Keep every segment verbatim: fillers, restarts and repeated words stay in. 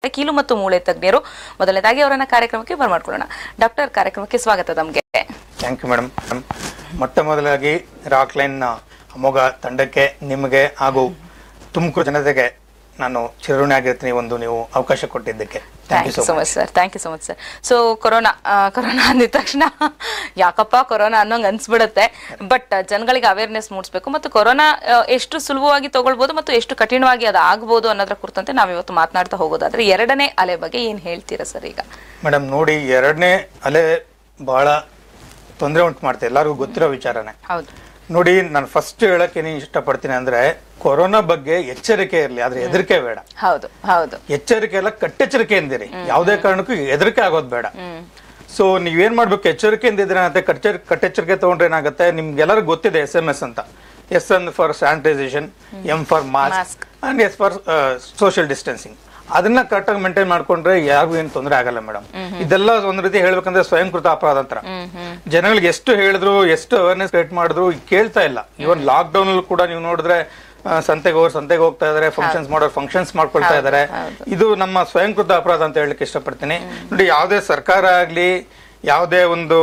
ಕೀಲು ಮತ್ತು ಮೂಳೆ ತಜ್ಞರು. ಮೊದಲನೇದಾಗಿ ಅವರನ್ನ ಕಾರ್ಯಕ್ರಮಕ್ಕೆ ಬರಮಾಡ್ಕೊಳ್ಳೋಣ. ಡಾಕ್ಟರ್, ಕಾರ್ಯಕ್ರಮಕ್ಕೆ ಸ್ವಾಗತ ತಮಗೆ. Thank you madam. ಮೊಟ್ಟ ಮೊದಲಾಗಿ ರಾಕ್ ಲೈನ್ ಅಮೋಘ ತಂಡಕ್ಕೆ, ನಿಮಗೆ ಹಾಗೂ ತುಮಕೂರು ಜನತೆಗೆ ನಾನು ಚಿರಋಣಿ ಆಗಿರ್ತೀನಿ ಒಂದು ನೀವು ಅವಕಾಶ ಕೊಟ್ಟಿದ್ದಕ್ಕೆ. Thank you so much sir. Thank you so much sir. So corona corona ಅಂದಿದ ತಕ್ಷಣ ಯಾಕಪ್ಪ ಕೊರೋನಾ ಅನ್ನೋಂಗೆ ಅನ್ಸ್ಬಿಡುತ್ತೆ. ಬಟ್ ಜನಗಳಿಗೆ ಅವೇರ್ನೆಸ್ ಮೂಡಿಸ್ಬೇಕು ಮತ್ತು ಕೊರೋನಾ ಎಷ್ಟು ಸುಲಭವಾಗಿ ತಗೊಳ್ಬೋದು ಮತ್ತು ಎಷ್ಟು ಕಠಿಣವಾಗಿ ಅದು ಆಗ್ಬೋದು ಅನ್ನೋದ್ರ ಕುರಿತಂತೆ ನಾವು ಇವತ್ತು ಮಾತನಾಡ್ತಾ ಹೋಗೋದಾದ್ರೆ ಎರಡನೇ ಅಲೆ ಬಗ್ಗೆ ಏನ್ ಹೇಳ್ತೀರಾ ಸರ್? ಈಗ ಮೇಡಮ್ ನೋಡಿ, ಎರಡನೇ ಅಲೆ ಬಹಳ ತೊಂದರೆ ಉಂಟು ಮಾಡ್ತೇವೆ, ಎಲ್ಲರಿಗೂ ಗೊತ್ತಿರೋ ವಿಚಾರನೇ. ಹೌದು ನೋಡಿ, ನಾನು ಫಸ್ಟ್ ಹೇಳಕ್ಕೆ ಏನು ಇಷ್ಟಪಡ್ತೀನಿ ಅಂದ್ರೆ, ಕೊರೋನಾ ಬಗ್ಗೆ ಎಚ್ಚರಿಕೆ ಇರಲಿ, ಆದ್ರೆ ಹೆದರಿಕೆ ಬೇಡ. ಹೌದು ಹೌದು ಎಚ್ಚರಿಕೆ ಎಲ್ಲ ಕಟ್ಟೆಚ್ಚರಿಕೆ ಎಂದಿರಿ, ಯಾವುದೇ ಕಾರಣಕ್ಕೂ ಹೆದರಿಕೆ ಆಗೋದು ಬೇಡ. ಸೊ ನೀವೇನ್ ಮಾಡ್ಬೇಕು, ಎಚ್ಚರಿಕೆಯಿಂದ ಇದ್ರೆ ಏನಾಗುತ್ತೆ, ಕಟ್ಟೆ ಕಟ್ಟೆಚ್ಚರಿಕೆ ತಗೊಂಡ್ರೆ ಏನಾಗುತ್ತೆ, ನಿಮ್ಗೆಲ್ಲರಿಗೂ ಗೊತ್ತಿದೆ ಎಸ್ ಎಂ ಎಸ್ ಅಂತ. S an for sanitisation, M for mask and S for social distancing. ಅದನ್ನ ಕರೆಕ್ಟಾಗಿ ಮೇಂಟೈನ್ ಮಾಡ್ಕೊಂಡ್ರೆ ಯಾರಿಗೂ ಏನು ತೊಂದರೆ ಆಗಲ್ಲ ಮೇಡಮ್. ಇದೆಲ್ಲ ಒಂದ್ ರೀತಿ ಹೇಳ್ಬೇಕಂದ್ರೆ ಸ್ವಯಂಕೃತ ಅಪರಾಧ ಅಂತ. ಜನಗಳಿಗೆ ಎಷ್ಟು ಹೇಳಿದ್ರು, ಎಷ್ಟು ಅವೇರ್ನೆಸ್ ಕ್ರಿಯೇಟ್ ಮಾಡಿದ್ರು ಕೇಳ್ತಾ ಇಲ್ಲ. ಇವನ್ ಲಾಕ್ ಡೌನ್ ಅಲ್ಲಿ ಕೂಡ ನೀವು ನೋಡಿದ್ರೆ ಸಂತೆಗೆ ಹೋಗಿ ಸಂತೆಗೆ ಹೋಗ್ತಾ ಇದಾರೆ, ಫಂಕ್ಷನ್ಸ್ ಮಾಡೋರು ಫಂಕ್ಷನ್ಸ್ ಮಾಡ್ಕೊಳ್ತಾ ಇದಾರೆ. ಇದು ನಮ್ಮ ಸ್ವಯಂಕೃತ ಅಪರಾಧ ಅಂತ ಹೇಳಲಿಕ್ಕೆ ಇಷ್ಟಪಡ್ತೀನಿ. ನೋಡಿ, ಯಾವುದೇ ಸರ್ಕಾರ ಆಗ್ಲಿ, ಯಾವುದೇ ಒಂದು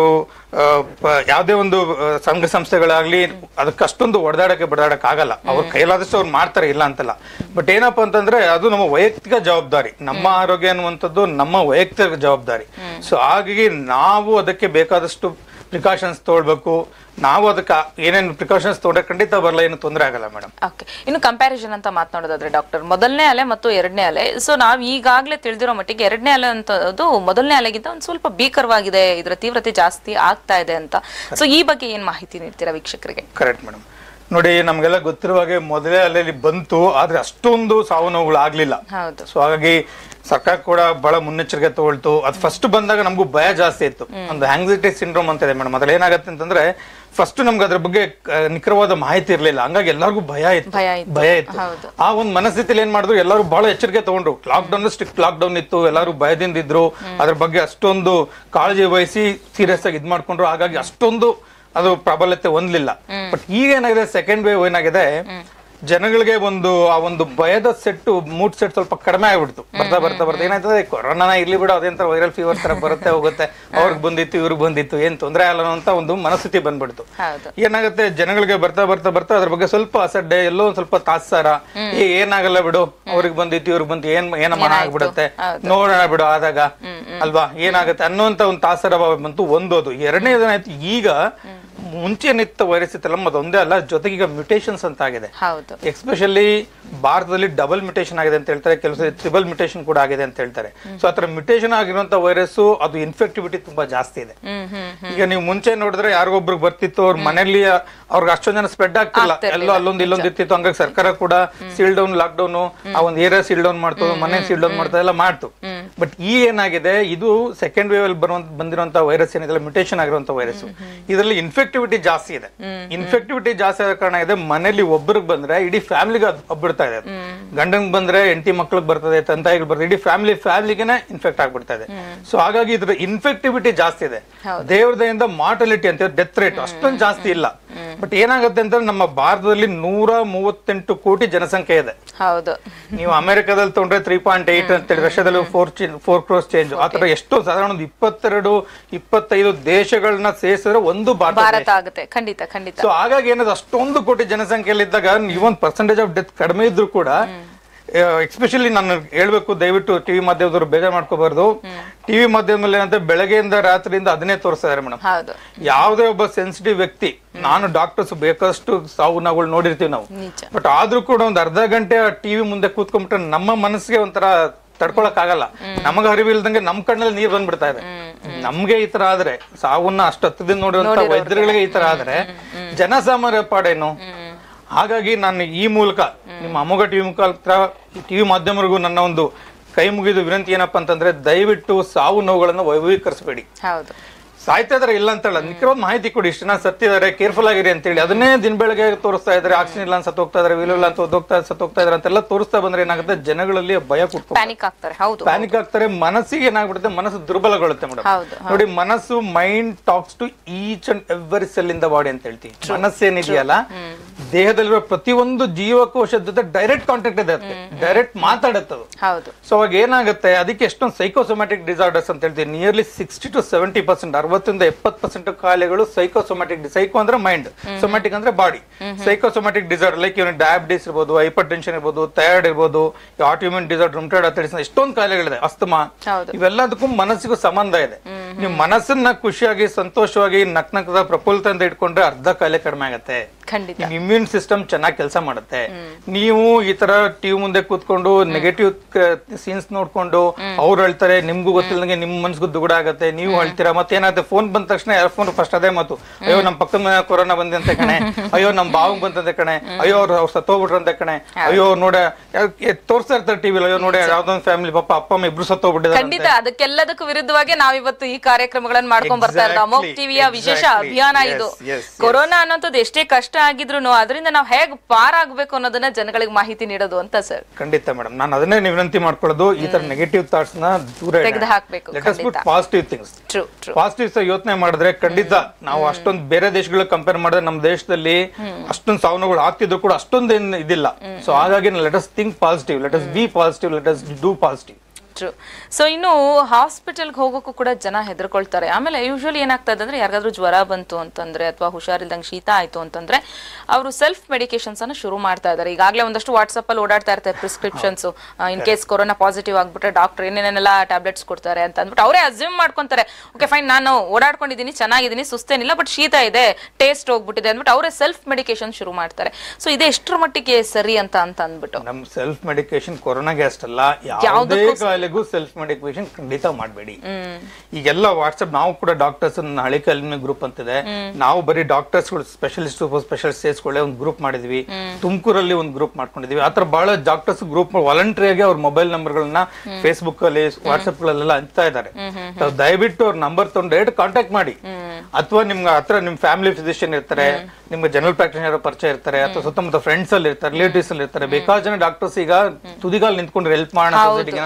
ಯಾವುದೇ ಒಂದು ಸಂಘ ಸಂಸ್ಥೆಗಳಾಗ್ಲಿ ಅದಕ್ಕೆ ಅಷ್ಟೊಂದು ಹೊಡೆದಾಡಕ್ಕೆ ಬಡದಾಡಕ್ ಆಗಲ್ಲ. ಅವ್ರ ಕೈಲಾದಷ್ಟು ಅವ್ರು ಮಾಡ್ತಾರೆ, ಇಲ್ಲ ಅಂತಲ್ಲ. ಬಟ್ ಏನಪ್ಪಾ ಅಂತಂದ್ರೆ ಅದು ನಮ್ಮ ವೈಯಕ್ತಿಕ ಜವಾಬ್ದಾರಿ. ನಮ್ಮ ಆರೋಗ್ಯ ಅನ್ನುವಂಥದ್ದು ನಮ್ಮ ವೈಯಕ್ತಿಕ ಜವಾಬ್ದಾರಿ. ಸೊ ಹಾಗಾಗಿ ನಾವು ಅದಕ್ಕೆ ಬೇಕಾದಷ್ಟು ಪ್ರಿಕಾಷನ್ಸ್ ತಗೊಳ್ಬೇಕು. ನಾವು ಅದಕ್ಕೆ ಏನೇನು ಪ್ರಿಕಾಷನ್ಸ್ ತಗೊಂಡ್ರೆ ಖಂಡಿತ ಬರಲ್ಲ, ಏನು ತೊಂದರೆ ಆಗಲ್ಲ ಮೇಡಮ್. ಓಕೆ, ಇನ್ನು ಕಂಪ್ಯಾರಿಸನ್ ಅಂತ ಮಾತನಾಡೋದಾದ್ರೆ ಡಾಕ್ಟರ್, ಮೊದಲನೇ ಅಲೆ ಮತ್ತು ಎರಡನೇ ಅಲೆ. ಸೊ ನಾವು ಈಗಾಗಲೇ ತಿಳಿದಿರೋ ಮಟ್ಟಿಗೆ ಎರಡನೇ ಅಲೆ ಅಂತದ್ದು ಮೊದಲನೇ ಅಲೆಗಿಂತ ಒಂದು ಸ್ವಲ್ಪ ಭೀಕರವಾಗಿದೆ, ಇದರ ತೀವ್ರತೆ ಜಾಸ್ತಿ ಆಗ್ತಾ ಇದೆ ಅಂತ. ಸೊ ಈ ಬಗ್ಗೆ ಏನ್ ಮಾಹಿತಿ ನೀಡ್ತೀರಾ ವೀಕ್ಷಕರಿಗೆ? Correct madam. ನೋಡಿ, ನಮ್ಗೆಲ್ಲ ಗೊತ್ತಿರುವ ಹಾಗೆ ಮೊದಲೇ ಅಲೆಯಲ್ಲಿ ಬಂತು, ಆದ್ರೆ ಅಷ್ಟೊಂದು ಸಾವು ನೋವುಗಳು ಆಗ್ಲಿಲ್ಲ. ಸೊ ಹಾಗಾಗಿ ಸರ್ಕಾರ ಕೂಡ ಬಹಳ ಮುನ್ನೆಚ್ಚರಿಕೆ ತಗೊಳ್ತು. ಅದು ಫಸ್ಟ್ ಬಂದಾಗ ನಮಗೂ ಭಯ ಜಾಸ್ತಿ ಇತ್ತು. ಒಂದು ಆಂಗ್ಸೈಟಿ ಸಿಂಡ್ರೋಮ್ ಅಂತ ಇದೆ ಮೇಡಮ್. ಅದ್ರಲ್ಲಿ ಏನಾಗುತ್ತೆ ಅಂತಂದ್ರೆ, ಫಸ್ಟ್ ನಮ್ಗೆ ಅದ್ರ ಬಗ್ಗೆ ನಿಖರವಾದ ಮಾಹಿತಿ ಇರ್ಲಿಲ್ಲ, ಹಂಗಾಗಿ ಎಲ್ಲರಿಗೂ ಭಯ ಇತ್ತು ಭಯ ಇತ್ತು ಆ ಒಂದು ಮನಸ್ಥಿತಿಲಿ ಏನ್ ಮಾಡಿದ್ರು, ಎಲ್ಲರೂ ಬಹಳ ಎಚ್ಚರಿಕೆ ತಗೊಂಡ್ರು. Lockdown strict lockdown ಇತ್ತು, ಎಲ್ಲರೂ ಭಯದಿಂದ ಇದ್ರು, ಅದ್ರ ಬಗ್ಗೆ ಅಷ್ಟೊಂದು ಕಾಳಜಿ ವಹಿಸಿ ಸೀರಿಯಸ್ ಆಗಿ ಇದ್ ಮಾಡ್ಕೊಂಡ್ರು. ಹಾಗಾಗಿ ಅಷ್ಟೊಂದು ಅದು ಪ್ರಾಬಲ್ಯತೆ ಹೊಂದಲಿಲ್ಲ. ಬಟ್ ಈಗ ಏನಾಗಿದೆ, ಸೆಕೆಂಡ್ ವೇವ್ ಏನಾಗಿದೆ, ಜನಗಳಿಗೆ ಒಂದು ಆ ಒಂದು ಭಯದ ಸೆಟ್ ಮೂಡ್ ಸೆಟ್ ಸ್ವಲ್ಪ ಕಡಿಮೆ ಆಗ್ಬಿಡ್ತು. ಬರ್ತಾ ಬರ್ತಾ ಬರ್ತಾ ಏನಾಯ್ತದೆ, ಕೊರೋನಾ ಇರ್ಲಿ ಬಿಡು, ಅದೇಂತ ವೈರಲ್ ಫೀವರ್ ತರ ಬರುತ್ತೆ ಹೋಗುತ್ತೆ, ಅವ್ರಿಗೆ ಬಂದಿತ್ತು ಇವ್ರಿಗೆ ಬಂದಿತ್ತು, ಏನ್ ತೊಂದರೆ ಆಗಲ್ಲ ಅಂತ ಒಂದು ಮನಸ್ಥಿತಿ ಬಂದ್ಬಿಡ್ತು. ಏನಾಗುತ್ತೆ, ಜನಗಳಿಗೆ ಬರ್ತಾ ಬರ್ತಾ ಬರ್ತಾ ಅದ್ರ ಬಗ್ಗೆ ಸ್ವಲ್ಪ ಅಸಡ್ಡೆ, ಎಲ್ಲೋ ಒಂದ್ ಸ್ವಲ್ಪ ತಾತ್ಸಾರ, ಏ ಏನಾಗಲ್ಲ ಬಿಡು, ಅವ್ರಿಗೆ ಬಂದಿತ್ತು ಇವ್ರಿಗೆ ಬಂತು, ಏನ್ ಏನಮ್ಮ ಆಗ್ಬಿಡುತ್ತೆ, ನೋಡೋಣ ಬಿಡು ಆದಾಗ ಅಲ್ವಾ, ಏನಾಗುತ್ತೆ ಅನ್ನೋಂತ ಒಂದು ತಾತ್ಸಾರ ಭಾವ ಬಂತು. ಒಂದೋದು. ಎರಡನೇದೇನಾಯ್ತು, ಈಗ ಮುಂಚೆ ನಿತ್ತ ವೈರಸ್ ಇತ್ತಲ್ಲ, ಅದೊಂದೇ ಅಲ್ಲ, ಜೊತೆಗೆ ಈಗ ಮ್ಯುಟೇಷನ್ಸ್ ಅಂತ ಆಗಿದೆ. ಎಸ್ಪೆಷಲಿ ಭಾರತದಲ್ಲಿ ಡಬಲ್ ಮ್ಯುಟೇಷನ್ ಆಗಿದೆ ಅಂತ ಹೇಳ್ತಾರೆ, ಕೆಲವು ಟ್ರಿಬಲ್ ಮ್ಯುಟೇಷನ್ ಕೂಡ ಆಗಿದೆ ಅಂತ ಹೇಳ್ತಾರೆ. ಸೊ ಆತರ ಮ್ಯುಟೇಷನ್ ಆಗಿರುವಂತ ವೈರಸ್ ಅದು ಇನ್ಫೆಕ್ಟಿವಿಟಿ ತುಂಬಾ ಜಾಸ್ತಿ ಇದೆ. ಈಗ ನೀವು ಮುಂಚೆ ನೋಡಿದ್ರೆ ಯಾರಿಗೊಬ್ರಿಗೆ ಬರ್ತಿತ್ತು, ಅವ್ರ ಮನೆಯಲ್ಲಿ ಅವ್ರಿಗೆ ಅಷ್ಟೊಂದು ಜನ ಸ್ಪ್ರೆಡ್ ಆಗ್ತಿಲ್ಲ, ಎಲ್ಲೋ ಅಲ್ಲೊಂದು ಇಲ್ಲೊಂದು ಇರ್ತಿತ್ತು. ಹಂಗಾಗಿ ಸರ್ಕಾರ ಕೂಡ ಸೀಲ್ ಡೌನ್, ಲಾಕ್ ಡೌನ್, ಆ ಒಂದು ಏರಿಯಾ ಸೀಲ್ ಡೌನ್ ಮಾಡ್ತು, ಮನೆ ಸೀಲ್ ಡೌನ್ ಮಾಡ್ತಾ ಎಲ್ಲ ಮಾಡ್ತು. ಬಟ್ ಈಗ ಏನಾಗಿದೆ, ಇದು ಸೆಕೆಂಡ್ ವೇವ್ ಅಲ್ಲಿ ಬರುವಂತ ಬಂದಿರುವಂತ ವೈರಸ್ ಏನಿದೆ, ಮ್ಯುಟೇಷನ್ ಆಗಿರುವಂತ ವೈರಸ್, ಇದರಲ್ಲಿ ಇನ್ಫೆಕ್ಟಿವಿಟಿ ಜಾಸ್ತಿ ಇದೆ. ಇನ್ಫೆಕ್ಟಿವಿಟಿ ಜಾಸ್ತಿ ಆದ ಕಾರಣ ಇದೆ, ಮನೇಲಿ ಒಬ್ಬರಿಗೆ ಬಂದ್ರೆ ಇಡೀ ಫ್ಯಾಮಿಲಿಗೆ ಹಬ್ಬಿಡ್ತಾ ಇದೆ. ಗಂಡಂಗ್ ಬಂದ್ರೆ ಹೆಂಡತಿ ಮಕ್ಳಿಗೆ ಬರ್ತದೆ, ತಂತಾಯಿಗೆ ಬರ್ತದೆ, ಇಡೀ ಫ್ಯಾಮಿಲಿ ಫ್ಯಾಮಿಲಿಗೆನೆ ಇನ್ಫೆಕ್ಟ್ ಆಗ್ಬಿಡ್ತಾ ಇದೆ. ಸೊ ಹಾಗಾಗಿ ಇದ್ರ ಇನ್ಫೆಕ್ಟಿವಿಟಿ ಜಾಸ್ತಿ ಇದೆ. ದೇವ್ರದಯಿಂದ ಮಾರ್ಟಲಿಟಿ ಅಂತ ಡೆತ್ ರೇಟ್ ಅಷ್ಟೊಂದು ಜಾಸ್ತಿ ಇಲ್ಲ. ಬಟ್ ಏನಾಗುತ್ತೆ ಅಂತ, ನಮ್ಮ ಭಾರತದಲ್ಲಿ ನೂರ ಮೂವತ್ತೆಂಟು ಕೋಟಿ ಜನಸಂಖ್ಯೆ ಇದೆ. ಹೌದು, ನೀವು ಅಮೆರಿಕದಲ್ಲಿ ತಗೊಂಡ್ರೆ ತ್ರೀ ಪಾಯಿಂಟ್ ಏಟ್ ಅಂತೇಳಿ, ರಷ್ಯಾದಲ್ಲಿ ಫೋರ್ ಫೋರ್ ಕ್ರೋಸ್ ಚೇಂಜ್. ಆತರ ಎಷ್ಟೋ ಸಾಧಾರಣ ಒಂದು ಇಪ್ಪತ್ತೆರಡು ಇಪ್ಪತ್ತೈದು ದೇಶಗಳನ್ನ ಸೇರಿಸಿದ್ರೆ ಒಂದು ಭಾರತ ಆಗುತ್ತೆ. ಖಂಡಿತ ಖಂಡಿತ. ಸೊ ಹಾಗಾಗಿ ಏನದು, ಅಷ್ಟೊಂದು ಕೋಟಿ ಜನಸಂಖ್ಯೆಯಲ್ಲಿ ಇದ್ದಾಗ ಇವನ್ ಪರ್ಸೆಂಟೇಜ್ ಆಫ್ ಡೆತ್ ಕಡಿಮೆ ಇದ್ರು ಕೂಡ, ಎಕ್ಸ್ಪೆಷಲಿ ನಾನು ಹೇಳ್ಬೇಕು, ದಯವಿಟ್ಟು ಟಿವಿ ಮಾಧ್ಯಮದವರು ಬೇಜಾರ್ ಮಾಡ್ಕೋಬಾರ್ದು. ಟಿವಿ ಮಾಧ್ಯಮದಲ್ಲಿ ಏನಂತ ಬೆಳಗ್ಗೆಯಿಂದ ರಾತ್ರಿಯಿಂದ ಅದನ್ನೇ ತೋರಿಸ್ತಾ ಇದಾರೆ ಮೇಡಮ್. ಯಾವುದೇ ಒಬ್ಬ ಸೆನ್ಸಿಟಿವ್ ವ್ಯಕ್ತಿ, ನಾನು ಡಾಕ್ಟರ್ಸ್ ಬೇಕಷ್ಟು ಸಾವು ನೋವುಗಳು ನೋಡಿರ್ತೀವಿ ನಾವು, ಬಟ್ ಆದ್ರೂ ಕೂಡ ಒಂದ್ ಅರ್ಧ ಗಂಟೆ ಟಿವಿ ಮುಂದೆ ಕೂತ್ಕೊಂಡ್ಬಿಟ್ರೆ ನಮ್ಮ ಮನಸ್ಸಿಗೆ ಒಂಥರ ತಡ್ಕೊಳಕ್ ಆಗಲ್ಲ. ನಮಗ ಅರಿವಿಲ್ದಂಗೆ ನಮ್ ಕಣ್ಣಲ್ಲಿ ನೀರ್ ಬಂದ್ಬಿಡ್ತಾ ಇದೆ. ನಮ್ಗೆ ಈ ತರ ಆದ್ರೆ, ಸಾವನ್ನ ಅಷ್ಟು ಹತ್ತದಿಂದ ನೋಡಿರುವಂತ ವೈದ್ಯರುಗಳಿಗೆ ಈ ತರ ಆದ್ರೆ ಜನಸಾಮಾನ್ಯ ಪಾಡೇನು? ಹಾಗಾಗಿ ನಾನು ಈ ಮೂಲಕ ನಿಮ್ಮ ಅಮೋಘ ಟಿವಿ ಮುಖಾಂತರ ಟಿವಿ ಮಾಧ್ಯಮರಿಗೂ ನನ್ನ ಒಂದು ಕೈ ಮುಗಿದು ವಿನಂತಿ ಏನಪ್ಪಾ ಅಂತಂದ್ರೆ, ದಯವಿಟ್ಟು ಸಾವು ನೋವುಗಳನ್ನು ವೈಭವೀಕರಿಸಬೇಡಿ. ಸಾಯ್ತಾ ಇದಾರೆ ಇಲ್ಲ ಅಂತಲ್ಲ, ನಿಖರವಾದ ಮಾಹಿತಿ ಕೊಡಿ, ಇಷ್ಟು ಜನ ಸತ್ತಿದ್ದಾರೆ, ಕೇರ್ಫುಲ್ ಆಗಿರಿ ಅಂತ ಹೇಳಿ. ಅದನ್ನೇ ದಿನ ಬೆಳಗ್ಗೆ ತೋರಿಸ್ತಾ ಇದಾರೆ, ಆಕ್ಸಿಜನ್ ಇಲ್ಲ ಅಂತ ಸತ್ತು ಹೋಗ್ತಾ ಇದಾರೆ, ವಿಲ್ ಇಲ್ಲ ಅಂತ ಹೋಗ್ತಾ ಸತ್ತು ಹೋಗ್ತಾ ಇದಾರೆ ಅಂತೆಲ್ಲ ತೋರಿಸ್ತಾ ಬಂದ್ರೆ ಏನಾಗುತ್ತೆ, ಜನಗಳಲ್ಲಿ ಭಯ ಕೊಟ್ಟು ಪ್ಯಾನಿಕ್ ಆಗ್ತಾರೆ. ಹೌದು, ಪ್ಯಾನಿಕ್ ಆಗ್ತಾರೆ. ಮನಸ್ಸಿಗೆ ಏನಾಗ್ಬಿಡುತ್ತೆ, ಮನಸ್ಸು ದುರ್ಬಲಗೊಳ್ಳುತ್ತೆ ಮೇಡಮ್. ನೋಡಿ, ಮನಸ್ಸು, mind talks to each and every cell in the body ಅಂತ ಹೇಳ್ತೀವಿ. ಮನಸ್ಸೇನಿದೆಯಲ್ಲ, ದೇಹದಲ್ಲಿರುವ ಪ್ರತಿಯೊಂದು ಜೀವಕೋಶದ ಜೊತೆ ಡೈರೆಕ್ಟ್ ಕಾಂಟ್ಯಾಕ್ಟ್ ಇದೆ, ಡೈರೆಕ್ಟ್ ಮಾತಾಡುತ್ತದು. ಸೊ ಅವಾಗ ಏನಾಗುತ್ತೆ, ಅದಕ್ಕೆ ಎಷ್ಟೊಂದು ಸೈಕೋಸೊಮ್ಯಾಟಿಕ್ ಡಿಸಾರ್ಡರ್ಸ್ ಅಂತ ಹೇಳ್ತೀವಿ. Nearly sixty to seventy percent ಅರವತ್ತರಿಂದ ಎಪ್ಪತ್ತು ಪರ್ಸೆಂಟ್ ಕಾಯಿಲೆಗಳು ಸೈಕೋಸೊಮ್ಯಾಟಿಕ್. ಸೈಕೋ ಅಂದ್ರೆ ಮೈಂಡ್, ಸೊಮ್ಯಾಟಿಕ್ ಅಂದ್ರೆ ಬಾಡಿ. ಸೈಕೋಸೊಮ್ಯಾಟಿಕ್ ಡಿಸಾರ್ಡರ್ ಲೈಕ್ ಇವನು ಡಯಾಬಿಟಿಸ್ ಇರ್ಬೋದು, ಹೈಪರ್ ಟೆನ್ಷನ್ ಇರ್ಬೋದು, ಥೈರಾಯ್ಡ್ ಇರ್ಬೋದು, ಆಟೋಇಮ್ಯೂನ್ ಡಿಸಾರ್ಡರ್, ರುಮಟಾಯ್ಡ್ ಆರ್ಥರೈಟಿಸ್, ಎಷ್ಟೊಂದು ಕಾಯಿಲೆಗಳಿದೆ, ಅಸ್ತಮಾ, ಇವೆಲ್ಲದಕ್ಕೂ ಮನಸ್ಸಿಗೂ ಸಂಬಂಧ ಇದೆ. ನೀವು ಮನಸ್ಸನ್ನ ಖುಷಿಯಾಗಿ ಸಂತೋಷವಾಗಿ ನಕ್ ನಕ್ಕದ ಪ್ರಫುಲ್ಲಿತದಿಂದ ಇಟ್ಕೊಂಡ್ರೆ ಅರ್ಧ ಕಾಯಿಲೆ ಕಡಿಮೆ ಆಗುತ್ತೆ. ಇಮ್ಯೂನ್ ಸಿಸ್ಟಮ್ ಚೆನ್ನಾಗಿ ಕೆಲಸ ಮಾಡುತ್ತೆ. ನೀವು ಈ ತರ ಟಿವಿ ಮುಂದೆ ಕೂತ್ಕೊಂಡು ನೆಗೆಟಿವ್ ಸೀನ್ಸ್ ನೋಡ್ಕೊಂಡು ಅವ್ರು ಹೇಳ್ತಾರೆ, ನಿಮ್ಗೂ ಗೊತ್ತಿಲ್ಲದಂಗೆ ನಿಮ್ ಮನ್ಸಿಗೂ ದುಗುಡ ಆಗತ್ತೆ, ನೀವು ಹೇಳ್ತೀರಾ. ಮತ್ತೆ ಏನಾಗುತ್ತೆ, ಫೋನ್ ಬಂದ ತಕ್ಷಣ ಯಾರ ಫೋನ್ ಫಸ್ಟ್ ಅದೇ ಮಾತು, ಅಯ್ಯೋ ನಮ್ ಪಕ್ಕದ ಮನೆ ಕೊರೋನಾ ಬಂದಂತೆ ಕಣೆ, ಅಯ್ಯೋ ನಮ್ ಬಾವಂಗ್ ಬಂದಂತೆ ಕಣೆ, ಅಯ್ಯೋ ಅವ್ರು ಅವ್ರು ಸತ್ತೋಗ್ಬಿಟ್ರಂತೆ ಕಣೆ, ಅಯ್ಯೋ ನೋಡ ತೋರ್ಸ್ತಾ ಇರ್ತಾರೆ ಟಿವಿಲಿ, ಅಯ್ಯೋ ನೋಡಿ ಯಾವ್ದೊಂದು ಫ್ಯಾಮಿಲಿ ಪಾಪ ಅಪ್ಪ ಅಮ್ಮ ಇಬ್ರು ಸತ್ತೋಗ್ಬಿಟ್ಟಿದ್ದಾರೆ. ಖಂಡಿತ ಅದಕ್ಕೆಲ್ಲದಕ್ಕೂ ವಿರುದ್ಧವಾಗಿ ನಾವಿವತ್ತು ಈ ಕಾರ್ಯಕ್ರಮಗಳನ್ನ ಮಾಡ್ಕೊಂಡ್ ಬರ್ತಾ ಇರೋದು. ಅಮೋಘ್ ಟಿವಿಯ ವಿಶೇಷ ಅಭಿಯಾನ ಇದು. ಕೊರೋನಾ ಅನ್ನೋಂಥದ್ದು ಎಷ್ಟೇ ಕಷ್ಟ ಆಗಿದ್ರು ಅದರಿಂದ ನಾವು ಹೇಗ್ ಪಾರಾಗಬೇಕು ಅನ್ನೋದನ್ನ ಜನಗಳಿಗೆ ಮಾಹಿತಿ ನೀಡೋದು ಅಂತ ಸರ್. ಖಂಡಿತ ಮೇಡಮ್, ನಾನು ಅದನ್ನೇ ವಿನಂತಿ ಮಾಡ್ಕೊಳ್ಳೋದು, ಈ ತರ ನೆಗೆಟಿವ್ ಥಾಟ್ಸ್ ನ ದೂರ ತೆಗೆದು ಹಾಕ್ಬೇಕು. ಪಾಸಿಟಿವ್ ಥಿಂಗ್ಸ್, ಪಾಸಿಟಿವ್ ಯೋಚನೆ ಮಾಡಿದ್ರೆ ಖಂಡಿತ ನಾವು ಅಷ್ಟೊಂದು ಬೇರೆ ದೇಶಗಳಿಗೆ ಕಂಪೇರ್ ಮಾಡಿದ್ರೆ ನಮ್ಮ ದೇಶದಲ್ಲಿ ಅಷ್ಟೊಂದು ಸಾವನ್ನಗಳು ಆಗ್ತಿದ್ರು ಕೂಡ ಅಷ್ಟೊಂದು ಏನ್ ಇದಿಲ್ಲ. ಸೊ ಹಾಗಾಗಿ let us think positive, let us be positive, let us do positive. So ಇನ್ನು ಹಾಸ್ಪಿಟಲ್ಗೆ ಹೋಗೋಕ್ಕೂ ಕೂಡ ಜನ ಹೆದರ್ಕೊಳ್ತಾರೆ. ಆಮೇಲೆ ಯೂಶುವಲಿ ಏನಾಗ್ತದೆ ಅಂದ್ರೆ ಯಾರಿಗಾದ್ರೂ ಜ್ವರ ಬಂತು ಅಂತಂದ್ರೆ ಅಥವಾ ಹುಷಾರಿಲ್ದಂಗೆ ಶೀತ ಆಯ್ತು ಅಂತಂದ್ರೆ ಅವರು ಸೆಲ್ಫ್ ಮೆಡಿಕೇಶನ್ಸ್ ಅನ್ನು ಶುರು ಮಾಡ್ತಾ ಇದ್ದಾರೆ. ಈಗಾಗಲೇ ಒಂದಷ್ಟು ವಾಟ್ಸಪ್ ಅಲ್ಲಿ ಓಡಾಡ್ತಾ ಇರ್ತಾರೆ prescriptions, in case corona positive ಆಗ್ಬಿಟ್ರೆ ಡಾಕ್ಟರ್ ಏನೇನೆಲ್ಲ ಟ್ಯಾಬ್ಲೆಟ್ಸ್ ಕೊಡ್ತಾರೆ ಅಂತ ಅಂದ್ಬಿಟ್ಟು ಅವರೇ ಅಸ್ಯೂಮ್ ಮಾಡ್ಕೊಂತಾರೆ. ಓಕೆ ಫೈನ್, ನಾನು ಓಡಾಡ್ಕೊಂಡಿದ್ದೀನಿ, ಚೆನ್ನಾಗಿದ್ದೀನಿ, ಸುಸ್ತೇನಿಲ್ಲ, ಬಟ್ ಶೀತ ಇದೆ, ಟೇಸ್ಟ್ ಹೋಗ್ಬಿಟ್ಟಿದೆ ಅಂದ್ಬಿಟ್ಟು ಅವರೇ ಸೆಲ್ಫ್ ಮೆಡಿಕೇಶನ್ ಶುರು ಮಾಡ್ತಾರೆ. ಸೊ ಇದೇ ಎಷ್ಟರ ಮಟ್ಟಿಗೆ ಸರಿ ಅಂತ ಅಂತ ಅಂದ್ಬಿಟ್ಟು ನಮ್ ಸೆಲ್ಫ್ ಮೆಡಿಕೇಶನ್ ಕೊರೋನಾಗೆ ಅಷ್ಟಲ್ಲ, ಯಾವುದೇ ಸೆಲ್ಫ್ ಮೆಡಿಕೇಶನ್ ಖಂಡಿತ ಮಾಡಬೇಡಿ. ಈಗೆಲ್ಲ ವಾಟ್ಸ್ಆಪ್, ನಾವು ಕೂಡ ಡಾಕ್ಟರ್ಸ್ ಹಳೆ ಕಾಲಿನ ಗ್ರೂಪ್ ಅಂತಿದೆ, ನಾವು ಬರೀ ಡಾಕ್ಟರ್ಸ್ ಸ್ಪೆಷಲಿಸ್ಟ್ ಸ್ಪೆಷಲಿಸ್ಟ್ ಸೇರಿಸ್ಕೊಳ್ಳೆ ಒಂದು ಗ್ರೂಪ್ ಮಾಡಿದ್ವಿ. ತುಮಕೂರಲ್ಲಿ ಒಂದು ಗ್ರೂಪ್ ಮಾಡ್ಕೊಂಡಿದ್ವಿ. ಆತರ ಬಹಳ ಡಾಕ್ಟರ್ಸ್ ಗ್ರೂಪ್ ವಾಲಂಟ್ರಿಯಾಗಿ ಅವ್ರ ಮೊಬೈಲ್ ನಂಬರ್ ಗಳನ್ನ ಫೇಸ್ಬುಕ್ ಅಲ್ಲಿ ವಾಟ್ಸ್ಆಪ್ ಗಳಲ್ಲೆಲ್ಲ ಹಂಚ್ತಾ ಇದ್ದಾರೆ. ದಯವಿಟ್ಟು ಅವ್ರ ನಂಬರ್ ತಗೊಂಡು ಡೈರೆಕ್ಟ್ ಕಾಂಟ್ಯಾಕ್ಟ್ ಮಾಡಿ. ಅಥವಾ ನಿಮ್ಗೆ ಹತ್ರ ನಿಮ್ ಫ್ಯಾಮಿಲಿ ಫಿಸಿಷಿಯನ್ ಇರ್ತಾರೆ, ನಿಮ್ಗೆ ಜನರಲ್ ಪ್ರಾಕ್ಟಿಷನರ್ ಪರಿಚಯ ಇರ್ತಾರೆ, ಅಥವಾ ಸುತ್ತಮುತ್ತ ಫ್ರೆಂಡ್ಸ್ ಅಲ್ಲಿ ಇರ್ತಾರೆ, ರಿಲೇಟಿವ್ಸ್ ಅಲ್ಲಿ ಇರ್ತಾರೆ. ಬೇಕಾದ ಜನ ಡಾಕ್ಟರ್ಸ್ ಈಗ ತುದಿಗಾಲ್ ನಿಂತ್ಕೊಂಡ್ರೆ ಹೆಲ್ಪ್ ಮಾಡೋಣ,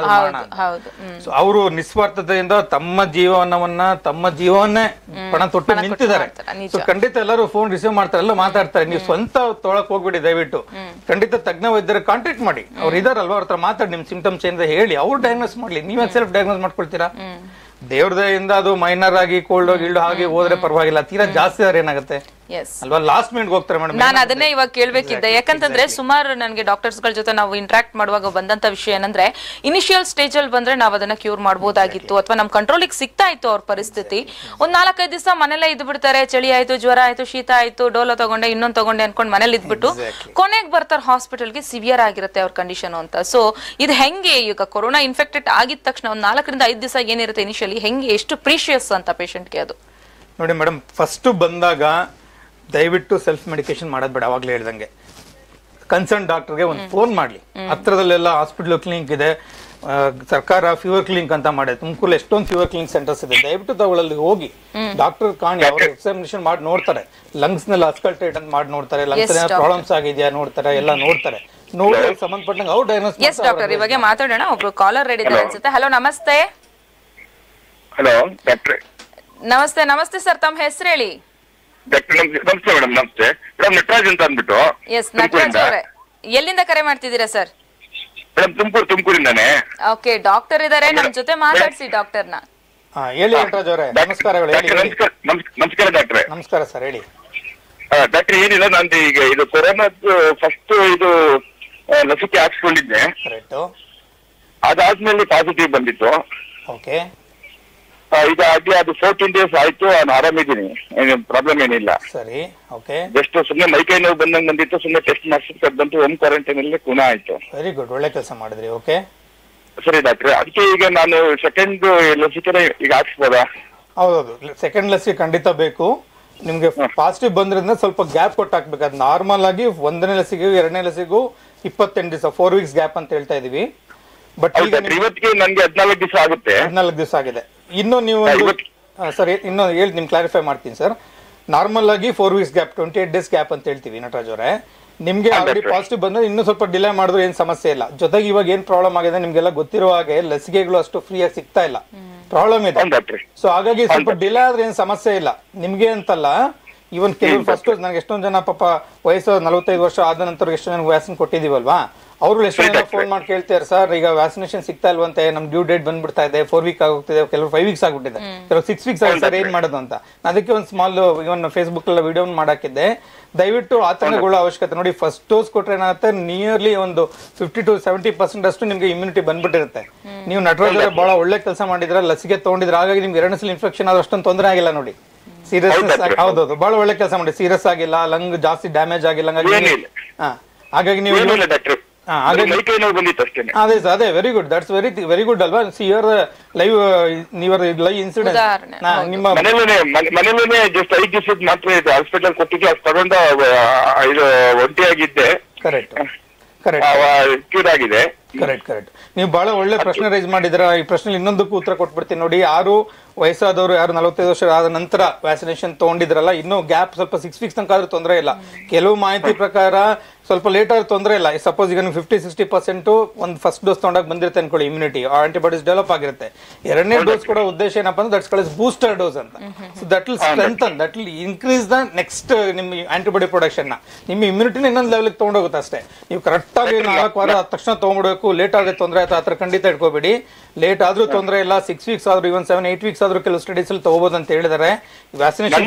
ಅವರು ನಿಸ್ವಾರ್ಥತೆಯಿಂದ ತಮ್ಮ ಜೀವನವನ್ನ ತಮ್ಮ ಜೀವವನ್ನೇ ಪಣ ತೊಟ್ಟು ನಿಂತಿದ್ದಾರೆ. ಸೊ ಖಂಡಿತ ಎಲ್ಲರೂ ಫೋನ್ ರಿಸೀವ್ ಮಾಡ್ತಾರೆ, ಎಲ್ಲ ಮಾತಾಡ್ತಾರೆ. ನೀವು ಸ್ವಂತ ತೊಳಕ್ ಹೋಗ್ಬಿಡಿ, ದಯವಿಟ್ಟು ಖಂಡಿತ ತಜ್ಞ ವೈದ್ಯರ ಕಾಂಟ್ಯಾಕ್ಟ್ ಮಾಡಿ. ಅವ್ರು ಇದಾರಲ್ವಾ, ಅವ್ರ ಹತ್ರ ಮಾತಾಡಿ, ನಿಮ್ ಸಿಂಪ್ಟಮ್ಸ್ ಏನಿದೆ ಹೇಳಿ, ಅವ್ರು ಡಯಾಗ್ನೋಸ್ ಮಾಡ್ಲಿ. ನೀವೇ ಸೆಲ್ಫ್ ಡಯಾಗ್ನೋಸ್ ಮಾಡ್ಕೊಳ್ತೀರಾ? ದೇವ್ರ ದಯಿಂದ ಅದು ಮೈನರ್ ಆಗಿ ಕೋಲ್ಡ್ ಹೋಗಿ ಇಲ್ಡು ಹಾಗೆ ಹೋದ್ರೆ ಪರವಾಗಿಲ್ಲ. ತೀರಾ ಜಾಸ್ತಿ ಆದ್ರೆ ಏನಾಗುತ್ತೆ ಅಲ್ವಾ, ಲಾಸ್ಟ್ ಮಿನಿಟ್ ಹೋಗ್ತಾರೆ ಮೇಡಮ್. ನಾನು ಅದನ್ನೇ ಇವಾಗ ಕೇಳ್ಬೇಕಿದ್ದೆ, ಯಾಕಂತಂದ್ರೆ ಸುಮಾರು ನನಗೆ ಡಾಕ್ಟರ್ಸ್ ಗಳ ಜೊತೆ ನಾವು ಇಂಟ್ರಾಕ್ಟ್ ಮಾಡುವಾಗ ಬಂದಂತ ವಿಷಯ ಏನಂದ್ರೆ, ಇನಿಷಿಯಲ್ ಸ್ಟೇಜ್ ಅಲ್ಲಿ ಬಂದ್ರೆ ನಾವ್ ಅದನ್ನ ಕ್ಯೂರ್ ಮಾಡಬಹುದಾಗಿತ್ತು, ಅಥವಾ ನಮ್ ಕಂಟ್ರೋಲಿಗೆ ಸಿಗ್ತಾ ಇತ್ತು ಅವ್ರ ಪರಿಸ್ಥಿತಿ. ಒಂದ್ ನಾಲ್ಕೈದು ದಿವಸ ಮನೇಲೆ ಇದ್ ಬಿಡ್ತಾರೆ, ಚಳಿ ಆಯ್ತು, ಜ್ವರ ಆಯ್ತು, ಶೀತ ಆಯ್ತು, ಡೋಲೋ ತಗೊಂಡೆ, ಇನ್ನೊಂದ್ ತಗೊಂಡೆ ಅನ್ಕೊಂಡ್ ಮನೇಲಿ ಇದ್ಬಿಟ್ಟು ಕೊನೆಗೆ ಬರ್ತಾರೆ ಹಾಸ್ಪಿಟಲ್ಗೆ, ಸಿವಿಯರ್ ಆಗಿರುತ್ತೆ ಅವ್ರ ಕಂಡೀಷನ್ ಅಂತ. ಸೊ ಇದು ಹೆಂಗೆ, ಈಗ ಕೊರೋನಾ ಇನ್ಫೆಕ್ಟೆಡ್ ಆಗಿದ ತಕ್ಷಣ ಒಂದ್ ನಾಲ್ಕರಿಂದ ಐದು ದಿವಸ ಏನಿರುತ್ತೆ ಇನಿಷಿಯಲಿ, ಹೆಂಗೆ ಎಷ್ಟು ಪ್ರೀಶಿಯಸ್ ಅಂತ ಪೇಷಂಟ್ಗೆ ಅದು? ನೋಡಿ ಮೇಡಮ್, ಫಸ್ಟ್ ಬಂದಾಗ ದಯವಿಟ್ಟು ಸೆಲ್ಫ್ ಮೆಡಿಕೇಶನ್ ಮಾಡೋದ್ ಬೇಡ. ಅವಾಗ್ಲೇ ಹೇಳ್ದಂಗೆ ಕನ್ಸರ್ನ್ ಡಾಕ್ಟರ್ಗೆ ಒಂದು ಫೋನ್ ಮಾಡ್ಲಿ. ಹತ್ರದಲ್ಲೆಲ್ಲ ಹಾಸ್ಪಿಟಲ್ ಕ್ಲಿನಿಕ್ ಇದೆ, ಸರ್ಕಾರ ಫೀವರ್ ಕ್ಲಿನಿಕ್ ಅಂತ ಮಾಡಿದೆ. ತುಮಕೂರು ಎಷ್ಟೊಂದು ಫೀವರ್ ಕ್ಲಿನಿಕ್ ಸೆಂಟರ್ಸ್ ಇದೆ. ದಯವಿಟ್ಟು ತಗೊಳ್ಳಲ್ಲಿ ಹೋಗಿ ಡಾಕ್ಟರ್ ಕಾಣಿ, ಅವ್ರ ಎಕ್ಸಾಮಿನೇಷನ್ ಮಾಡಿ ನೋಡ್ತಾರೆ, ಲಂಗ್ಸ್ ನಲ್ಲಿ ಅಸ್ಕಲ್ಟೇಟ್ ಅಂತ ಮಾಡಿ ನೋಡ್ತಾರೆ, ಲಂಗ್ಸ್ ಪ್ರಾಬ್ಲಮ್ಸ್ ಆಗಿದೆಯಾ ನೋಡ್ತಾರೆ, ಎಲ್ಲ ನೋಡ್ತಾರೆ. ನೋಡಿ ಸಂಬಂಧಪಟ್ಟಂಗೆ ಅವ್ರು ಡಯಾಗ್ನೋಸ್. ಎಸ್ ಡಾಕ್ಟರ್, ಇವಾಗ ಮಾತಾಡೋಣ. ಒಬ್ರು ಕಾಲರ್ ರೆಡಿ ಇದ್ದಾರೆ ಅನ್ಸುತ್ತೆ. ಹಲೋ, ನಮಸ್ತೆ. ಹಲೋ ಡಾಕ್ಟ್ರೆ. ನಮಸ್ತೆ. ನಮಸ್ತೆ ಸರ್, ತಮ್ಮ ಹೆಸರು ಹೇಳಿ. ನಮಸ್ತೆ ಮೇಡಮ್. ನಮಸ್ತೆ ಮೇಡಮ್, ನಟರಾಜ್ ಅಂತ ಅಂದ್ಬಿಟ್ಟು. ಎಸ್ ನಟರಾಜ್ ಅವರೇ, ಎಲ್ಲಿಂದ ಕರೆ ಮಾಡ್ತಿದ್ದೀರಾ ಸರ್? ಮೇಡಮ್ ತುಮಕೂರು, ತುಮಕೂರಿಂದಾನೆ. ಓಕೆ, ಡಾಕ್ಟರ್ ಇದಾರೆ, ನಮ್ ಜೊತೆ ಮಾತಾಡ್ಸಿ ಡಾಕ್ಟರ್ನ. ಹೇಳಿ ನಟರಾಜ್ ಅವರೇ. ನಮಸ್ಕಾರಗಳು. ನಮಸ್ಕಾರ ಡಾಕ್ಟ್ರೆ. ನಮಸ್ಕಾರ ಸರ್, ಹೇಳಿ. ಡಾಕ್ಟ್ರೆ ಏನಿಲ್ಲ, ನಂದು ಈಗ ಇದು ಕೊರೋನಾದ್ದು ಫಸ್ಟ್ ಇದು ಲಸಿಕೆ ಹಾಕ್ಸ್ಕೊಂಡಿದ್ದೆ. ಅದಾದ್ಮೇಲೆ ಪಾಸಿಟಿವ್ ಬಂದಿತ್ತು. ಓಕೆ, ಇದಾಗ್ಲಿ ಅದು ಫೋರ್ಟೀನ್ ಡೇಸ್ ಆಯ್ತು, ನಾನು ಆರಾಮಿದ್ದೀನಿ, ಪ್ರಾಬ್ಲಮ್ ಏನಿಲ್ಲ. ಸರಿ, ಓಕೆ. ಜಸ್ಟ್ ಸುಮ್ಮನೆ ಮೈಕೈ ನೋವು ಬಂದಂಗೆ ಬಂದಿತ್ತು, ಸುಮ್ಮನೆ ಟೆಸ್ಟ್ ಮಾಡಿಸಿದ್ರೆ ಬಂತು, ಹೋಮ್ ಕ್ವಾರಂಟೈನ್ ಅಲ್ಲಿ ಗುಣ ಆಯ್ತು. ವೆರಿ ಗುಡ್, ಒಳ್ಳೆ ಕೆಲಸ ಮಾಡಿದ್ರಿ. ಓಕೆ ಸರಿ ಡಾಕ್ಟ್ರೆ, ಅದಕ್ಕೆ ಈಗ ನಾನು ಸೆಕೆಂಡ್ ಲಸಿಕೆ ಈಗ ಹಾಕ್ಸ್ಬೋದಾ? ಹೌದೌದು, ಸೆಕೆಂಡ್ ಲಸಿಕೆ ಖಂಡಿತ ಬೇಕು. ನಿಮ್ಗೆ ಪಾಸಿಟಿವ್ ಬಂದ್ರಿಂದ ಸ್ವಲ್ಪ ಗ್ಯಾಪ್ ಕೊಟ್ಟು ಹಾಕ್ಬೇಕು. ಅದು ನಾರ್ಮಲ್ ಆಗಿ ಒಂದನೇ ಲಸಿಕೆಗೂ ಎರಡನೇ ಲಸಿಗೂ ಇಪ್ಪತ್ತೆಂಟು ದಿವಸ, ಫೋರ್ ವೀಕ್ಸ್ ಗ್ಯಾಪ್ ಅಂತ ಹೇಳ್ತಾ ಇದೀವಿ. ಬಟ್ ಇವತ್ತಿಗೆ ನನ್ಗೆ ಹದಿನಾಲ್ಕು ದಿವಸ ಆಗುತ್ತೆ. ಹದಿನಾಲ್ಕು ದಿವಸ ಆಗಿದೆ. ಇನ್ನು ನೀವು ಸರ್, ಇನ್ನು ಹೇಳಿ ನಿಮ್ಗೆ ಕ್ಲಾರಿಫೈ ಮಾಡ್ತೀನಿ ಸರ್. ನಾರ್ಮಲ್ ಆಗಿ four weeks gap, twenty eight days gap ಅಂತ ಹೇಳ್ತೀವಿ ನಟರಾಜ್ ಅವರೇ. ನಿಮ್ಗೆ ಆಲ್ರೆಡಿ ಪಾಸಿಟಿವ್ ಬಂದ್ರೆ ಇನ್ನೂ ಸ್ವಲ್ಪ ಡಿಲೇ ಮಾಡಿದ್ರು ಏನ್ ಸಮಸ್ಯೆ ಇಲ್ಲ. ಜೊತೆಗೆ ಇವಾಗ ಏನ್ ಪ್ರಾಬ್ಲಮ್ ಆಗಿದೆ ನಿಮ್ಗೆಲ್ಲ ಗೊತ್ತಿರುವ ಹಾಗೆ ಲಸಿಕೆಗಳು ಅಷ್ಟು ಫ್ರೀ ಆಗಿ ಸಿಗ್ತಾ ಇಲ್ಲ, ಪ್ರಾಬ್ಲಮ್ ಇದೆ. ಸೊ ಹಾಗಾಗಿ ಸ್ವಲ್ಪ ಡಿಲೇ ಆದ್ರೆ ಏನ್ ಸಮಸ್ಯೆ ಇಲ್ಲ ನಿಮ್ಗೆ ಅಂತಲ್ಲ. ಇವನ್ ಕೆಲವು ಫಸ್ಟ್ ನನಗೆ ಎಷ್ಟೊಂದು ಜನ ಪಾಪ ವಯಸ್ಸು ನಲವತ್ತೈದು ವರ್ಷ ಆದ ನಂತರ ಎಷ್ಟು ಜನ ವ್ಯಾಕ್ಸಿನ್ ಕೊಟ್ಟಿದೀವಲ್ವಾ, ಅವ್ರು ಎಷ್ಟು ಜನ ಫೋನ್ ಮಾಡಿ ಕೇಳ್ತಾರೆ, ಸರ್ ಈಗ ವ್ಯಾಕ್ಸಿನೇಷನ್ ಸಿಗ್ತಾ ಇಲ್ವಂತೆ, ನಮ್ ಡ್ಯೂ ಡೇಟ್ ಬಂದ್ಬಿಡ್ತಾ ಇದೆ, ಫೋರ್ ವೀಕ್ ಆಗೋಗ್ತಿದೆ, ಕೆಲವು ಫೈವ್ ವೀಕ್ಸ್ ಆಗ್ಬಿಟ್ಟಿದೆ, ಕೆಲವು ಸಿಕ್ಸ್ ವೀಕ್ಸ್ ಆಗಿದೆ ಸರ್, ಏನ್ ಮಾಡೋದು ಅಂತ. ಅದಕ್ಕೆ ಒಂದು ಸ್ಮಾಲ್ ಇವನ್ ಫೇಸ್ಬುಕ್ ಎಲ್ಲ ವಿಡಿಯೋ ಮಾಡಾಕಿದ್ದೆ. ದಯವಿಟ್ಟು ಆತಂಕಗೊಳ್ಳೋ ಅವಶ್ಯಕತೆ ನೋಡಿ. ಫಸ್ಟ್ ಡೋಸ್ ಕೊಟ್ರೆ ಏನಾಗುತ್ತೆ, ನಿಯರ್ಲಿ ಒಂದು ಫಿಫ್ಟಿ ಟು ಸೆವೆಂಟಿ ಪರ್ಸೆಂಟ್ ಅಷ್ಟು ನಿಮ್ಗೆ ಇಮ್ಯುನಿಟಿ ಬಂದ್ಬಿಟ್ಟಿರುತ್ತೆ. ನೀವು ನಟರಾಜ್ ಬಹಳ ಒಳ್ಳೆ ಕೆಲಸ ಮಾಡಿದ್ರೆ, ಲಸಿಕೆ ತಗೊಂಡಿದ್ರೆ, ಹಾಗಾಗಿ ನಿಮ್ಗೆ ಎರಡನೇ ಸಲ ಇನ್ಫೆಕ್ಷನ್ ಆದ್ರೆ ಅಷ್ಟೊಂದು ತೊಂದರೆ ಆಗಿಲ್ಲ ನೋಡಿ. ಸೀರಿಯಸ್ ಹೌದೌದು, ಬಹಳ ಒಳ್ಳೆ ಕೆಲಸ ಮಾಡಿ, ಸೀರಿಯಸ್ ಆಗಿಲ್ಲ, ಲಂಗ್ ಜಾಸ್ತಿ ಡ್ಯಾಮೇಜ್ ಆಗಿಲ್ಲ, ಹಾಗಾಗಿ ನೀವು ಅದೇ ಸರ್, ಅದೇ very good, that's very very good ಅಲ್ವಾ. See your live your live incident ನಿಮ್ಮ ಮನೇಲೇನೆ ಜಸ್ಟ್ ಐದು ದಿವಸದ ಮಾತ್ರ ಇದು ಹಾಸ್ಪಿಟಲ್ ಕೊಟ್ಟಿದ್ದು, ಅದು ತಗೊಂಡ ಇದು ಒಂಟಿಯಾಗಿದ್ದೆ. ಕರೆಕ್ಟ್ ಕರೆಕ್ಟ್ ಕ್ಯೂರ್ ಆಗಿದೆ. ಕರೆಕ್ಟ್ ಕರೆಕ್ಟ್ ನೀವು ಬಹಳ ಒಳ್ಳೆ ಪ್ರಶ್ನೆ ರೈಸ್ ಮಾಡಿದ್ರ. ಈ ಪ್ರಶ್ನೆ ಇನ್ನೊಂದಕ್ಕೂ ಉತ್ತರ ಕೊಟ್ಬಿಡ್ತೀನಿ ನೋಡಿ. ಯಾರು ವಯಸ್ಸಾದವರು ಯಾರು ನಲವತ್ತೈದು ವರ್ಷ ಆದ ನಂತರ ವ್ಯಾಕ್ಸಿನೇಷನ್ ತಗೊಂಡಿದ್ರಲ್ಲ, ಇನ್ನೂ ಗ್ಯಾಪ್ ಸ್ವಲ್ಪ ಸಿಕ್ಸ್ ವೀಕ್ಸ್ ತನಕ ಆದ್ರೂ ತೊಂದರೆ ಇಲ್ಲ. ಕೆಲವು ಮಾಹಿತಿ ಪ್ರಕಾರ ಸ್ವಲ್ಪ ಲೇಟ್ ಆದ್ರೂ ತೊಂದರೆ ಇಲ್ಲ. ಸಪೋಸ್ ಈಗ ನೀವು ಫಿಫ್ಟಿ ಸಿಕ್ಸ್ಟಿ ಪರ್ಸೆಂಟ್ ಒಂದು ಫಸ್ಟ್ ಡೋಸ್ ತಗೊಂಡಾಗ ಬಂದಿರುತ್ತೆ ಅನ್ಕೊಳ್ಳಿ, ಇಮ್ಯುನಿಟಿ ಆಂಟಿಬಾಡೀಸ್ ಡೆವಲಪ್ ಆಗಿರುತ್ತೆ. ಎರಡನೇ ಡೋಸ್ ಕೂಡ ಉದ್ದೇಶ ಏನಪ್ಪಾ ಅಂದ್ರೆ ದಟ್ಸ್ ಕಾಲ್ಡ್ ಬೂಸ್ಟರ್ ಡೋಸ್ ಅಂತ. So that will strengthen, that will increase the next ನಿಮ್ಮ ಆಂಟಿಬಾಡಿ ಪ್ರೊಡಕ್ಷನ್ ನ, ನಿಮ್ಮ ಇಮ್ಯುನಿಟಿನ ಇನ್ನೊಂದು ಲೆವೆಲ್ಗೆ ತಗೊಂಡೋಗುತ್ತೆ ಅಷ್ಟೇ. ನೀವು ಕರೆಕ್ಟ್ ಆಗಿ ನಾಲ್ಕು ವಾರ ಆದ ತಕ್ಷಣ ತಗೊಂಡ್ಬಿಡ್ಬೇಕು. ಲೇಟ್ ಆದ್ರೆ ತೊಂದರೆ ಆಯ್ತು ಆತರ ಖಂಡಿತ ಇಟ್ಕೋಬೇಡಿ. ಲೇಟ್ ಆದ್ರೂ ತೊಂದರೆ ಇಲ್ಲ, ಸಿಕ್ಸ್ ವೀಕ್ಸ್ ಆದ್ರೂ ಇವನ್ ಸೆವೆನ್ ಏಟ್ ವೀಕ್ಸ್ ಆದ್ರೂ ಕೆಲವು ಸ್ಟಡೀಸ್ ಅಲ್ಲಿ ತಗೋಬಹುದು ಅಂತ ಹೇಳಿದಾರೆ. ವ್ಯಾಕ್ಸಿನೇಷನ್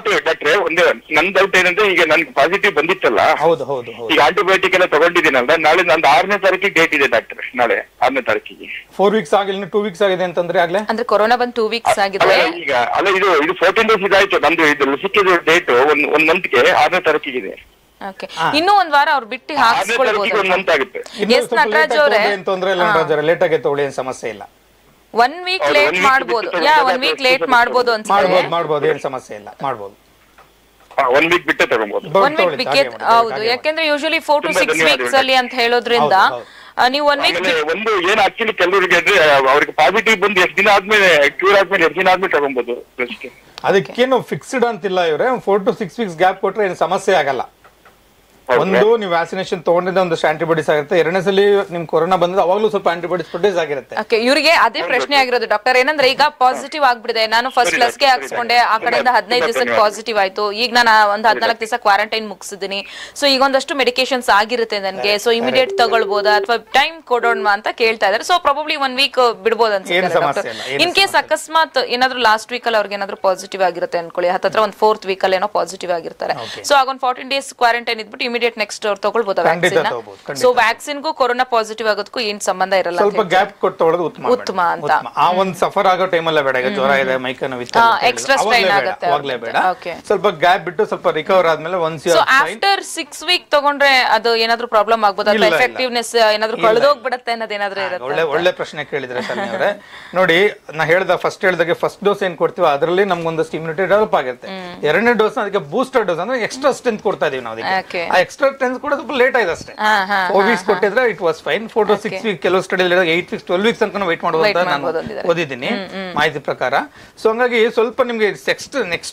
ನನ್ ಡೌಟ್ ಏನಂದ್ರೆ, ಈಗ ನನ್ಗೆ ಪಾಸಿಟಿವ್ ಬಂದಿತ್ತಲ್ಲ, ಹೌದು ಹೌದು ಈಗ ಆಂಟಿಬಯೋಟಿಕ್ ಎಲ್ಲ ತಗೊಂಡಿದ್ದೀನಲ್ಲ, ನಾಳೆ ನಂದು ಆರನೇ ತಾರೀಕಿಗೆ ಡೇಟ್ ಇದೆ ಡಾಕ್ಟರ್, ನಾಳೆ ಆರನೇ ತಾರೀಕಿಗೆ. ಫೋರ್ ವೀಕ್ಸ್ ಆಗಿಲ್ಲ, ಟೂ ವೀಕ್ಸ್ ಆಗಿದೆ ಅಂತಂದ್ರೆ ಆಗ್ಲೇ ಅಂದ್ರೆ ಕೊರೋನಾ ಬಂದ್ ಟೂ ವೀಕ್ಸ್ ಆಗಿದೆ ಈಗ. ಅಲ್ಲ ಇದು ಇದು ಫೋರ್ಟೀನ್ ಡೇಸ್ ಇದಾಯ್ತು ನಂದು, ಇದು ಲಸಿಕೆ ಡೇಟ್ ಒಂದ್ ಒಂದ್ ಮಂತ್ಗೆ ಆರನೇ ತಾರೀಕಿಗಿದೆ. ಇನ್ನೂ ಒಂದ್ ವಾರ ಅವ್ರು ಬಿಟ್ಟು ಹಾಕ್ಸ್ಕೊಳ್ಬಹುದು. ಎಸ್ ನಟರಾಜ್ ಅವರೇ, ತೊಂದರೆ ಇಲ್ಲ ನಟರಾಜ್, ಲೇಟ್ ಆಗಿ ತಗೊಳ್ಳಿ, ಏನ್ ಸಮಸ್ಯೆ ಇಲ್ಲ. ಒನ್ ವೀಕ್ ಲೇಟ್ ಮಾಡ್ಬೋದು, ಯಾ ಒನ್ ವೀಕ್ ಲೇಟ್ ಮಾಡ್ಬೋದು ಅಂತ ಮಾಡ್ಬೋದು ಮಾಡ್ಬೋದು ಏನ್ ಸಮಸ್ಯೆ ಇಲ್ಲ, ಮಾಡ್ಬೋದು. ಒನ್ ವೀಕ್ ಬಿಟ್ಟೆ ತಗೊಬಹುದು. ಒನ್ ವೀಕ್ ಬಿಕ್ಕೆ ಹೌದು, ಯಾಕೆಂದ್ರೆ usually four to six weeks ಅಲ್ಲಿ ಅಂತ ಹೇಳೋದ್ರಿಂದ ನೀವು ಒನ್ ವೀಕ್ ಒಂದು ಏನ್ ಆಕ್ಚುಲಿ ಕೆಲವರಿಗೆ ಅಂದ್ರೆ ಅವ್ರಿಗೆ ಪಾಸಿಟಿವ್ ಬಂದು ಎಷ್ಟು ದಿನ ಆದ್ಮೇಲೆ ಕ್ಯೂರ್ ಆದ್ಮೇಲೆ ಎಷ್ಟು ದಿನ ಆದ್ಮೇಲೆ ತಗೊಬಹುದು. ಅದಕ್ಕೇನು ಫಿಕ್ಸ್ಡ್ ಅಂತಿಲ್ಲ ಇವ್ರೆ, four to six weeks gap ಕೊಟ್ರೆ ಏನು ಸಮಸ್ಯೆ ಆಗಲ್ಲ. ಒಂದು ನೀವು ವ್ಯಾಕ್ಸಿನೇಷನ್ ತಗೊಂಡಿದ್ದ ಒಂದಷ್ಟು ಆಂಟಿಬಾಡೀಸ್ ಆಗುತ್ತೆ, ಎರಡನೇ ಸಲ ನಿಮ್ ಕೊರೋನಾ ಬಂದ್ರೆ ಅವಾಗ್ಲೂ ಸ್ವಲ್ಪ ಆಂಟಿಬಾಡೀಸ್ ಪ್ರೊಡ್ಯೂಸ್ ಆಗಿರುತ್ತೆ. ಓಕೆ, ಇವರಿಗೆ ಅದೇ ಪ್ರಶ್ನೆ ಆಗಿರೋದು ಡಾಕ್ಟರ್, ಏನಂದ್ರೆ ಈಗ ಪಾಸಿಟಿವ್ ಆಗ್ಬಿಡಿದೆ, ನಾನು ಫಸ್ಟ್ ಲಸಿಕೆ ಹಾಕ್ಸ್ಕೊಂಡೆ, ಆ ಕಡೆಯಿಂದ ಹದಿನೈದು ದಿವಸಕ್ಕೆ ಪಾಸಿಟಿವ್ ಆಯ್ತು, ಈಗ ನಾನು ಒಂದು ಹದಿನಾಲ್ಕು ದಿವಸ ಕ್ವಾರಂಟೈನ್ ಮುಗಿಸಿದೀನಿ, ಸೊ ಈಗ ಒಂದಷ್ಟು ಮೆಡಿಕೇಶನ್ಸ್ ಆಗಿರುತ್ತೆ ನನಗೆ, ಸೊ ಇಮಿಡಿಯೇಟ್ ತಗೊಳ್ಬೋದಾ ಅಥವಾ ಟೈಮ್ ಕೊಡೋಣ ಅಂತ ಕೇಳ್ತಾ ಇದಾರೆ. ಸೊ ಪ್ರಾಬಬ್ಲಿ ಒನ್ ವೀಕ್ ಬಿಡ್ಬೋದು ಅನ್ಸುತ್ತೆ ಡಾಕ್ಟರ್. ಇನ್ ಕೇಸ್ ಅಕಸ್ಮಾತ್ ಏನಾದ್ರು ಲಾಸ್ಟ್ ವೀಕ್ ಅಲ್ಲಿ ಅವ್ರಿಗೆ ಏನಾದ್ರು ಪಾಸಿಟಿವ್ ಆಗಿರುತ್ತೆ ಅನ್ಕೊಳ್ಳಿ, ಹತ್ತತ್ರ ಒಂದು ಫೋರ್ತ್ ವೀಕ್ ಅಲ್ಲಿ ಏನೋ ಪಾಸಿಟಿವ್ ಆಗಿರ್ತಾರೆ, ಸೊ ಆಗ ಒಂದು ಫಾರ್ಟೀನ್ ಡೇಸ್ ಕ್ವಾರಂಟೈನ್ ಇದ್ಬಿಟ್ಟು ಇಮಿಡಿಯೇಟ್ ನೆಕ್ಸ್ಟ್ ಅವ್ರು ತಗೊಳ್ಬಹುದು ವ್ಯಾಕ್ಸಿನ್. ಸೊ ವ್ಯಾಕ್ಸಿನ್ಗೂ ಕೊರೋನಾ ಪಾಸಿಟಿವ್ ಆಗೋದಕ್ಕೂ ಏನ್ ಸಂಬಂಧ ಇರಲ್ಲ, ಸ್ವಲ್ಪ ಗ್ಯಾಪ್ ಕೊಟ್ಟು ತಗೊಳ್ಳೋದು ಉತ್ತಮ ಉತ್ತಮ ಅಂತ. ಆ ಒಂದು ಸಫರ್ ಆಗೋ ಟೈಮ್ ಅಲ್ಲೇ ಬೇಡ, ಈಗ ಜ್ವರ ಇದೆ ಮೈಕೈ ನೋವು ಇತ್ತು ಎಕ್ಸ್ಟ್ರಾ ಸ್ಟ್ರೈನ್ ಆಗುತ್ತೆ, ಅವಾಗ್ಲೇ ಬೇಡ. ಸ್ವಲ್ಪ ಗ್ಯಾಪ್ ಬಿಟ್ಟು ಸ್ವಲ್ಪ ರಿಕವರ್ ಆದ್ಮೇಲೆ once so after six week ತಗೊಂಡ್ರೆ ಅದು ಏನಾದ್ರೂ ಪ್ರಾಬ್ಲಮ್ ಆಗ್ಬೋದು ಅಥವಾ ಎಫೆಕ್ಟಿವ್ನೆಸ್ ಏನಾದ್ರೂ ಕಳೆದೋಗ್ಬಿಡುತ್ತೆ ಅನ್ನೋದೇನಾದ್ರೂ ಇರುತ್ತೆ? ಒಳ್ಳೆ ಒಳ್ಳೆ ಪ್ರಶ್ನೆ ಕೇಳಿದ್ರೆ ಸನ್ನಿ ಅವರೇ. ನೋಡಿ, ನಾ ಹೇಳ್ದ ಫಸ್ಟ್ ಹೇಳ್ದಾಗೆ ಫಸ್ಟ್ ಡೋಸ್ ಏನ್ ಕೊಡ್ತೀವಿ ಅದರಲ್ಲಿ ನಮ್ಗೊಂದಷ್ಟು ಇಮ್ಯುನಿಟಿ ಡೆವಲಪ್ ಆಗಿರುತ್ತೆ. ಎರಡನೇ ಡೋಸ್ ಅದಕ್ಕೆ ಬೂಸ್ಟರ್ ಡೋಸ್ ಅಂದ್ರೆ ಎಕ್ಸ್ಟ್ರಾ ಸ್ಟ್ರೆಂತ್ ಕೊಡ್ತಾ ಇದೀವಿ ನಾವು. ಅದಕ್ಕೆ ಆ ಎಕ್ಸ್ಟ್ರಾ ಸ್ಟ್ರೆಂತ್ ಕೂಡ ಸ್ವಲ್ಪ ಲೇಟ್ ಆಯ್ತು ಅಷ್ಟೇ. ಫೋರ್ ವೀಕ್ಸ್ ಕೊಟ್ಟಿದ್ರೆ it was fine. Four to six week ಕೆಲವು study eight weeks twelve weeks ತನಕ ವೈಟ್ ಮಾಡುವ ಅಂತ ನಾನು ಓದಿದ್ದೀನಿ ಮಾಹಿತಿ ಪ್ರಕಾರ. ಸೊ ಹಂಗಾಗಿ ಸ್ವಲ್ಪ ನಿಮ್ಗೆ ನೆಕ್ಸ್ಟ್ ನೆಕ್ಸ್ಟ್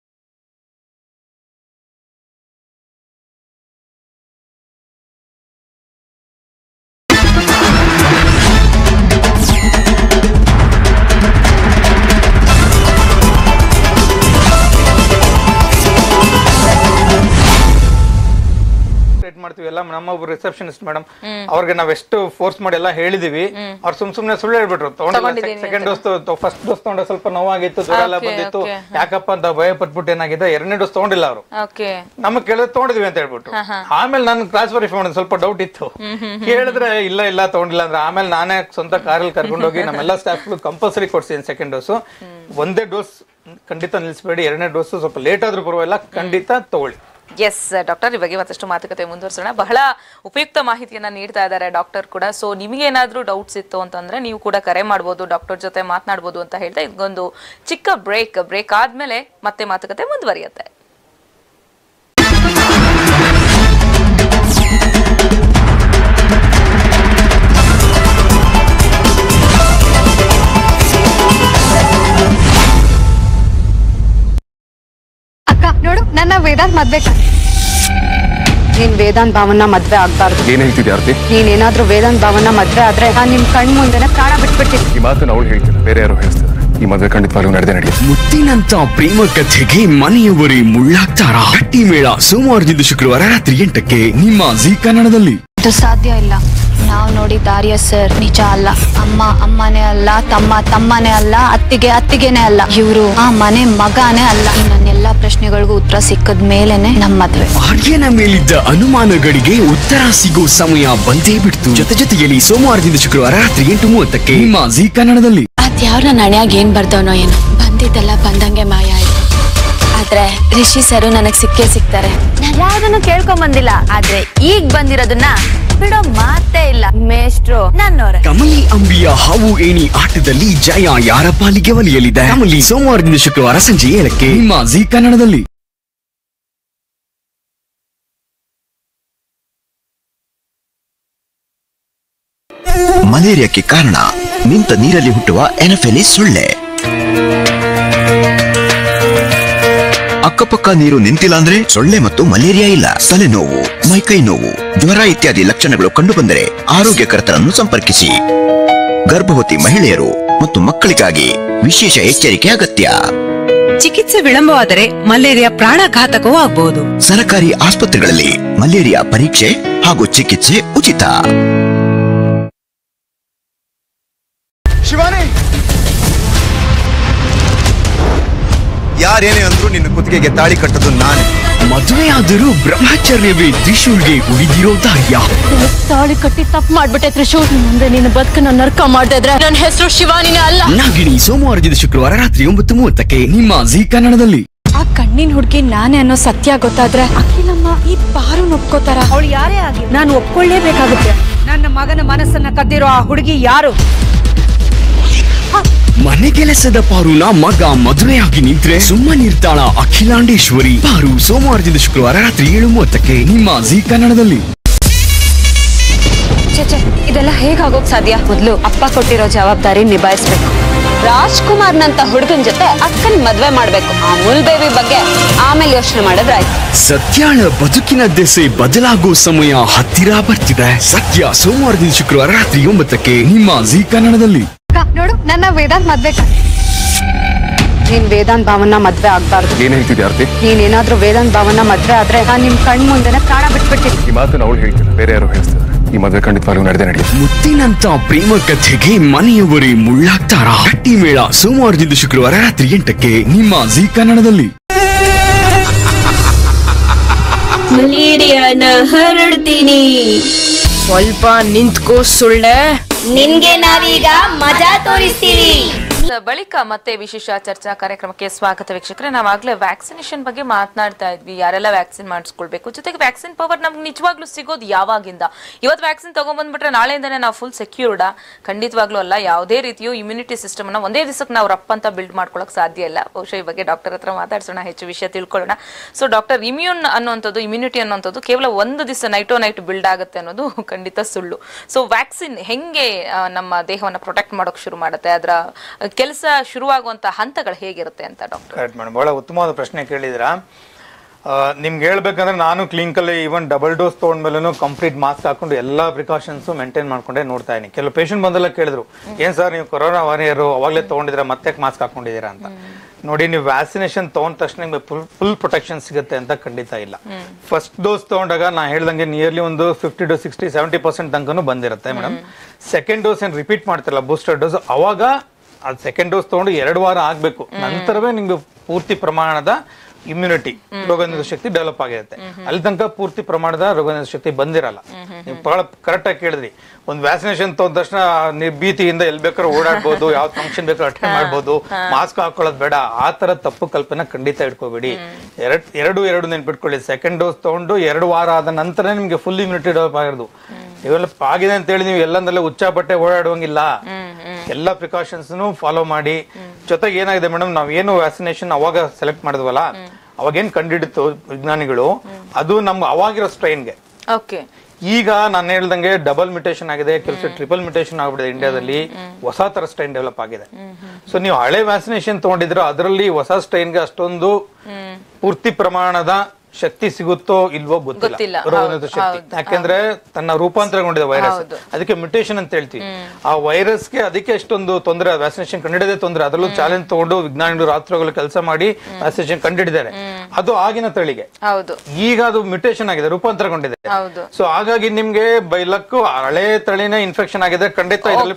ಮಾಡ್ತೀವಿ ಎಲ್ಲ. ನಮ್ಮ ಒಬ್ಬರು ರಿಸೆಪ್ಷನಿಸ್ಟ್ ಮೇಡಮ್, ಅವ್ರಿಗೆ ನಾವ್ ಎಷ್ಟು ಫೋರ್ಸ್ ಮಾಡಿ ಎಲ್ಲ ಹೇಳಿದೀವಿ, ಅವ್ರು ಸುಮ್ ಸುಮ್ನೆ ಸುಳ್ಳು ಹೇಳ್ಬಿಟ್ರು. ಸೆಕೆಂಡ್ ಡೋಸ್ ಫಸ್ಟ್ ಡೋಸ್ ತಗೊಂಡ ಸ್ವಲ್ಪ ನೋವಾಗಿತ್ತು, ಜ್ವರ ಎಲ್ಲ ಬಂದಿತ್ತು, ಯಾಕಪ್ಪ ಅಂತ ಭಯ ಪಟ್ಬಿಟ್ಟು ಏನಾಗಿದೆ, ಎರಡನೇ ಡೋಸ್ ತಗೊಂಡಿಲ್ಲ ಅವರು. ನಮಗ್ ಕೇಳಿದ್ರೆ ತಗೊಂಡಿದ್ವಿ ಅಂತ ಹೇಳ್ಬಿಟ್ಟು. ಆಮೇಲೆ ನಾನು ಕ್ರಾಸ್ ವೆರಿಫೈ ಮಾಡಿದ್ ಸ್ವಲ್ಪ ಡೌಟ್ ಇತ್ತು, ಕೇಳಿದ್ರೆ ಇಲ್ಲ ಇಲ್ಲ ತಗೊಂಡಿಲ್ಲ ಅಂದ್ರೆ ಆಮೇಲೆ ನಾನೇ ಸ್ವಂತ ಕಾರಲ್ಲಿ ಕರ್ಕೊಂಡೋಗಿ ನಮ್ಮೆಲ್ಲ ಸ್ಟಾಫ್ ಕಂಪಲ್ಸರಿ ಕೊಡ್ಸಿದ್ದೀನಿ ಸೆಕೆಂಡ್ ಡೋಸ್. ಒಂದೇ ಡೋಸ್ ಖಂಡಿತ ನಿಲ್ಸ್ಬೇಡಿ, ಎರಡನೇ ಡೋಸ್ ಸ್ವಲ್ಪ ಲೇಟ್ ಆದ್ರೂ ಪರವಾಗಿಲ್ಲ, ಖಂಡಿತ ತಗೊಳ್ಳಿ. ಎಸ್ ಡಾಕ್ಟರ್, ಈ ಬಗ್ಗೆ ಮತ್ತಷ್ಟು ಮಾತುಕತೆ ಮುಂದುವರಿಸೋಣ. ಬಹಳ ಉಪಯುಕ್ತ ಮಾಹಿತಿಯನ್ನ ನೀಡ್ತಾ ಇದ್ದಾರೆ ಡಾಕ್ಟರ್ ಕೂಡ. ಸೊ ನಿಮಗೆ ಏನಾದ್ರೂ ಡೌಟ್ಸ್ ಇತ್ತು ಅಂತಂದ್ರೆ ನೀವು ಕೂಡ ಕರೆ ಮಾಡ್ಬೋದು, ಡಾಕ್ಟರ್ ಜೊತೆ ಮಾತನಾಡ್ಬೋದು ಅಂತ ಹೇಳ್ತಾ ಇದೊಂದು ಚಿಕ್ಕ ಬ್ರೇಕ್ ಬ್ರೇಕ್ ಆದ್ಮೇಲೆ ಮತ್ತೆ ಮಾತುಕತೆ ಮುಂದುವರಿಯುತ್ತೆ. ನೋಡು, ನನ್ನ ವೇದಾಂತ್ ಮದ್ವೆ. ನೀನ್ ವೇದಾಂತ್ ಭಾವನ ಮದ್ವೆ ಆಗ್ಬಾರ್ದು. ಏನ್ ಹೇಳ್ತಿದ್ಯಾ ಆರ್ತಿ? ನೀನೇನಾದ್ರೂ ವೇದಾಂತ್ ಭಾವನ ಮದ್ವೆ ಆದ್ರೆ ನಾನ್ ನಿಮ್ ಕಣ್ ಮುಂದೆನೆ ಪ್ರಾಣ ಬಿಟ್ಬಿಡ್ತೀನಿ. ಈ ಮಾತನ್ನ ಅವಳು ಹೇಳ್ತಿಲ್ಲ, ಬೇರೆ ಯಾರು ಹೇಳ್ತಿದ್ದಾರೆ. ಈ ಮದುವೆ ಖಂಡಿತವಾಗ್ಲೂ ನಡೆದೇ ನಡೆಯುತ್ತೆ. ಮುತ್ತಿನಂತ ಪ್ರೇಮ ಕಥೆಗೆ ಮನೆಯವರೇ ಮುಳ್ಳಾಗ್ತಾರ. ಗಟ್ಟಿ ಮೇಳ ಸೋಮವಾರದಿಂದ ಶುಕ್ರವಾರ ರಾತ್ರಿ ಎಂಟಕ್ಕೆ ನಿಮ್ಮ ಜೀ ಕನ್ನಡದಲ್ಲಿ. ಇದು ಸಾಧ್ಯ ಇಲ್ಲ. ನಾವು ನೋಡಿದ ಆರ್ಯ ಸರ್ ನಿಜ ಅಲ್ಲ. ಅಮ್ಮ ಅಮ್ಮನೇ ಅಲ್ಲ, ತಮ್ಮ ತಮ್ಮನೇ ಅಲ್ಲ, ಅತ್ತಿಗೆ ಅತ್ತಿಗೆನೇ ಅಲ್ಲ, ಇವರು ಆ ಮನೆ ಮಗನೇ ಅಲ್ಲ. ಈ ನನ್ನೆಲ್ಲಾ ಪ್ರಶ್ನೆಗಳಿಗೂ ಉತ್ತರ ಸಿಕ್ಕದ ಮೇಲೆನೆ ನಮ್ಮ ಮದ್ವೆ. ಆರ್ಯನ ಮೇಲಿದ್ದ ಅನುಮಾನಗಳಿಗೆ ಉತ್ತರ ಸಿಗೋ ಸಮಯ ಬಂದೇ ಬಿಡ್ತು. ಜೊತೆ ಜೊತೆಯಲ್ಲಿ ಸೋಮವಾರದಿಂದ ಶುಕ್ರವಾರ ರಾತ್ರಿ ಎಂಟು ಮೂವತ್ತಕ್ಕೆ ನಿಮ್ಮ ಜೀ ಕನ್ನಡದಲ್ಲಿ. ಅದ್ಯಾವ್ರ ನನ್ಯಾಗ ಏನ್ ಬರ್ದವನೋ ಏನೋ, ಬಂದಿದ್ದೆಲ್ಲ ಬಂದಂಗೆ ಮಾಯ ಆಯ್ತು. ಆದ್ರೆ ರಿಷಿ ಸರು ನನಗ್ ಸಿಕ್ಕೇ ಸಿಗ್ತಾರೆ. ನಾನು ಯಾವ್ದನ್ನು ಕೇಳ್ಕೊಂಡ್ ಬಂದಿಲ್ಲ, ಆದ್ರೆ ಈಗ ಬಂದಿರೋದನ್ನ ಬಿಡೋ ಮಾತೇ ಇಲ್ಲ. ಮೇಷ್ಟ್ರು ನನ್ನೋರೆ. ಕಮಲಿ ಅಂಬಿಯ ಹಾವು ಏಣಿ ಆಟದಲ್ಲಿ ಜಯ ಯಾರ ಪಾಲಿಗೆ ಒಲಿಯಲಿದೆ? ಕಮಲಿ ಸೋಮವಾರದಿಂದ ಶುಕ್ರವಾರ ಸಂಜೆ ಏಳಕ್ಕೆ ನಿಮ್ಮ ಜೀ ಕನ್ನಡದಲ್ಲಿ. ಮಲೇರಿಯಾಕ್ಕೆ ಕಾರಣ ನಿಂತ ನೀರಲ್ಲಿ ಹುಟ್ಟುವ ಎನಫೆಲಿಸ್ ಸೊಳ್ಳೆ. ಅಕ್ಕಪಕ್ಕ ನೀರು ನಿಂತಿಲ್ಲ ಅಂದ್ರೆ ಸೊಳ್ಳೆ ಮತ್ತು ಮಲೇರಿಯಾ ಇಲ್ಲ. ತಲೆನೋವು, ಮೈಕೈ ನೋವು, ಜ್ವರ ಇತ್ಯಾದಿ ಲಕ್ಷಣಗಳು ಕಂಡುಬಂದರೆ ಆರೋಗ್ಯಕರ್ತರನ್ನು ಸಂಪರ್ಕಿಸಿ. ಗರ್ಭವತಿ ಮಹಿಳೆಯರು ಮತ್ತು ಮಕ್ಕಳಿಗಾಗಿ ವಿಶೇಷ ಎಚ್ಚರಿಕೆ ಅಗತ್ಯ. ಚಿಕಿತ್ಸೆ ವಿಳಂಬವಾದರೆ ಮಲೇರಿಯಾ ಪ್ರಾಣಘಾತಕವೂ ಆಗಬಹುದು. ಸರ್ಕಾರಿ ಆಸ್ಪತ್ರೆಗಳಲ್ಲಿ ಮಲೇರಿಯಾ ಪರೀಕ್ಷೆ ಹಾಗೂ ಚಿಕಿತ್ಸೆ ಉಚಿತ. ಶಿವಾನಿ, ಯಾರೇನೇ ಅಂದ್ರು ನಿನ್ನ ಕುತ್ತಿಗೆಗೆ ತಾಳಿ ಕಟ್ಟದು ನಾನೇ. ಮದುವೆಯಾದರೂ ಬ್ರಹ್ಮಚರ್ಯವೇ ತ್ರಿಶೂಲ್ಗೆ ಉಳಿದಿರೋ ದಾರ್ಯ. ತಾಳಿ ಕಟ್ಟಿ ತಪ್ಪು ಮಾಡ್ಬಿಟ್ಟೆ ತ್ರಿಶೂಲ್. ಮುಂದೆ ನಿನ್ನ ಬದುಕನ್ನ ನರ್ಕ ಮಾಡ್ದಿದ್ರೆ ನನ್ನ ಹೆಸರು ಶಿವಾನಿನೇ ಅಲ್ಲ. ನಾಗಿಣಿ ಸೋಮವಾರದಿಂದ ಶುಕ್ರವಾರ ರಾತ್ರಿ ಒಂಬತ್ತು ಮೂವತ್ತಕ್ಕೆ ನಿಮ್ಮ ಜೀ ಕನ್ನಡದಲ್ಲಿ. ಆ ಕಣ್ಣಿನ ಹುಡುಗಿ ನಾನೇ ಅನ್ನೋ ಸತ್ಯ ಗೊತ್ತಾದ್ರೆ ಅಖಿಲಮ್ಮ ಈ ಪಾರು ಒಪ್ಕೋತಾರ? ಅವಳು ಯಾರೇ ಆಗಿ ನಾನು ಒಪ್ಕೊಳ್ಳೇಬೇಕಾಗುತ್ತೆ. ನನ್ನ ಮಗನ ಮನಸ್ಸನ್ನ ಕದ್ದಿರೋ ಆ ಹುಡುಗಿ ಯಾರು? ಮನೆ ಕೆಲಸದ ಪಾರುನ ಮಗ ಮದುವೆಯಾಗಿ ನಿಂತ್ರೆ ಸುಮ್ಮನಿರ್ತಾಳ ಅಖಿಲಾಂಡೇಶ್ವರಿ. ಪಾರು ಸೋಮವಾರದಿಂದ ಶುಕ್ರವಾರ ರಾತ್ರಿ ಏಳು ಮೂವತ್ತಕ್ಕೆ ನಿಮ್ಮ ಜೀ ಕನ್ನಡದಲ್ಲಿ. ಚೇಚೆ, ಇದೆಲ್ಲ ಹೇಗಾಗೋಕ್ ಸಾಧ್ಯ? ಮೊದ್ಲು ಅಪ್ಪ ಕೊಟ್ಟಿರೋ ಜವಾಬ್ದಾರಿ ನಿಭಾಯಿಸ್ಬೇಕು. ರಾಜ್ಕುಮಾರ್ ನಂತ ಹುಡುಗನ್ ಜೊತೆ ಅಕ್ಕನ್ ಮದ್ವೆ ಮಾಡ್ಬೇಕು. ಆ ಮುಲ್ ಬೇಬಿ ಬಗ್ಗೆ ಆಮೇಲೆ ಯೋಚನೆ ಮಾಡಿದ್ರಾಯ್ತು. ಸತ್ಯಾಳ ಬದುಕಿನ ದೆಸೆ ಬದಲಾಗೋ ಸಮಯ ಹತ್ತಿರ ಬರ್ತಿದೆ. ಸತ್ಯ ಸೋಮವಾರದಿಂದ ಶುಕ್ರವಾರ ರಾತ್ರಿ ಒಂಬತ್ತಕ್ಕೆ ನಿಮ್ಮ ಜೀ ಕನ್ನಡದಲ್ಲಿ. ನೋಡು, ನನ್ನ ವೇದಾಂತ್ ಮದ್ವೆ. ನೀನ್ ವೇದಾಂತ್ ಭಾವನ ಮದ್ವೆ ಆಗ್ಬಾರ್ದು. ಏನ್ ಹೇಳ್ತಿದ್ದೆ ಆರ್ತಿ? ನೀನೇನಾದ್ರೂ ವೇದಾಂತ್ ಭಾವನ ಮದ್ವೆ ಆದ್ರೆ ನಾನ್ ನಿಮ್ ಕಣ್ ಮುಂದೆನೆ ಪ್ರಾಣ ಬಿಟ್ಬಿಡ್ತೀನಿ. ಈ ಮಾತನ್ನ ಅವಳು ಹೇಳ್ತಿಲ್ಲ, ಬೇರೆ ಯಾರು ಹೇಳ್ತಿದ್ದಾರೆ. ಈ ಮದುವೆ ಖಂಡಿತವಾಗ್ಲೂ ನಡೆದೇ ನಡೆಯುತ್ತೆ. ಮುತ್ತಿನಂತ ಪ್ರೇಮ ಕಥೆಗೆ ಮನೆಯವರೇ ಮುಳ್ಳಾಗ್ತಾರ. ಗಟ್ಟಿ ಮೇಳ ಸೋಮವಾರದಿಂದ ಶುಕ್ರವಾರ ರಾತ್ರಿ ಎಂಟಕ್ಕೆ ನಿಮ್ಮ ಜೀ ಕನ್ನಡದಲ್ಲಿ. ಮಲೇರಿಯಾನ ಹರಡ್ತೀನಿ. ಸ್ವಲ್ಪ ನಿಂತ್ಕೋ ಸುಳ್ಳೆ. ನಿನ್ಗೆ ನಾವೀಗ ಮಜಾ ತೋರಿಸ್ತೀವಿ. ಬಳಿಕ ಮತ್ತೆ ವಿಶೇಷ ಚರ್ಚಾ ಕಾರ್ಯಕ್ರಮಕ್ಕೆ ಸ್ವಾಗತ ವೀಕ್ಷಕರೇ. ನಾವಾಗ್ಲೇ ವ್ಯಾಕ್ಸಿನೇಷನ್ ಬಗ್ಗೆ ಮಾತನಾಡ್ತಾ ಇದ್ವಿ, ಯಾರೆಲ್ಲ ವ್ಯಾಕ್ಸಿನ್ ಮಾಡಿಸ್ಕೊಳ್ಬೇಕು, ಜೊತೆಗೆ ವ್ಯಾಕ್ಸಿನ್ ಪವರ್ ನಮ್ಗೆ ನಿಜವಾಗ್ಲೂ ಸಿಗೋದು ಯಾವಾಗಿಂದ? ಇವತ್ತು ವ್ಯಾಕ್ಸಿನ್ ತಗೊಂಡ್ಬಂದ್ಬಿಟ್ರೆ ನಾಳೆಯಿಂದನೇ ನಾವು ಫುಲ್ ಸೆಕ್ಯೂರ್ಡಾ? ಖಂಡಿತವಾಗ್ಲೂ ಅಲ್ಲ. ಯಾವುದೇ ರೀತಿಯು ಇಮ್ಯುನಿಟಿ ಸಿಸ್ಟಮ್ ಅನ್ನ ಒಂದೇ ದಿವಸಕ್ಕೆ ನಾವು ರಪ್ ಅಂತ ಬಿಲ್ಡ್ ಮಾಡ್ಕೊಳಕ್ ಸಾಧ್ಯ ಇಲ್ಲ. ಬಹುಶಃ ಈ ಬಗ್ಗೆ ಡಾಕ್ಟರ್ ಹತ್ರ ಮಾತಾಡ್ಸೋಣ, ಹೆಚ್ಚು ವಿಷಯ ತಿಳ್ಕೊಳ್ಳೋಣ. ಸೊ ಡಾಕ್ಟರ್, ಇಮ್ಯೂನ್ ಅನ್ನುವಂಥದ್ದು, ಇಮ್ಯುನಿಟಿ ಅನ್ನುವಂಥದ್ದು ಕೇವಲ ಒಂದು ದಿವಸ ನೈಟೋ ನೈಟ್ ಬಿಲ್ಡ್ ಆಗುತ್ತೆ ಅನ್ನೋದು ಖಂಡಿತ ಸುಳ್ಳು. ಸೊ ವ್ಯಾಕ್ಸಿನ್ ಹೆಂಗೆ ನಮ್ಮ ದೇಹವನ್ನ ಪ್ರೊಟೆಕ್ಟ್ ಮಾಡೋಕೆ ಶುರು ಮಾಡುತ್ತೆ, ಅದರ ಕೆಲಸ ಶುರುವಾಗುವಂತ ಹಂತಗಳು ಹೇಗಿರುತ್ತೆ ಅಂತ ಡಾಕ್ಟರ್? ಕರೆಕ್ಟ್ ಮೇಡಮ್, ಬಹಳ ಉತ್ತಮವಾದ ಪ್ರಶ್ನೆ ಕೇಳಿದಿರಾ. ನಿಮ್ಗೆ ಹೇಳ್ಬೇಕಂದ್ರೆ ನಾನು ಕ್ಲಿನಿಕಲ್ಲಿ ಈವನ್ ಡಬಲ್ ಡೋಸ್ ತೊಗೊಂಡ್ಮೇಲೂ ಕಂಪ್ಲೀಟ್ ಮಾಸ್ಕ್ ಹಾಕೊಂಡು ಎಲ್ಲಾ ಪ್ರಿಕಾಷನ್ಸ್ ಮೇಂಟೈನ್ ಮಾಡ್ಕೊಂಡೆ ನೋಡ್ತಾ ಇದೀನಿ. ಕೆಲವು ಪೇಷಂಟ್ ಬಂದೆಲ್ಲ ಕೇಳಿದ್ರು, ಏನ್ ಸರ್ ನೀವು ಕೊರೋನಾ ವಾರಿಯರು ಅವಾಗಲೇ ತೊಗೊಂಡಿದ್ದೀರಾ, ಮತ್ತೆ ಮಾಸ್ಕ್ ಹಾಕೊಂಡಿದ್ದೀರಾ ಅಂತ. ನೋಡಿ, ನೀವು ವ್ಯಾಕ್ಸಿನೇಷನ್ ತಗೊಂಡ ತಕ್ಷಣ ನಿಮ್ಗೆ ಫುಲ್ ಫುಲ್ ಪ್ರೊಟೆಕ್ಷನ್ ಸಿಗುತ್ತೆ ಅಂತ ಖಂಡಿತ ಇಲ್ಲ. ಫಸ್ಟ್ ಡೋಸ್ ತಗೊಂಡಾಗ ನಾ ಹೇಳ್ದಂಗೆ ನಿಯರ್ಲಿ ಒಂದು fifty to sixty seventy percent ತನಕನೂ ಬಂದಿರುತ್ತೆ ಮೇಡಮ್. ಸೆಕೆಂಡ್ ಡೋಸ್ ಏನ್ ರಿಪೀಟ್ ಮಾಡ್ತಿರಲ್ಲ, ಬೂಸ್ಟರ್ ಡೋಸ್, ಅವಾಗ ಅದು ಸೆಕೆಂಡ್ ಡೋಸ್ ತಗೊಂಡು ಎರಡು ವಾರ ಆಗ್ಬೇಕು, ನಂತರವೇ ನಿಮ್ಗೆ ಪೂರ್ತಿ ಪ್ರಮಾಣದ ಇಮ್ಯುನಿಟಿ, ರೋಗನಿರೋಧಕ ಶಕ್ತಿ ಡೆವಲಪ್ ಆಗಿರುತ್ತೆ. ಅಲ್ಲಿ ತನಕ ಪೂರ್ತಿ ಪ್ರಮಾಣದ ರೋಗನಿರೋಧಕ ಶಕ್ತಿ ಬಂದಿರಲ್ಲ. ನೀವು ಬಹಳ ಕರೆಕ್ಟ್ ಆಗಿ ಕೇಳಿದ್ರಿ. ಒಂದು ವ್ಯಾಕ್ಸಿನೇಷನ್ ತಗೊಂಡ ತಕ್ಷಣ ನೀವು ಭೀತಿಯಿಂದ ಎಲ್ಲಿ ಬೇಕಾದ್ರೂ ಓಡಾಡ್ಬೋದು, ಯಾವ ಫಂಕ್ಷನ್ ಬೇಕಾದ್ರೂ ಅಟೆಂಡ್ ಮಾಡ್ಬೋದು, ಮಾಸ್ಕ್ ಹಾಕೊಳ್ಳೋದು ಬೇಡ, ಆ ತರ ತಪ್ಪು ಕಲ್ಪನೆ ಖಂಡಿತ ಇಟ್ಕೋಬೇಡಿ. ಎರಡ್ ಎರಡು ಎರಡು ನೆನ್ಪಿಟ್ಕೊಳ್ಳಿ. ಸೆಕೆಂಡ್ ಡೋಸ್ ತಗೊಂಡು ಎರಡು ವಾರ ಆದ ನಂತರ ನಿಮ್ಗೆ ಫುಲ್ ಇಮ್ಯುನಿಟಿ ಡೆವಲಪ್ ಆಗಿರೋದು. ಡೆವಲಪ್ ಆಗಿದೆ ಅಂತ ಹೇಳಿ ನೀವು ಎಲ್ಲಂದಲ್ಲೇ ಹುಚ್ಚ ಬಟ್ಟೆ ಓಡಾಡುವಂಗಿಲ್ಲ. ಎಲ್ಲ ಪ್ರಿಕಾಷನ್ಸ್ ಫಾಲೋ ಮಾಡಿ. ಜೊತೆಗೆ ಏನಾಗಿದೆ ಮೇಡಮ್, ನಾವ್ ಏನು ವ್ಯಾಕ್ಸಿನೇಷನ್ ಅವಾಗ ಸೆಲೆಕ್ಟ್ ಮಾಡಿದ್ವಲ್ಲ, ಅವಾಗ ಏನ್ ಕಂಡಿಡಿತು ವಿಜ್ಞಾನಿಗಳು, ಅದು ನಮ್ಗೆ ಅವಾಗಿರೋ ಸ್ಟ್ರೈನ್ಗೆ. ಈಗ ನಾನು ಹೇಳ್ದಂಗೆ ಡಬಲ್ ಮ್ಯೂಟೇಷನ್ ಆಗಿದೆ, ಕೆಲಸ ಟ್ರಿಪಲ್ ಮ್ಯೂಟೇಷನ್ ಆಗ್ಬಿಟ್ಟಿದೆ ಇಂಡಿಯಾದಲ್ಲಿ, ಹೊಸ ತರ ಸ್ಟ್ರೈನ್ ಡೆವಲಪ್ ಆಗಿದೆ. ಸೊ ನೀವು ಹಳೆ ವ್ಯಾಕ್ಸಿನೇಷನ್ ತಗೊಂಡಿದ್ರೆ ಅದರಲ್ಲಿ ಹೊಸ ಸ್ಟ್ರೈನ್ಗೆ ಅಷ್ಟೊಂದು ಪೂರ್ತಿ ಪ್ರಮಾಣದ ಶಕ್ತಿ ಸಿಗುತ್ತೋ ಇಲ್ವೋ ಗೊತ್ತಿಲ್ಲ ರೋಗನಿರೋಧಕ ಶಕ್ತಿ, ಯಾಕೆಂದ್ರೆ ತನ್ನ ರೂಪಾಂತರಗೊಂಡಿದೆ ವೈರಸ್, ಅದಕ್ಕೆ ಮ್ಯುಟೇಷನ್ ಅಂತ ಹೇಳ್ತೀವಿ. ಆ ವೈರಸ್ಗೆ ಅದಕ್ಕೆ ಎಷ್ಟೊಂದು ತೊಂದರೆ, ವ್ಯಾಕ್ಸಿನೇಷನ್ ಕಂಡಿಡದೆ ತೊಂದರೆ, ಅದರಲ್ಲೂ ಚಾಲೆಂಜ್ ತಗೊಂಡು ವಿಜ್ಞಾನಿಗಳು ರಾತ್ರಿಗಳು ಕೆಲಸ ಮಾಡಿ ವ್ಯಾಕ್ಸಿನೇಷನ್ ಕಂಡಿಡಿದ್ದಾರೆ. ಅದು ಆಗಿನ ತಳಿಗೆ, ಈಗ ಅದು ಮ್ಯುಟೇಷನ್ ಆಗಿದೆ, ರೂಪಾಂತರಗೊಂಡಿದೆ. ಸೊ ಹಾಗಾಗಿ ನಿಮ್ಗೆ ಬೈಲಕ್ಕು ಹಳೆ ತಳಿನ ಇನ್ಫೆಕ್ಷನ್ ಆಗಿದೆ, ಖಂಡಿತ ಇದರಲ್ಲಿ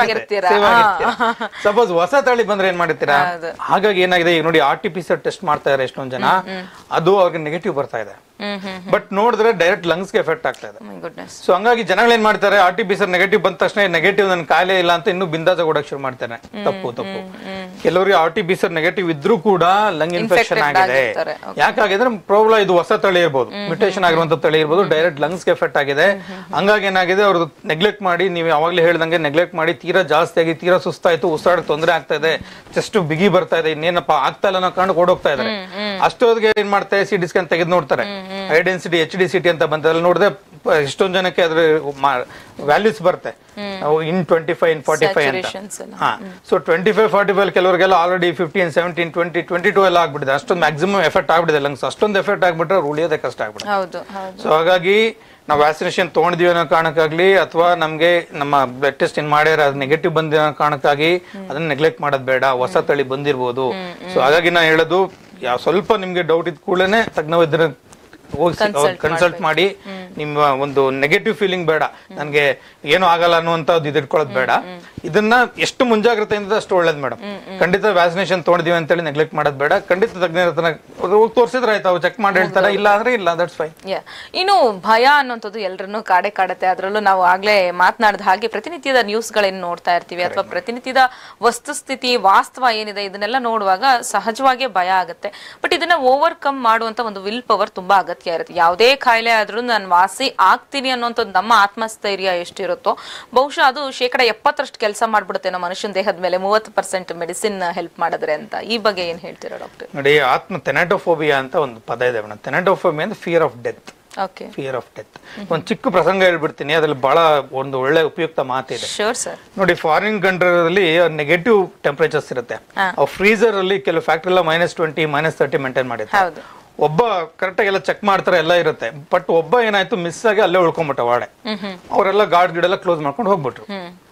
ಸಪೋಸ್ ಹೊಸ ತಳಿ ಬಂದ್ರೆ ಏನ್ ಮಾಡ್ತೀರಾ? ಹಾಗಾಗಿ ಏನಾಗಿದೆ ಈಗ ನೋಡಿ, R T P C R test ಮಾಡ್ತಾ ಇದ್ದಾರೆ ಎಷ್ಟೊಂದ್ ಜನ, ಅದು ಅವ್ರಿಗೆ ನೆಗೆಟಿವ್ ಬರ್ತಾ ಇದೆ. ಬಟ್ ನೋಡಿದ್ರೆ ಡೈರೆಕ್ಟ್ ಲಂಗ್ಸ್ ಗೆ ಎಫೆಕ್ಟ್ ಆಗ್ತಾ ಇದೆ. ಸೊ ಹಂಗಾಗಿ ಜನಗಳು ಏನ್ ಮಾಡ್ತಾರೆ, R T P C R negative ಬಂದ ತಕ್ಷಣ ನೆಗೆಟಿವ್ ನನ್ ಕಾಯಿಲೆ ಇಲ್ಲ ಅಂತ ಇನ್ನು ಬಿಂದಾಜ ಕೊಡಕ್ ಶುರು ಮಾಡ್ತಾರೆ. ತಪ್ಪು ತಪ್ಪು ಕೆಲವರಿಗೆ R T P C R negative ಇದ್ರೂ ಕೂಡ ಲಂಗ್ ಇನ್ಫೆಕ್ಷನ್ ಆಗಿದೆ. ಯಾಕಾಗಿದ್ರೆ ಪ್ರಾಬ್ಲಮ್ ಇದು ಹೊಸ ತಳಿ ಇರ್ಬೋದು, ಮ್ಯುಟೇಷನ್ ಆಗಿರುವಂತ ತಳಿ ಇರ್ಬೋದು, ಡೈರೆಕ್ಟ್ ಲಂಗ್ಸ್ ಗೆ ಎಫೆಕ್ಟ್ ಆಗಿದೆ. ಹಂಗಾಗಿ ಏನಾಗಿದೆ, ಅವ್ರದ್ದು ನೆಗ್ಲೆಕ್ಟ್ ಮಾಡಿ, ನೀವು ಯಾವಾಗ್ಲೇ ಹೇಳ್ದಂಗೆ ನೆಗ್ಲೆಕ್ಟ್ ಮಾಡಿ ತೀರಾ ಜಾಸ್ತಿ ಆಗಿ ತೀರಾ ಸುಸ್ತಾಯ್ತು, ಉಸಿರಾಡಕ್ ತೊಂದರೆ ಆಗ್ತಾ ಇದೆ, ಚೆಸ್ಟ್ ಬಿಗಿ ಬರ್ತಾ ಇದೆ, ಇನ್ನೇನಪ್ಪ ಆಗ್ತಾ ಇಲ್ಲ ಅನ್ನೋ ಕಾರಣ ಓಡೋಗ್ತಾ ಇದಾರೆ. ಅಷ್ಟೊತ್ತಿಗೆ ಏನ್ ಮಾಡ್ತಾರೆ, ಸಿ ಡಿ ಸ್ಕ್ಯಾನ್ ತೆಗೆದು ನೋಡ್ತಾರೆ, high density H D CT ಅಂತ ಬಂತಲ್ಲ, ನೋಡಿದ್ರೆ ಎಷ್ಟೊಂದ್ ಜನಕ್ಕೆ ಅದ್ರ ವ್ಯಾಲ್ಯೂಸ್ ಬರುತ್ತೆ in twenty five in forty five ಅಂತ. ಹಾ, so twenty five forty five ಕೆಲವರಿಗೆಲ್ಲ already fifteen seventeen twenty twenty two ಎಲ್ಲ ಆಗ್ಬಿಟ್ಟಿದೆ. ಅಷ್ಟೊಂದು ಮ್ಯಾಕ್ಸಿಮಮ್ ಎಫೆಕ್ಟ್ ಆಗ್ಬಿಟ್ಟಿದೆ ಲಂಗ್ಸ್. ಅಷ್ಟೊಂದು ಎಫೆಕ್ಟ್ ಆಗ್ಬಿಟ್ರೆ ಉಳಿಯೋದೇ ಕಷ್ಟ ಆಗ್ಬಿಡುತ್ತೆ. ಸೊ ಹಾಗಾಗಿ ನಾವು ವ್ಯಾಕ್ಸಿನೇಷನ್ ತೊಗೊಂಡಿದೀವಿ ಅನ್ನೋ ಕಾರಣಕ್ಕಾಗ್ಲಿ, ಅಥವಾ ನಮ್ಗೆ ನಮ್ಮ ಬ್ಲಡ್ ಟೆಸ್ಟ್ ಏನ್ ಮಾಡ್ಯಾರ ಅದು ನೆಗೆಟಿವ್ ಬಂದಿರೋ ಕಾರಣಕ್ಕಾಗಿ ಅದನ್ನ ನೆಗ್ಲೆಕ್ಟ್ ಮಾಡೋದು ಬೇಡ. ಹೊಸ ತಳಿ ಬಂದಿರ್ಬೋದು. ಸೊ ಹಾಗಾಗಿ ನಾ ಹೇಳೋದು, ಯಾವ ಸ್ವಲ್ಪ ನಿಮ್ಗೆ ಡೌಟ್ ಇದ್ ಕೂಡಲೇ ತಜ್ಞ ವೈದ್ಯರ ಹೋಗಿ ಕನ್ಸಲ್ಟ್ ಮಾಡಿ. ನಿಮ್ಮ ಒಂದು ನೆಗೆಟಿವ್ ಫೀಲಿಂಗ್ ಬೇಡ, ನನ್ಗೆ ಏನು ಆಗಲ್ಲ ಅನ್ನುವಂಥದ್ದು ಇದು ಇಟ್ಕೊಳ್ಳೋದು ಬೇಡ. ಇದನ್ನ ಎಷ್ಟು ಮುಂಜಾಗ್ರತೆಯಿಂದ ಅಷ್ಟು ಒಳ್ಳೇದು ಮೇಡಮ್. ಖಂಡಿತ ವ್ಯಾಕ್ಸಿನೇಷನ್ ತೊಗೊಂಡಿದೀವಿ ಅಂತೇಳಿ ನೆಗ್ಲೆಕ್ಟ್ ಮಾಡೋದು ಬೇಡ. ಖಂಡಿತ ತಜ್ಞರ ಹೋಗಿ ತೋರಿಸಿದ್ರೆ ಆಯ್ತು, ಅವ್ರು ಚೆಕ್ ಮಾಡಿ ಹೇಳ್ತಾರೆ, ಇಲ್ಲ ಅಂದ್ರೆ ಇಲ್ಲ, ದಟ್ಸ್ ಫೈನ್. ಇನ್ನು ಭಯ ಅನ್ನುವಂಥದ್ದು ಎಲ್ಲರನ್ನೂ ಕಾಡೆ ಕಾಡುತ್ತೆ. ಅದರಲ್ಲೂ ನಾವು ಆಗ್ಲೇ ಮಾತನಾಡಿದ ಹಾಗೆ ಪ್ರತಿನಿತ್ಯದ ನ್ಯೂಸ್ಗಳೇನು ನೋಡ್ತಾ ಇರ್ತೀವಿ, ಅಥವಾ ಪ್ರತಿನಿತ್ಯದ ವಸ್ತುಸ್ಥಿತಿ ವಾಸ್ತವ ಏನಿದೆ ಇದನ್ನೆಲ್ಲ ನೋಡುವಾಗ ಸಹಜವಾಗಿ ಭಯ ಆಗುತ್ತೆ. ಬಟ್ ಇದನ್ನ ಓವರ್ಕಮ್ ಮಾಡುವಂತ ಒಂದು ವಿಲ್ ಪವರ್ ತುಂಬಾ ಅಗತ್ಯ ಇರುತ್ತೆ. ಯಾವುದೇ ಕಾಯಿಲೆ ಆದ್ರೂ ನಾನು ವಾಸಿ ಆಗ್ತೀನಿ ಅನ್ನೋಂಥದ್ದು ನಮ್ಮ ಆತ್ಮಸ್ಥೈರ್ಯ ಎಷ್ಟಿರುತ್ತೋ, ಬಹುಶಃ ಅದು ಶೇಕಡ ಎಪ್ಪತ್ತರಷ್ಟು ಕೆಲಸ ಮಾಡ್ಬಿಡುತ್ತೆ ನಮ್ಮ ಮನುಷ್ಯನ ದೇಹದ ಮೇಲೆ, ಮೂವತ್ತು ಪರ್ಸೆಂಟ್ ಮೆಡಿಸಿನ್ ಹೆಲ್ಪ್ ಮಾಡಿದ್ರೆ ಅಂತ. ಈ ಬಗ್ಗೆ ಏನ್ ಹೇಳ್ತೀರಾ ಡಾಕ್ಟರ್? ನೋಡಿ, ಆತ್ಮ ಥೆನಾಟೋಫೋಬಿಯಾ ಅಂತ ಒಂದು ಪದ ಇದೆ ಮೇಡಮ್. ಥೆನಾಟೋಫೋಬಿಯಾ ಅಂದ್ರೆ fear of death. Fear of death. ಒಂದು ಚಿಕ್ಕ ಪ್ರಸಂಗ ಹೇಳ್ಬಿಡ್ತೀನಿ, ಅದ್ರಲ್ಲಿ ಬಹಳ ಒಂದು ಒಳ್ಳೆ ಉಪಯುಕ್ತ ಮಾತಿದೆ. ನೋಡಿ, ಫಾರಿನ್ ಕಂಟ್ರಿಯಲ್ಲಿ ನೆಗೆಟಿವ್ ಟೆಂಪರೇಚರ್ಸ್ ಇರುತ್ತೆ. ಫ್ರೀಸರ್ ಅಲ್ಲಿ ಕೆಲವು ಫ್ಯಾಕ್ಟರಿ ಎಲ್ಲ minus twenty minus thirty maintain ಮಾಡಿರ್ತಾರೆ. ಒಬ್ಬ ಕರೆಕ್ಟ್ ಆಗಿ ಎಲ್ಲ ಚೆಕ್ ಮಾಡ್ತಾರೆ, ಎಲ್ಲ ಇರುತ್ತೆ. ಬಟ್ ಒಬ್ಬ ಏನಾಯ್ತು, ಮಿಸ್ ಆಗಿ ಅಲ್ಲೇ ಉಳ್ಕೊಂಡ್ಬಿಟ್ಟ ವಾಡೆ. ಅವರೆಲ್ಲ ಗಾರ್ಡ್ ಗಿಡ ಎಲ್ಲ ಕ್ಲೋಸ್ ಮಾಡ್ಕೊಂಡು ಹೋಗ್ಬಿಟ್ರು.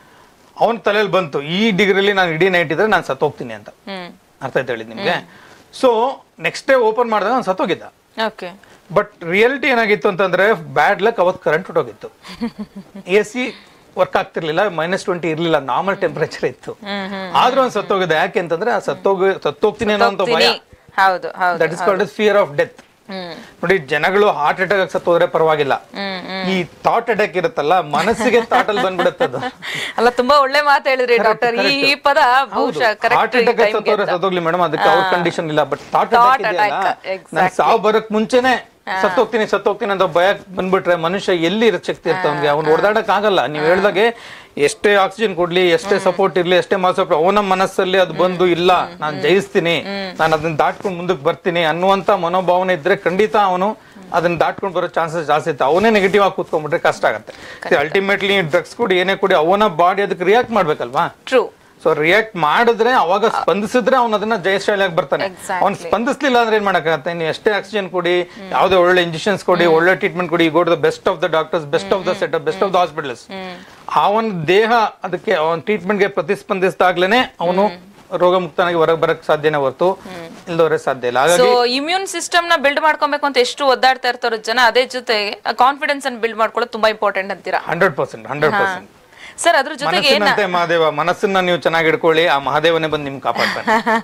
ಅವನ ತಲೆಯಲ್ಲಿ ಬಂತು, ಈ ಡಿಗ್ರಿಲಿ ನಾನು ಇಡೀ ನೈಟ್ ಇದ್ರೆ ನಾನು ಸತ್ತೋಗ್ತೀನಿ ಅಂತ. ಅರ್ಥ ಆಯ್ತು ಹೇಳಿದ್ ನಿಮ್ಗೆ? ಸೊ ನೆಕ್ಸ್ಟ್ ಡೇ ಓಪನ್ ಮಾಡಿದಾಗ ಅವ್ನು ಸತ್ತೋಗಿದ್ದ. ಬಟ್ ರಿಯಾಲಿಟಿ ಏನಾಗಿತ್ತು ಅಂತಂದ್ರೆ, ಬ್ಯಾಡ್ ಲಕ್, ಅವತ್ತು ಕರೆಂಟ್ ಹೊಟ್ಟೋಗಿತ್ತು. ಎ ಸಿ ವರ್ಕ್ ಆಗ್ತಿರ್ಲಿಲ್ಲ, ಮೈನಸ್ ಟ್ವೆಂಟಿ ಇರ್ಲಿಲ್ಲ, ನಾರ್ಮಲ್ ಟೆಂಪರೇಚರ್ ಇತ್ತು. ಆದ್ರೂ ಅವ್ನು ಸತ್ತೋಗಿದ್ದ. ಯಾಕೆ ಅಂತಂದ್ರೆ ಆ ಸತ್ತೋಗ ಸತ್ತೋಗ್ತೀನಿ ಅನ್ನೋ ಭಯ. That is called fear of death. ನೋಡಿ, ಜನಗಳು ಹಾರ್ಟ್ ಅಟ್ಯಾಕ್ ಸತ್ತೋದ್ರೆ ಪರವಾಗಿಲ್ಲ, ಈ ಥಾಟ್ ಅಟ್ಯಾಕ್ ಇರುತ್ತಲ್ಲ, ಮನಸ್ಸಿಗೆ ಥಾಟ್ ಅಲ್ಲಿ ಬಂದ್ಬಿಡುತ್ತದು. ಅಲ್ಲ, ತುಂಬಾ ಒಳ್ಳೆ ಮಾತು ಹೇಳಿದ್ರಿ ಡಾಕ್ಟರ್. ಈ ಪದ ಹಾರ್ಟ್ ಅಟ್ಯಾಕ್ ಸತ್ತೋದ್ರೆ ಸತ್ತೋಗ್ಲಿ ಮೇಡಮ್, ಅದಕ್ಕೆ ಅವ್ರ ಕಂಡೀಷನ್ ಇಲ್ಲ. ಬಟ್ ಥಾಟ್ ಅಟ್ಯಾಕ್ ನನ್ ಸಾವು ಬರಕ್ ಮುಂಚೆನೆ ಸತ್ತೋಗ್ತೀನಿ ಸತ್ತೋಗ್ತೀನಿ ಅಂತ ಭಯ ಬಂದ್ಬಿಟ್ರೆ ಮನುಷ್ಯ ಎಲ್ಲಿ ಇರೋ ಶಕ್ತಿ ಇರ್ತಾವ ಅವ್ನಿಗೆ? ಅವ್ನು ಹೊಡೆದಾಡಕ್ ಆಗಲ್ಲ. ನೀವ್ ಹೇಳ್ದಾಗೆ ಎಷ್ಟೇ ಆಕ್ಸಿಜನ್ ಕೊಡ್ಲಿ, ಎಷ್ಟೇ ಸಪೋರ್ಟ್ ಇರ್ಲಿ, ಎಷ್ಟೇ ಮಾಸ್ ಅವನ ಮನಸ್ಸಲ್ಲಿ ಅದು ಬಂದು ಇಲ್ಲ ನಾನ್ ಜಯಿಸ್ತೀನಿ, ನಾನು ಅದನ್ನ ದಾಟ್ಕೊಂಡು ಮುಂದಕ್ಕೆ ಬರ್ತೀನಿ ಅನ್ನುವಂತ ಮನೋಭಾವನೆ ಇದ್ರೆ ಖಂಡಿತ ಅವನು ಅದನ್ನ ದಾಟ್ಕೊಂಡು ಬರೋ ಚಾನ್ಸಸ್ ಜಾಸ್ತಿ ಇತ್ತು. ಅವನೇ ನೆಗೆಟಿವ್ ಆಗಿ ಕೂತ್ಕೊಂಡ್ಬಿಟ್ರೆ ಕಷ್ಟ ಆಗುತ್ತೆ. ಅಲ್ಟಿಮೇಟ್ಲಿ ಡ್ರಗ್ಸ್ ಕೊಡಿ ಏನೇ ಕೊಡಿ ಅವನ ಬಾಡಿ ಅದಕ್ಕೆ ರಿಯಾಕ್ಟ್ ಮಾಡ್ಬೇಕಲ್ವಾ? ಟ್ರೂ. ಸೊ ರಿಯಾಕ್ಟ್ ಮಾಡಿದ್ರೆ ಅವಾಗ ಸ್ಪಂದಿಸಿದ್ರೆ ಅವ್ನ ಅದನ್ನ ಜಯಶಾಲಿಯಾಗಿ ಬರ್ತಾನೆ. ಅವ್ನ್ ಸ್ಪಂದಿಸ್ಲಿಲ್ಲ ಅಂದ್ರೆ ಏನ್ ಮಾಡಕ್ಕಾಗತ್ತೆ? ನೀವು ಎಷ್ಟೇ ಆಕ್ಸಿಜನ್ ಕೊಡಿ, ಯಾವ್ದೇ ಒಳ್ಳೆ ಇಂಜೆಕ್ಷನ್ಸ್ ಕೊಡಿ, ಒಳ್ಳೆ ಟ್ರೀಟ್ಮೆಂಟ್ ಕೊಡಿ, go to the best of the doctors, best of the setup, best of the hospitals. ಅವನ ದೇಹ ಅದಕ್ಕೆ ಅವನ ಟ್ರೀಟ್ಮೆಂಟ್ಗೆ ಪ್ರತಿಸ್ಪಂದಿಸಿದಾಗ್ಲೇನೆ ಅವನು ರೋಗ ಮುಕ್ತನಾಗಿ ಹೊರಗೆ ಬರಕ್ ಸಾಧ್ಯನೇ ಹೊರತು ಇಲ್ದವ್ರೆ ಸಾಧ್ಯ ಇಲ್ಲ. ಹಾಗಾಗಿ ಇಮ್ಯೂನ್ ಸಿಸ್ಟಮ್ ನ ಬಿಲ್ಡ್ ಮಾಡ್ಕೊಬೇಕು ಅಂತ ಎಷ್ಟು ಒದ್ದಾಡ್ತಾ ಇರ್ತಾರೋ ಜನ, ಅದೇ ಜೊತೆ ಕಾನ್ಫಿಡೆನ್ಸ್ ಅನ್ನು ಬಿಲ್ಡ್ ಮಾಡ್ಕೊಳ್ಳೋದು ತುಂಬಾ ಇಂಪಾರ್ಟೆಂಟ್ ಅಂತೀರಾ? Hundred percent hundred percent sir. ಅದ್ರ ಜೊತೆಗೆ ಮಹಾದೇವ, ಮನಸ್ಸನ್ನ ನೀವು ಚೆನ್ನಾಗಿ ಇಟ್ಕೊಳ್ಳಿ, ಆ ಮಹಾದೇವನೇ ಬಂದು ನಿಮ್ಗೆ ಕಾಪಾಡ್ತಾನೆ.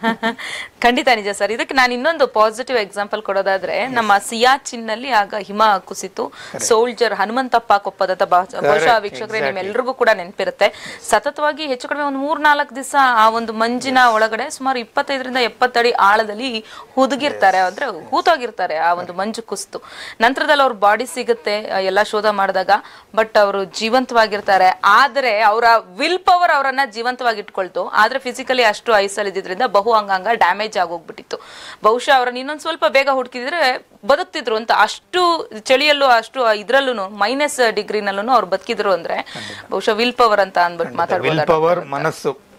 ಖಂಡಿತ ನಿಜ ಸರ್. ಇದಕ್ಕೆ ನಾನು ಇನ್ನೊಂದು ಪಾಸಿಟಿವ್ ಎಕ್ಸಾಂಪಲ್ ಕೊಡೋದಾದ್ರೆ, ನಮ್ಮ ಸಿಯಾಚಿನ್ ನಲ್ಲಿ ಆಗ ಹಿಮ ಕುಸಿತು, ಸೋಲ್ಜರ್ ಹನುಮಂತಪ್ಪ ಕೊಪ್ಪದ ಬಹುಶಃ ವೀಕ್ಷಕರೇ ನಿಮ್ಮೆಲ್ರಿಗೂ ಕೂಡ ನೆನಪಿರುತ್ತೆ. ಸತತವಾಗಿ ಹೆಚ್ಚು ಕಡಿಮೆ ಒಂದು ಮೂರ್ ನಾಲ್ಕು ದಿವಸ ಆ ಒಂದು ಮಂಜಿನ ಒಳಗಡೆ ಸುಮಾರು ಇಪ್ಪತ್ತೈದರಿಂದ ಎಪ್ಪತ್ತಡಿ ಆಳದಲ್ಲಿ ಹುದುಗಿರ್ತಾರೆ, ಅಂದ್ರೆ ಹೂತೋಗಿರ್ತಾರೆ. ಆ ಒಂದು ಮಂಜು ಕುಸಿತು ನಂತರದಲ್ಲಿ ಅವ್ರ ಬಾಡಿ ಸಿಗುತ್ತೆ ಎಲ್ಲ ಶೋಧ ಮಾಡಿದಾಗ, ಬಟ್ ಅವರು ಜೀವಂತವಾಗಿರ್ತಾರೆ. ಆದ್ರೆ ಅವರ ವಿಲ್ ಪವರ್ ಅವರನ್ನ ಜೀವಂತವಾಗಿ ಇಟ್ಕೊಳ್ತು. ಆದ್ರೆ ಫಿಸಿಕಲಿ ಅಷ್ಟು ಐಸಲ್ ಇದ್ದಿದ್ರಿಂದ ಬಹು ಅಂಗಾಂಗ ಡ್ಯಾಮೇಜ್ ಆಗೋಗ್ಬಿಟ್ಟಿತ್ತು. ಬಹುಶಃ ಅವ್ರನ್ನ ಇನ್ನೊಂದ್ ಸ್ವಲ್ಪ ಬೇಗ ಹುಡುಕಿದ್ರೆ ಬದುಕ್ತಿದ್ರು ಅಂತ. ಅಷ್ಟು ಚಳಿಯಲ್ಲೂ ಅಷ್ಟು ಇದ್ರಲ್ಲೂ ಮೈನಸ್ ಡಿಗ್ರಿನಲ್ಲೂ ಅವ್ರು ಬದುಕಿದ್ರು ಅಂದ್ರೆ ಬಹುಶಃ ವಿಲ್ ಪವರ್ ಅಂತ ಅನ್ಬಿಟ್ಟು ಮಾತಾಡ್ಬೋದು. ವಿಲ್ ಪವರ್, ಮನಸ್ಸು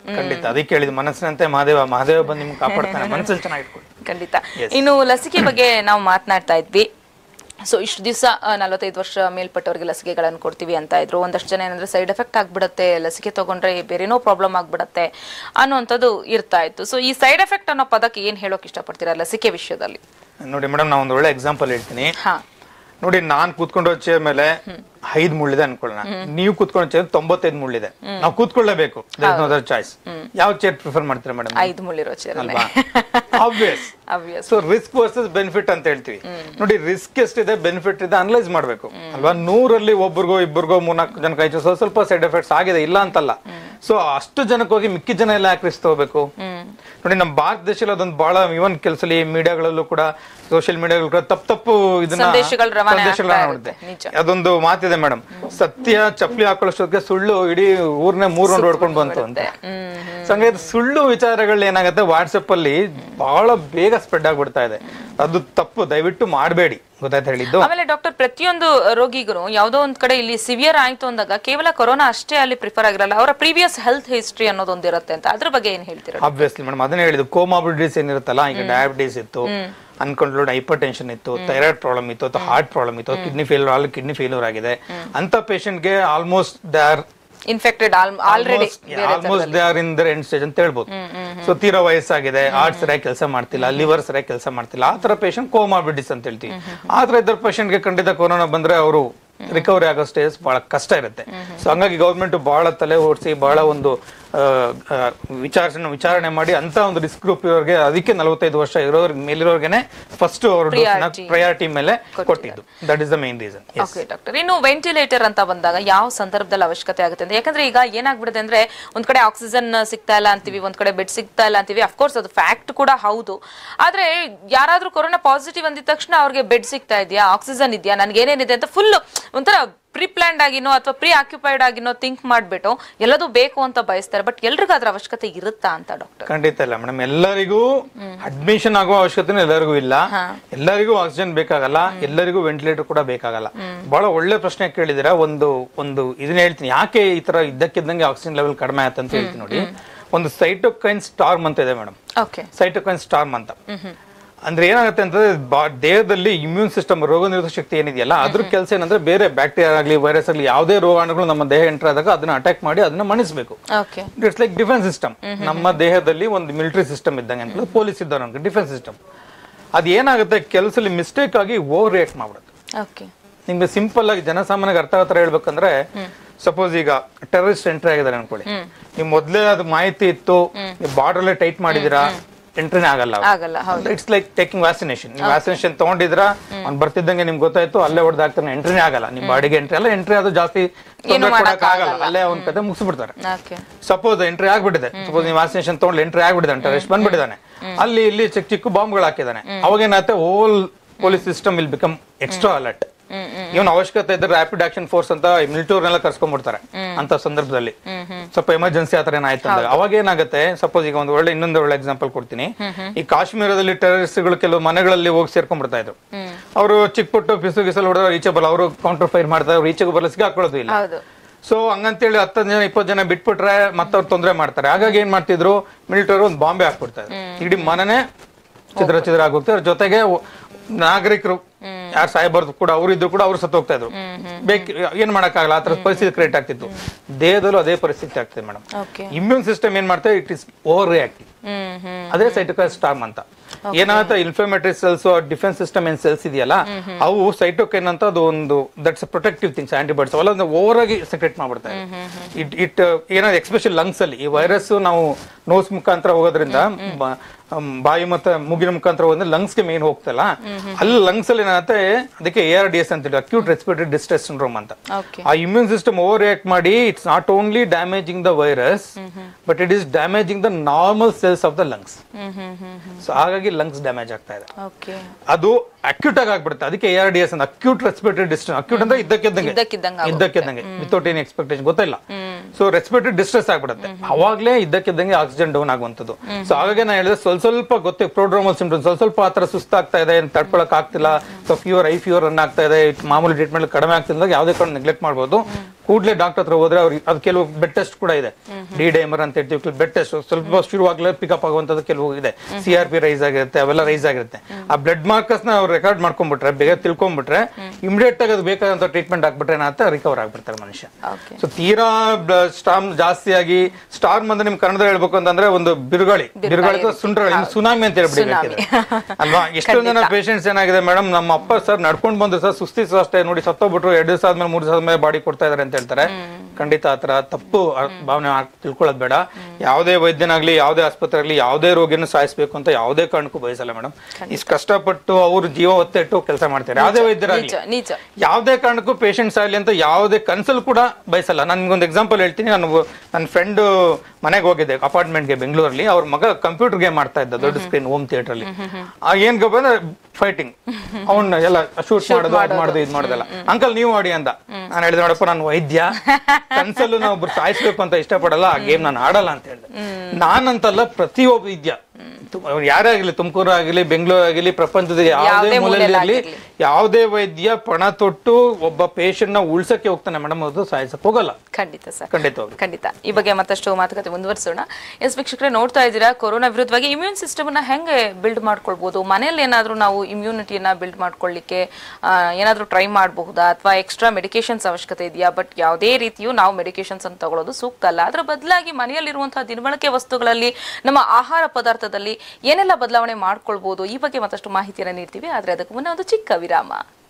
ಖಂಡಿತ ಅದಕ್ಕೆ ಹೇಳಿದ್ ಮನಸ್ಸಿನಂತೆ ಮಹಾದೇವ ಮಹಾದೇವ ಬಂದು ನಿಮ್ಗೆ ಕಾಪಾಡ್ತಾನೆ, ಮನಸ್ಸಲ್ಲಿ ಚೆನ್ನಾಗಿಟ್ಕೊಳ್ಳಿ. ಖಂಡಿತ. ಇನ್ನು ಲಸಿಕೆ ಬಗ್ಗೆ ನಾವು ಮಾತನಾಡ್ತಾ ಇದ್ವಿ. ಸೊ ಇಷ್ಟು ದಿವಸ ನಲವತ್ತೈದು ವರ್ಷ ಮೇಲ್ಪಟ್ಟವರಿಗೆ ಲಸಿಕೆಗಳನ್ನು ಕೊಡ್ತೀವಿ ಅಂತ ಇದ್ರು. ಒಂದಷ್ಟು ಜನ ಏನಂದ್ರೆ ಸೈಡ್ ಎಫೆಕ್ಟ್ ಆಗ್ಬಿಡತ್ತೆ, ಲಸಿಕೆ ತಗೊಂಡ್ರೆ ಬೇರೆನೋ ಪ್ರಾಬ್ಲಮ್ ಆಗ್ಬಿಡತ್ತೆ ಅನ್ನೋಂಥದ್ದು ಇರ್ತಾ ಇತ್ತು. ಸೊ ಈ ಸೈಡ್ ಎಫೆಕ್ಟ್ ಅನ್ನೋ ಪದಕ್ಕೆ ಏನ್ ಹೇಳೋಕೆ ಇಷ್ಟಪಡ್ತೀರಾ ಲಸಿಕೆ ವಿಷಯದಲ್ಲಿ? ನೋಡಿ ಮೇಡಮ್, ನಾ ಒಂದು ಒಳ್ಳೆ ಎಕ್ಸಾಂಪಲ್ ಹೇಳ್ತೀನಿ. ನೋಡಿ, ನಾನ್ ಕೂತ್ಕೊಂಡೋ ಚೇರ್ ಮೇಲೆ ಐದ್ ಮುಳ್ಳಿದೆ ಅನ್ಕೊಳ್ಳೋಣ, ನೀವು ಕೂತ್ಕೊಂಡ ಚೇರ್ ತೊಂಬತ್ತೈದು ಮುಳ್ಳಿದೆ, ನಾವು ಕೂತ್ಕೊಳ್ಳೇಬೇಕು, ಚಾಯ್ಸ್. ಯಾವ ಚೇರ್ ಪ್ರಿಫರ್ ಮಾಡ್ತೀರಾ ಮೇಡಮ್? ಐದು ಮುಳ್ಳಿರೋ ಚೇರ್ ಅಲ್ವಾ? Obvious. So risk versus benefit ಅಂತ ಹೇಳ್ತೀವಿ. ನೋಡಿ, ರಿಸ್ಕ್ ಎಷ್ಟಿದೆ, ಬೆನಿಫಿಟ್ ಇದೆ ಅನಲೈಸ್ ಮಾಡ್ಬೇಕು ಅಲ್ವಾ? ನೂರಲ್ಲಿ ಒಬ್ಬರಿಗೋ ಇಬ್ಬರಿಗೋ ಮೂರ್ನಾಲ್ಕು ಜನಕ್ಕೆ ಆಯ್ತು, ಸ್ವಲ್ಪ ಸ್ವಲ್ಪ ಸೈಡ್ ಎಫೆಕ್ಟ್ಸ್ ಆಗಿದೆ, ಇಲ್ಲ ಅಂತಲ್ಲ. ಸೊ ಅಷ್ಟು ಜನಕ್ಕೆ ಹೋಗಿ ಮಿಕ್ಕಿ ಜನ ಎಲ್ಲ ಯಾಕೆ ರಿಸ್ಕ್ ತಗೋಬೇಕು? ನೋಡಿ, ನಮ್ಮ ಭಾರತ ದೇಶದಲ್ಲಿ ಅದೊಂದು ಬಹಳ ಇವನ್ ಕೆಲಸದಲ್ಲಿ ಮೀಡಿಯಾಗಳಲ್ಲೂ ಕೂಡ, ಸೋಷಿಯಲ್ ಮೀಡಿಯಾಗಳು ಕೂಡ ತಪ್ಪು ತಪ್ಪು ಇದನ್ನ ಸಂದೇಶಗಳನ್ನ ನೋಡುತ್ತೆ. ಅದೊಂದು ಮಾತಿದೆ ಮೇಡಮ್, ಸತ್ಯ ಚಪ್ಪಲಿ ಹಾಕೊಳ್ಳೋಷ್ಟೊತ್ತಿಗೆ ಸುಳ್ಳು ಇಡೀ ಊರ್ನೇ ಮೂರ್ ರೌಂಡ್ ಹೊಡ್ಕೊಂಡು ಬಂತು ಅಂತ. ಸಂಗೀತ ಸುಳ್ಳು ವಿಚಾರಗಳು ಏನಾಗುತ್ತೆ ವಾಟ್ಸಪ್ ಅಲ್ಲಿ ಬಹಳ ಬೇಗ ಸ್ಪ್ರೆಡ್ ಆಗ್ಬಿಡ್ತಾ ಇದೆ. ಅದು ತಪ್ಪು, ದಯವಿಟ್ಟು ಮಾಡಬೇಡಿ. ಗೊತ್ತಾಯ್ತು ಹೇಳಿದ್ದು. ಆಮೇಲೆ ಡಾಕ್ಟರ್, ಪ್ರತಿಯೊಂದು ರೋಗಿಗಳು ಯಾವುದೋ ಒಂದ್ ಕಡೆ ಇಲ್ಲಿ ಸಿವಿಯರ್ ಆಯ್ತು ಅಂದಾಗ ಕೇವಲ ಕೊರೋನಾ ಅಷ್ಟೇ ಅಲ್ಲಿ ಪ್ರಿಫರ್ ಆಗಿರಲ್ಲ, ಅವರ ಪ್ರೀವಿಯಸ್ ಹೆಲ್ತ್ ಹಿಸ್ಟ್ರಿ ಅನ್ನೋದೊಂದಿರುತ್ತೆ ಅಂತ, ಅದ್ರ ಬಗ್ಗೆ ಏನ್ ಹೇಳ್ತೀರಾ? ಆಬ್ವಿಯಸ್ಲಿ ಮೇಡಮ್, ಅದನ್ನೇ ಹೇಳಿದ್ದು. ಕೋಮಾರ್ಬಿಡಿಟೀಸ್ ಏನಿರುತ್ತಲ್ಲ, ಈಗ ಡಯಾಬಿಟೀಸ್ ಇತ್ತು, ಅನ್ಕಂಟ್ರೋಲ್ಡ್ ಹೈಪರ್ ಟೆನ್ಷನ್ ಇತ್ತು, ಥೈರಾಯ್ಡ್ ಪ್ರಾಬ್ಲಮ್ ಇತ್ತು, ಅಥವಾ ಹಾರ್ಟ್ ಪ್ರಾಬ್ಲಮ್ ಇತ್ತು, kidney failure all kidney failure ಆಗಿದೆ ಅಂತ ಪೇಷಂಟ್ಗೆ almost they are infected already, almost they are in their end stage ಅಂತ ಹೇಳ್ಬೋದು. ಸೊ ತೀರಾ ವಯಸ್ಸಾಗಿದೆ, ಹಾರ್ಟ್ ಸರಿಯಾಗಿ ಕೆಲಸ ಮಾಡ್ತಿಲ್ಲ, ಲಿವರ್ ಸರಿಯಾಗಿ ಕೆಲಸ ಮಾಡ್ತಿಲ್ಲ, ಆ ತರ ಪೇಷಂಟ್ ಕೋಮಾರ್ಬಿಡಿಟೀಸ್ ಅಂತ ಹೇಳ್ತೀವಿ. ಆ ತರ ಇದ್ರ ಪೇಷಂಟ್ಗೆ ಖಂಡಿತ ಕೊರೋನಾ ಬಂದ್ರೆ ಅವರು ರಿಕವರಿ ಆಗೋ ಸ್ಟೇಜ್ ಬಹಳ ಕಷ್ಟ ಇರುತ್ತೆ. ಸೊ ಹಂಗಾಗಿ ಗೌರ್ಮೆಂಟ್ ಬಹಳ ತಲೆ ಓಡಿಸಿ ಬಹಳ ಒಂದು ವಿಚಾರ ವಿಚಾರಣೆ ಮಾಡಿ ಅಂತ ಒಂದು ರಿಸ್ಕ್ ಗ್ರೂಪ್ ಇರೋರಿಗೆ, ಅದಕ್ಕೆ ನಲವತ್ತೈದು ವರ್ಷ ಇರೋರ್ ಮೇಲಿರೋರ್ಗೆನೆ ಫಸ್ಟ್ ಅವರು ಪ್ರಯಾರಿಟಿ ಮೇಲೆ ಕೊಟ್ಟಿದ್ದು. That is the main reason. Okay doctor, ಇನ್ನು ವೆಂಟಿಲೇಟರ್ ಅಂತ ಬಂದಾಗ ಯಾವ ಸಂದರ್ಭದಲ್ಲಿ ಅವಶ್ಯಕತೆ ಆಗುತ್ತೆ ಅಂತ? ಯಾಕಂದ್ರೆ ಈಗ ಏನಾಗ್ಬಿಡುತ್ತೆ ಅಂದ್ರೆ ಒಂದ್ ಕಡೆ ಆಕ್ಸಿಜನ್ ಸಿಗ್ತಾ ಇಲ್ಲ ಅಂತೀವಿ, ಒಂದ್ ಕಡೆ ಬೆಡ್ ಸಿಗ್ತಾ ಇಲ್ಲ ಅಂತೀವಿ. ಅಫ್ಕೋರ್ಸ್ ಅದು ಫ್ಯಾಕ್ಟ್ ಕೂಡ ಹೌದು. ಆದ್ರೆ ಯಾರಾದ್ರೂ ಕೊರೋನಾ ಪಾಸಿಟಿವ್ ಅಂದಿದ ತಕ್ಷಣ ಅವ್ರಿಗೆ ಬೆಡ್ ಸಿಗ್ತಾ ಇದೆಯಾ, ಆಕ್ಸಿಜನ್ ಇದೆಯಾ, ನನ್ಗೆ ಏನೇನಿದೆ ಅಂತ ಫುಲ್ ಒಂಥರ ಪ್ರೀ ಪ್ಲಾನ್ಡ್ ಆಗಿನೋ ಅಥವಾ ಪ್ರೀ ಆಕ್ಯುಪೈಡ್ ಆಗಿನೋ ಥಿಂಕ್ ಮಾಡ್ಬಿಟ್ಟು ಎಲ್ಲದೂ ಬೇಕು ಅಂತ ಬಯಸ್ತಾರೆ. ಬಟ್ ಎಲ್ರಿಗೂ ಅದ್ರ ಅವಶ್ಯಕತೆ ಇರುತ್ತಾ ಅಂತ ಡಾಕ್ಟರ್? ಖಂಡಿತ ಇಲ್ಲ ಮೇಡಮ್. ಎಲ್ಲರಿಗೂ ಅಡ್ಮಿಷನ್ ಆಗೋ ಅವಶ್ಯಕತೆ ಎಲ್ಲರಿಗೂ ಇಲ್ಲ, ಎಲ್ಲರಿಗೂ ಆಕ್ಸಿಜನ್ ಬೇಕಾಗಲ್ಲ, ಎಲ್ಲರಿಗೂ ವೆಂಟಿಲೇಟರ್ ಕೂಡ ಬೇಕಾಗಲ್ಲ. ಬಹಳ ಒಳ್ಳೆ ಪ್ರಶ್ನೆ ಕೇಳಿದಿರಾ. ಒಂದು ಒಂದು ಇದನ್ನ ಹೇಳ್ತೀನಿ, ಯಾಕೆ ಈ ತರ ಇದ್ದಕ್ಕಿದ್ದಂಗೆ ಆಕ್ಸಿಜನ್ ಲೆವೆಲ್ ಕಡಿಮೆ ಆಯ್ತು ಅಂತ ಹೇಳ್ತೀನಿ. ನೋಡಿ, ಒಂದು ಸೈಟೋಕೈನ್ ಸ್ಟಾರ್ಮ್ ಅಂತ ಇದೆ ಮೇಡಮ್. ಸೈಟೋಕೈನ್ ಸ್ಟಾರ್ಮ್ ಅಂತ ಅಂದ್ರೆ ಏನಾಗುತ್ತೆ ಅಂತಂದ್ರೆ, ದೇಹದಲ್ಲಿ ಇಮ್ಯೂನ್ ಸಿಸ್ಟಮ್, ರೋಗ ನಿರೋಧಕ ಶಕ್ತಿ ಏನಿದೆಯಲ್ಲ, ಅದ್ರ ಕೆಲಸ ಏನಂದ್ರೆ ಬೇರೆ ಬ್ಯಾಕ್ಟೀರಿಯಾ ಆಗಲಿ ವೈರಸ್ ಆಗಲಿ ಯಾವುದೇ ರೋಗಾಣುಗಳು ನಮ್ಮ ದೇಹ ಎಂಟರ್ ಆದಾಗ ಅದನ್ನ ಅಟ್ಯಾಕ್ ಮಾಡಿ ಅದನ್ನ ಮಣಿಸಬೇಕು. It's like defence system. ನಮ್ಮ ದೇಹದಲ್ಲಿ ಒಂದು ಮಿಲಿಟರಿ ಸಿಸ್ಟಮ್ ಇದ್ದಂಗೆ ಅಂತ, ಪೊಲೀಸ್ ಇದ್ದವ್ರು ಡಿಫೆನ್ಸ್ ಸಿಸ್ಟಮ್. ಅದ್ ಏನಾಗುತ್ತೆ, ಕೆಲಸದಲ್ಲಿ ಮಿಸ್ಟೇಕ್ ಆಗಿ ಓವರ್ ರಿಯಾಕ್ಟ್ ಮಾಡ್ಬಿಡುತ್ತೆ. ನಿಮ್ಗೆ ಸಿಂಪಲ್ ಆಗಿ ಜನಸಾಮಾನ್ಯರಿಗೆ ಅರ್ಥ ಆಗೋ ತರ ಹೇಳ್ಬೇಕಂದ್ರೆ, ಸಪೋಸ್ ಈಗ ಟೆರರಿಸ್ಟ್ ಎಂಟ್ರಿ ಆಗಿದ್ದಾರೆ ಅನ್ಕೊಳ್ಳಿ, ನೀವು ಮೊದ್ಲೇ ಅದು ಮಾಹಿತಿ ಇತ್ತು, ಬಾರ್ಡರ್ ಅಲ್ಲೇ ಟೈಟ್ ಮಾಡಿದೀರಾ, ಎಂಟ್ರಿನೇ ಆಗಲ್ಲ. It's like taking vaccination. ನೀವು ವ್ಯಾಕ್ಸಿನೇಷನ್ ತಗೊಂಡಿದ್ರ ಅವ್ನು ಬರ್ತಿದ್ದಂಗೆ ನಿಮ್ಗೆ ಗೊತ್ತಾಯ್ತು, ಅಲ್ಲೇ ಹೊಡೆದಾಗ್ತಾನೆ, ಎಂಟ್ರಿನೇ ಆಗಲ್ಲ. ನಿಮ್ ಬಾಡಿಗೆ ಎಂಟ್ರಿ ಅಲ್ಲ, ಎಂಟ್ರಿ ಅದು ಜಾಸ್ತಿ ಆಗಲ್ಲ, ಅಲ್ಲೇ ಅವ್ನ ಕತೆ ಮುಗಿಸ್ಬಿಡ್ತಾರೆ. ಸಪೋಸ್ ಎಂಟ್ರಿ ಆಗ್ಬಿಟ್ಟಿದೆ, ಸಪೋಸ್ ನೀವು ವ್ಯಾಕ್ಸಿನೇಷನ್ ತಗೊಂಡು ಎಂಟ್ರಿ ಆಗ್ಬಿಟ್ಟಿದೆ, ಟೆರರಿಸ್ಟ್ ಬಂದ್ಬಿಟ್ಟಿದ್ದಾನೆ, ಅಲ್ಲಿ ಇಲ್ಲಿ ಚಿಕ್ಕ ಚಿಕ್ಕ ಬಾಂಬ್ಗಳು ಹಾಕಿದಾನೆ, ಅವಾಗ ಏನಾಗುತ್ತೆ, whole police system will become extra alert. Even ಅವಶ್ಯಕತೆ ಇದ್ರೆ ರ್ಯಾಪಿಡ್ ಆಕ್ಷನ್ ಫೋರ್ಸ್ ಅಂತ ಮಿಲಿಟರಿನೆಲ್ಲ ಕರ್ಸ್ಕೊಂಡ್ಬಿಡ್ತಾರೆ ಅಂತ ಸಂದರ್ಭದಲ್ಲಿ. ಸ್ವಲ್ಪ ಎಮರ್ಜೆನ್ಸಿ ಆತರ ಏನಾಯ್ತು ಅಂದಾಗ ಅವಾಗ ಏನಾಗುತ್ತೆ, ಸಪೋಸ್ ಈಗ ಒಂದು ಒಳ್ಳೆ ಇನ್ನೊಂದು ಒಳ್ಳೆ ಎಕ್ಸಾಂಪಲ್ ಕೊಡ್ತೀನಿ. ಈ ಕಾಶ್ಮೀರದಲ್ಲಿ ಟೆರರಿಸ್ಟ್ಗಳು ಕೆಲವು ಮನೆಗಳಲ್ಲಿ ಹೋಗಿ ಸೇರ್ಕೊಂಡ್ಬಿಡ್ತಾ ಇದ್ರು. ಅವರು ಚಿಕ್ಕ ಪುಟ್ಟು ಪಿಸು ಗಿಸಲ್ ಹೊಡೆದ್ರು ಈಚೆ ಬರಲ್ಲ, ಅವರು ಕೌಂಟರ್ ಫೈರ್ ಮಾಡ್ತಾರೆ, ಅವ್ರು ಈಚೆಗೆ ಬರಲ್ಲ, ಸಿಗಾಕೊಳ್ಳೋದು ಇಲ್ಲ. ಸೊ ಹಂಗಂತೇಳಿ ಹತ್ತು ಜನ ಇಪ್ಪತ್ತು ಜನ ಬಿಟ್ಬಿಟ್ರೆ ಮತ್ತವ್ರು ತೊಂದರೆ ಮಾಡ್ತಾರೆ. ಹಾಗಾಗಿ ಏನ್ ಮಾಡ್ತಿದ್ರು, ಮಿಲಿಟರಿ ಒಂದು ಬಾಂಬೆ ಹಾಕ್ಬಿಡ್ತಾ ಇದ್ರು, ಇಡೀ ಮನೆನೇ ಚಿದ್ರ ಚಿದ್ರ ಆಗೋಗ್ತಾರೆ. ಅವ್ರ ಜೊತೆಗೆ ನಾಗರಿಕರು ಯಾರು ಸಾಯಬಾರ್ದು ಕೂಡ ಅವ್ರು ಇದ್ರು ಕೂಡ ಅವ್ರು ಸತ್ತು ಹೋಗ್ತಾ ಇದ್ರು. ಬೇಕ್ ಏನ್ ಮಾಡಕ್ಕಾಗಲ್ಲ, ಆತರ ಪರಿಸ್ಥಿತಿ ಕ್ರಿಯೇಟ್ ಆಗ್ತಿತ್ತು. ದೇಹದಲ್ಲೂ ಅದೇ ಪರಿಸ್ಥಿತಿ ಆಗ್ತದೆ ಮೇಡಮ್. ಇಮ್ಯೂನ್ ಸಿಸ್ಟಮ್ ಏನ್ ಮಾಡ್ತಾರೆ, ಇಟ್ ಇಸ್ ಓವರ್ ರಿಯಾಕ್ಟಿವ್. ಅದೇ ಸೈಟೋಕೈನ್ ಸ್ಟಾರ್ಮ್ ಅಂತ. ಏನಾಗುತ್ತೆ, ಇನ್ಫ್ಲಮೇಟರಿ ಸೆಲ್ಸ್, ಡಿಫೆನ್ಸ್ ಸಿಸ್ಟಮ್ ಏನ್ ಸೆಲ್ಸ್ ಇದೆಯಲ್ಲ, ಅವು ಸೈಟೋಕೈನ್ ಅಂತ ಅದು ಒಂದು ದಟ್ಸ್ ಪ್ರೊಟೆಕ್ಟಿವ್ ಥಿಂಗ್ಸ್, ಆಂಟಿಬಾಡೀಸ್ ಅವೆಲ್ಲ ಓವರ್ ಆಗಿ ಸೆಕ್ರೆಟ್ ಮಾಡ್ಬಿಡ್ತಾರೆ. ಇಟ್ ಇಟ್ ಏನಾದ್ರು ಎಕ್ಸ್ಪೆಷಲ್ ಲಂಗ್ಸ್ ಅಲ್ಲಿ ಈ ವೈರಸ್ ನಾವು ನೋಸ್ ಮುಖಾಂತರ ಹೋಗೋದ್ರಿಂದ, ಬಾಯಿ ಮತ್ತೆ ಮೂಗಿನ ಮುಖಾಂತರ ಹೋದ್ರೆ ಲಂಗ್ಸ್ಗೆ ಮೇನ್ ಹೋಗ್ತಲ್ಲ, ಅಲ್ಲಿ ಲಂಗ್ಸ್ ಅಲ್ಲಿ ಏನಾಗುತ್ತೆ, ಅದಕ್ಕೆ ಎ ಆರ್ ಡಿ ಎಸ್ ಅಂತ ಅಕ್ಯೂಟ್ ರೆಸ್ಪಿರೇಟರಿ ಡಿಸ್ಟ್ರೆಸ್ ಸಿಂಡ್ರೋಮ್ ಅಂತ. ಆ ಇಮ್ಯೂನ್ ಸಿಸ್ಟಮ್ ಓವರ್ ರಿಯಾಕ್ಟ್ ಮಾಡಿ it's not only damaging the virus but it is damaging the normal cells of the lungs. So ಹಾಗಾಗಿ lungs damage ಆಗ್ತಾ ಇದೆ, ಅದು acute ಆಗಿ ಆಗ್ಬಿಡುತ್ತೆ. ಅದಕ್ಕೆ ಎ ಆರ್ ಡಿ ಎಸ್ ಅಂತ ಅಕ್ಯೂಟ್ ರೆಸ್ಪಿರೇಟರಿ ಡಿಸ್ಟ್ರೆಸ್. ಅಕ್ಯೂಟ್ ಅಂದ್ರೆ ಇದ್ದಕ್ಕಿದ್ದಂಗೆ ಇದ್ದಕ್ಕಿದ್ದಂಗೆ ವಿತೌಟ್ ಎನಿ ಎಕ್ಸ್ಪೆಕ್ಟೇಷನ್, ಗೊತ್ತಿಲ್ಲ. ಸೊ ರೆಸ್ಪಿರೇಟರಿ ಡಿಸ್ಟ್ರೆಸ್ ಆಗ್ಬಿಡುತ್ತೆ, ಅವಾಗ್ಲೇ ಇದ್ದಕ್ಕಿದ್ದಂಗೆ ಆಕ್ಸಿಜನ್ ಡೌನ್ ಆಗುವಂಥದ್ದು. ಸೊ ಹಾಗಾಗಿ ನಾ ಹೇಳಿದ್ರೆ ಸ್ವಲ್ಪ ಸ್ವಲ್ಪ ಗೊತ್ತೇ ಪ್ರೋಡ್ರೋಮಲ್ ಸಿಂಪ್ಟಮ್ಸ್, ಸ್ವಲ್ಪ ಸ್ವಲ್ಪ ಆತರ ಸುಸ್ತಾಗ್ತಾ ಇದೆ, ತಡ್ಕೊಳಕ್ ಆಗ್ತಿಲ್ಲ, so fever high fever run ಆಗ್ತಾ ಇದೆ, ಮಾಮೂಲಿ ಟ್ರೀಟ್ಮೆಂಟ್ ಕಡಿಮೆ ಆಗ್ತಿಲ್ಲ, ಯಾವುದೇ ಕಾರಣ ನೆಗ್ಲೆಕ್ಟ್ ಮಾಡಬಹುದು. ಕೂಡಲೇ ಡಾಕ್ಟರ್ ಹತ್ರ ಹೋದ್ರೆ ಅವ್ರಿಗೆ ಅದು ಕೆಲವು ಬೆಡ್ ಟೆಸ್ಟ್ ಕೂಡ ಇದೆ, ಡಿ ಡೈಮರ್ ಅಂತ ಹೇಳ್ತೀವಿ, ಬೆಡ್ ಟೆಸ್ಟ್ ಸ್ವಲ್ಪ ಶುರುವಾಗಲೇ ಪಿಕಪ್ ಆಗುವಂತದ್ದು ಕೆಲವು ಇದೆ, ಸಿ ಆರ್ ಪಿ ರೈಸ್ ಆಗಿರುತ್ತೆ, ಅವೆಲ್ಲ ರೈಸ್ ಆಗಿರುತ್ತೆ. ಆ ಬ್ಲಡ್ ಮಾರ್ಕರ್ಸ್ ನ ಅವ್ರು ರೆಕಾರ್ಡ್ ಮಾಡ್ಕೊಂಡ್ಬಿಟ್ರೆ, ಬೇಗ ತಿಳ್ಕೊಂಡ್ಬಿಟ್ರೆ, ಇಮಿಡಿಯೇಟ್ ಆಗಿ ಅದು ಬೇಕಾದಂತ ಟ್ರೀಟ್ಮೆಂಟ್ ಹಾಕ್ಬಿಟ್ರೆ ಏನಾಗುತ್ತೆ, ರಿಕವರ್ ಆಗ್ಬಿಡ್ತಾರೆ ಮನುಷ್ಯ. ಸೊ ತೀರಾ ಸ್ಟಾರ್ಮ್ ಜಾಸ್ತಿ ಆಗಿ, ಸ್ಟಾರ್ಮ್ ಅಂದ್ರೆ ನಿಮ್ ಕನ್ನಡದಲ್ಲಿ ಹೇಳ್ಬೇಕು ಅಂತಂದ್ರೆ ಒಂದು ಬಿರುಗಾಳಿ, ಬಿರುಗಾಳಿ ಸುಂಡ್ರಗಾಳಿ, ಸುನಾಮಿ ಅಂತ ಹೇಳ್ಬಿಡಿ ಅಲ್ವಾ. ಎಷ್ಟೊಂದು ಜನ ಪೇಷಂಟ್ಸ್ ಏನಾಗಿದೆ ಮೇಡಮ್, ನಮ್ಮ ಅಪ್ಪ ಸರ್ ನಡ್ಕೊಂಡು ಬಂದು ಸರ್ ಸುಸ್ತಿ ಅಷ್ಟೇ ನೋಡಿ ಸತ್ತೋಗ್ಬಿಟ್ರು, ಎರಡು ದಿವಸ ಆದ್ಮೇಲೆ ಮೂರು ದಿವಸ ಆದ್ಮೇಲೆ ಬಾಡಿ ಕೊಡ್ತಾ ಇದಾರೆ ಅಂತ ಹೇಳ್ತಾರೆ. ಖಂಡಿತ ಆತರ ತಪ್ಪು ಭಾವನೆ ತಿಳ್ಕೊಳ್ಳೋದು ಬೇಡ. ಯಾವುದೇ ವೈದ್ಯನಾಗ್ಲಿ, ಯಾವುದೇ ಆಸ್ಪತ್ರೆ ಆಗ್ಲಿ, ಯಾವುದೇ ರೋಗಿಯನ್ನು ಸಾಯಿಸಬೇಕು ಅಂತ ಯಾವುದೇ ಕಾರಣಕ್ಕೂ ಬಯಸಲ್ಲ ಮೇಡಮ್. ಇಷ್ಟು ಕಷ್ಟಪಟ್ಟು ಅವ್ರು ಜೀವ ಒತ್ತಿಟ್ಟು ಕೆಲಸ ಮಾಡ್ತಾರೆ ಯಾವುದೇ ವೈದ್ಯರಾಗ್ಲಿ, ಯಾವುದೇ ಕಾರಣಕ್ಕೂ ಪೇಷಂಟ್ಸ್ ಆಗ್ಲಿ ಅಂತ ಯಾವುದೇ ಕನ್ಸಲ್ ಕೂಡ ಬಯಸಲ್ಲ. ನಾನು ನಿಮ್ಗೊಂದು ಎಕ್ಸಾಂಪಲ್ ಹೇಳ್ತೀನಿ. ನಾನು ನನ್ನ ಫ್ರೆಂಡ್ ಮನೆಗೆ ಹೋಗಿದ್ದೆ ಅಪಾರ್ಟ್ಮೆಂಟ್ಗೆ ಬೆಂಗಳೂರಲ್ಲಿ. ಅವ್ರ ಮಗ ಕಂಪ್ಯೂಟರ್ ಗೇಮ್ ಮಾಡ್ತಾ ಇದ್ದ ದೊಡ್ಡ ಸ್ಕ್ರೀನ್ ಹೋಮ್ ಥಿಯೇಟರ್ ಅಲ್ಲಿ. ಆ ಏನ್ ಗಬ್ಬ ಅಂದ್ರೆ ಫೈಟಿಂಗ್, ಅವ್ನ ಎಲ್ಲ ಶೂಟ್ ಮಾಡೋದು, ಅದ್ ಮಾಡೋದು, ಇದ್ ಮಾಡೋದಲ್ಲ. ಅಂಕಲ್ ನೀವು ಆಡಿ ಅಂತ ನಾನು ಹೇಳಿದೆ, ನೋಡಪ್ಪ ನಾನು ವೈದ್ಯ, ಕನ್ಸಲ್ಲೂ ನಾವು ಒಬ್ರು ಸಾಯಿಸ್ಬೇಕು ಅಂತ ಇಷ್ಟಪಡಲ್ಲ, ಆ ಗೇಮ್ ನಾನು ಆಡಲ್ಲ ಅಂತ ಹೇಳಿದೆ. ನಾನಂತಲ್ಲ, ಪ್ರತಿಯೊಬ್ಬ ವಿದ್ಯ ಯಾರೇ ಆಗಿರ್ಲಿ, ತುಮಕೂರು ಆಗಿರ್ಲಿ, ಬೆಂಗಳೂರು ಆಗಿರ್ಲಿ, ಪ್ರಪಂಚದ ಯಾವುದೇ ಮೂಲೆಯಲ್ಲಿ ಯಾವುದೇ ವೈದ್ಯ ಪಣ ತೊಟ್ಟು ಒಬ್ಬ ಪೇಷಂಟ್ ನ ಉಳ್ಸಕ್ಕೆ ಹೋಗ್ತಾನೆ ಮೇಡಮ್, ಅದು ಸಾಯಿಸಕ್ ಹೋಗಲ್ಲ. ಖಂಡಿತ ಸರ್, ಖಂಡಿತ ಖಂಡಿತ. ಈ ಬಗ್ಗೆ ಮತ್ತಷ್ಟು ಮಾತುಕತೆ ಮುಂದುವರಿಸೋಣ. ಎಸ್ ವೀಕ್ಷಕರೇ, ನೋಡ್ತಾ ಇದ್ದೀರಾ ಕೊರೋನಾ ವಿರುದ್ಧವಾಗಿ ಇಮ್ಯೂನ್ ಸಿಸ್ಟಮ್ ನ ಹೆಂಗೆ ಬಿಲ್ಡ್ ಮಾಡ್ಕೊಳ್ಬಹುದು, ಮನೆಯಲ್ಲಿ ಏನಾದ್ರೂ ನಾವು ಇಮ್ಯುನಿಟಿಯನ್ನ ಬಿಲ್ಡ್ ಮಾಡ್ಕೊಳ್ಳಿಕ್ಕೆ ಏನಾದ್ರೂ ಟ್ರೈ ಮಾಡಬಹುದಾ, ಅಥವಾ ಎಕ್ಸ್ಟ್ರಾ ಮೆಡಿಕೇಶನ್ಸ್ ಅವಶ್ಯಕತೆ ಇದೆಯಾ? ಬಟ್ ಯಾವುದೇ ರೀತಿಯೂ ನಾವು ಮೆಡಿಕೇಶನ್ಸ್ ಅಂತ ತಗೊಳ್ಳೋದು ಸೂಕ್ತ ಅಲ್ಲ. ಅದರ ಬದಲಾಗಿ ಮನೆಯಲ್ಲಿರುವಂತಹ ದಿನಬಳಕೆ ವಸ್ತುಗಳಲ್ಲಿ, ನಮ್ಮ ಆಹಾರ ಪದಾರ್ಥದಲ್ಲಿ ಏನೆಲ್ಲ ಬದಲಾವಣೆ ಮಾಡ್ಕೊಳ್ಬಹುದು, ಈ ಬಗ್ಗೆ ಮತ್ತಷ್ಟು ಮಾಹಿತಿಯನ್ನು ನೀಡ್ತೀವಿ. ಆದ್ರೆ ಅದಕ್ಕೂ ಮುನ್ನ ಒಂದು ಚಿಕ್ಕ ವಿರಾಮ.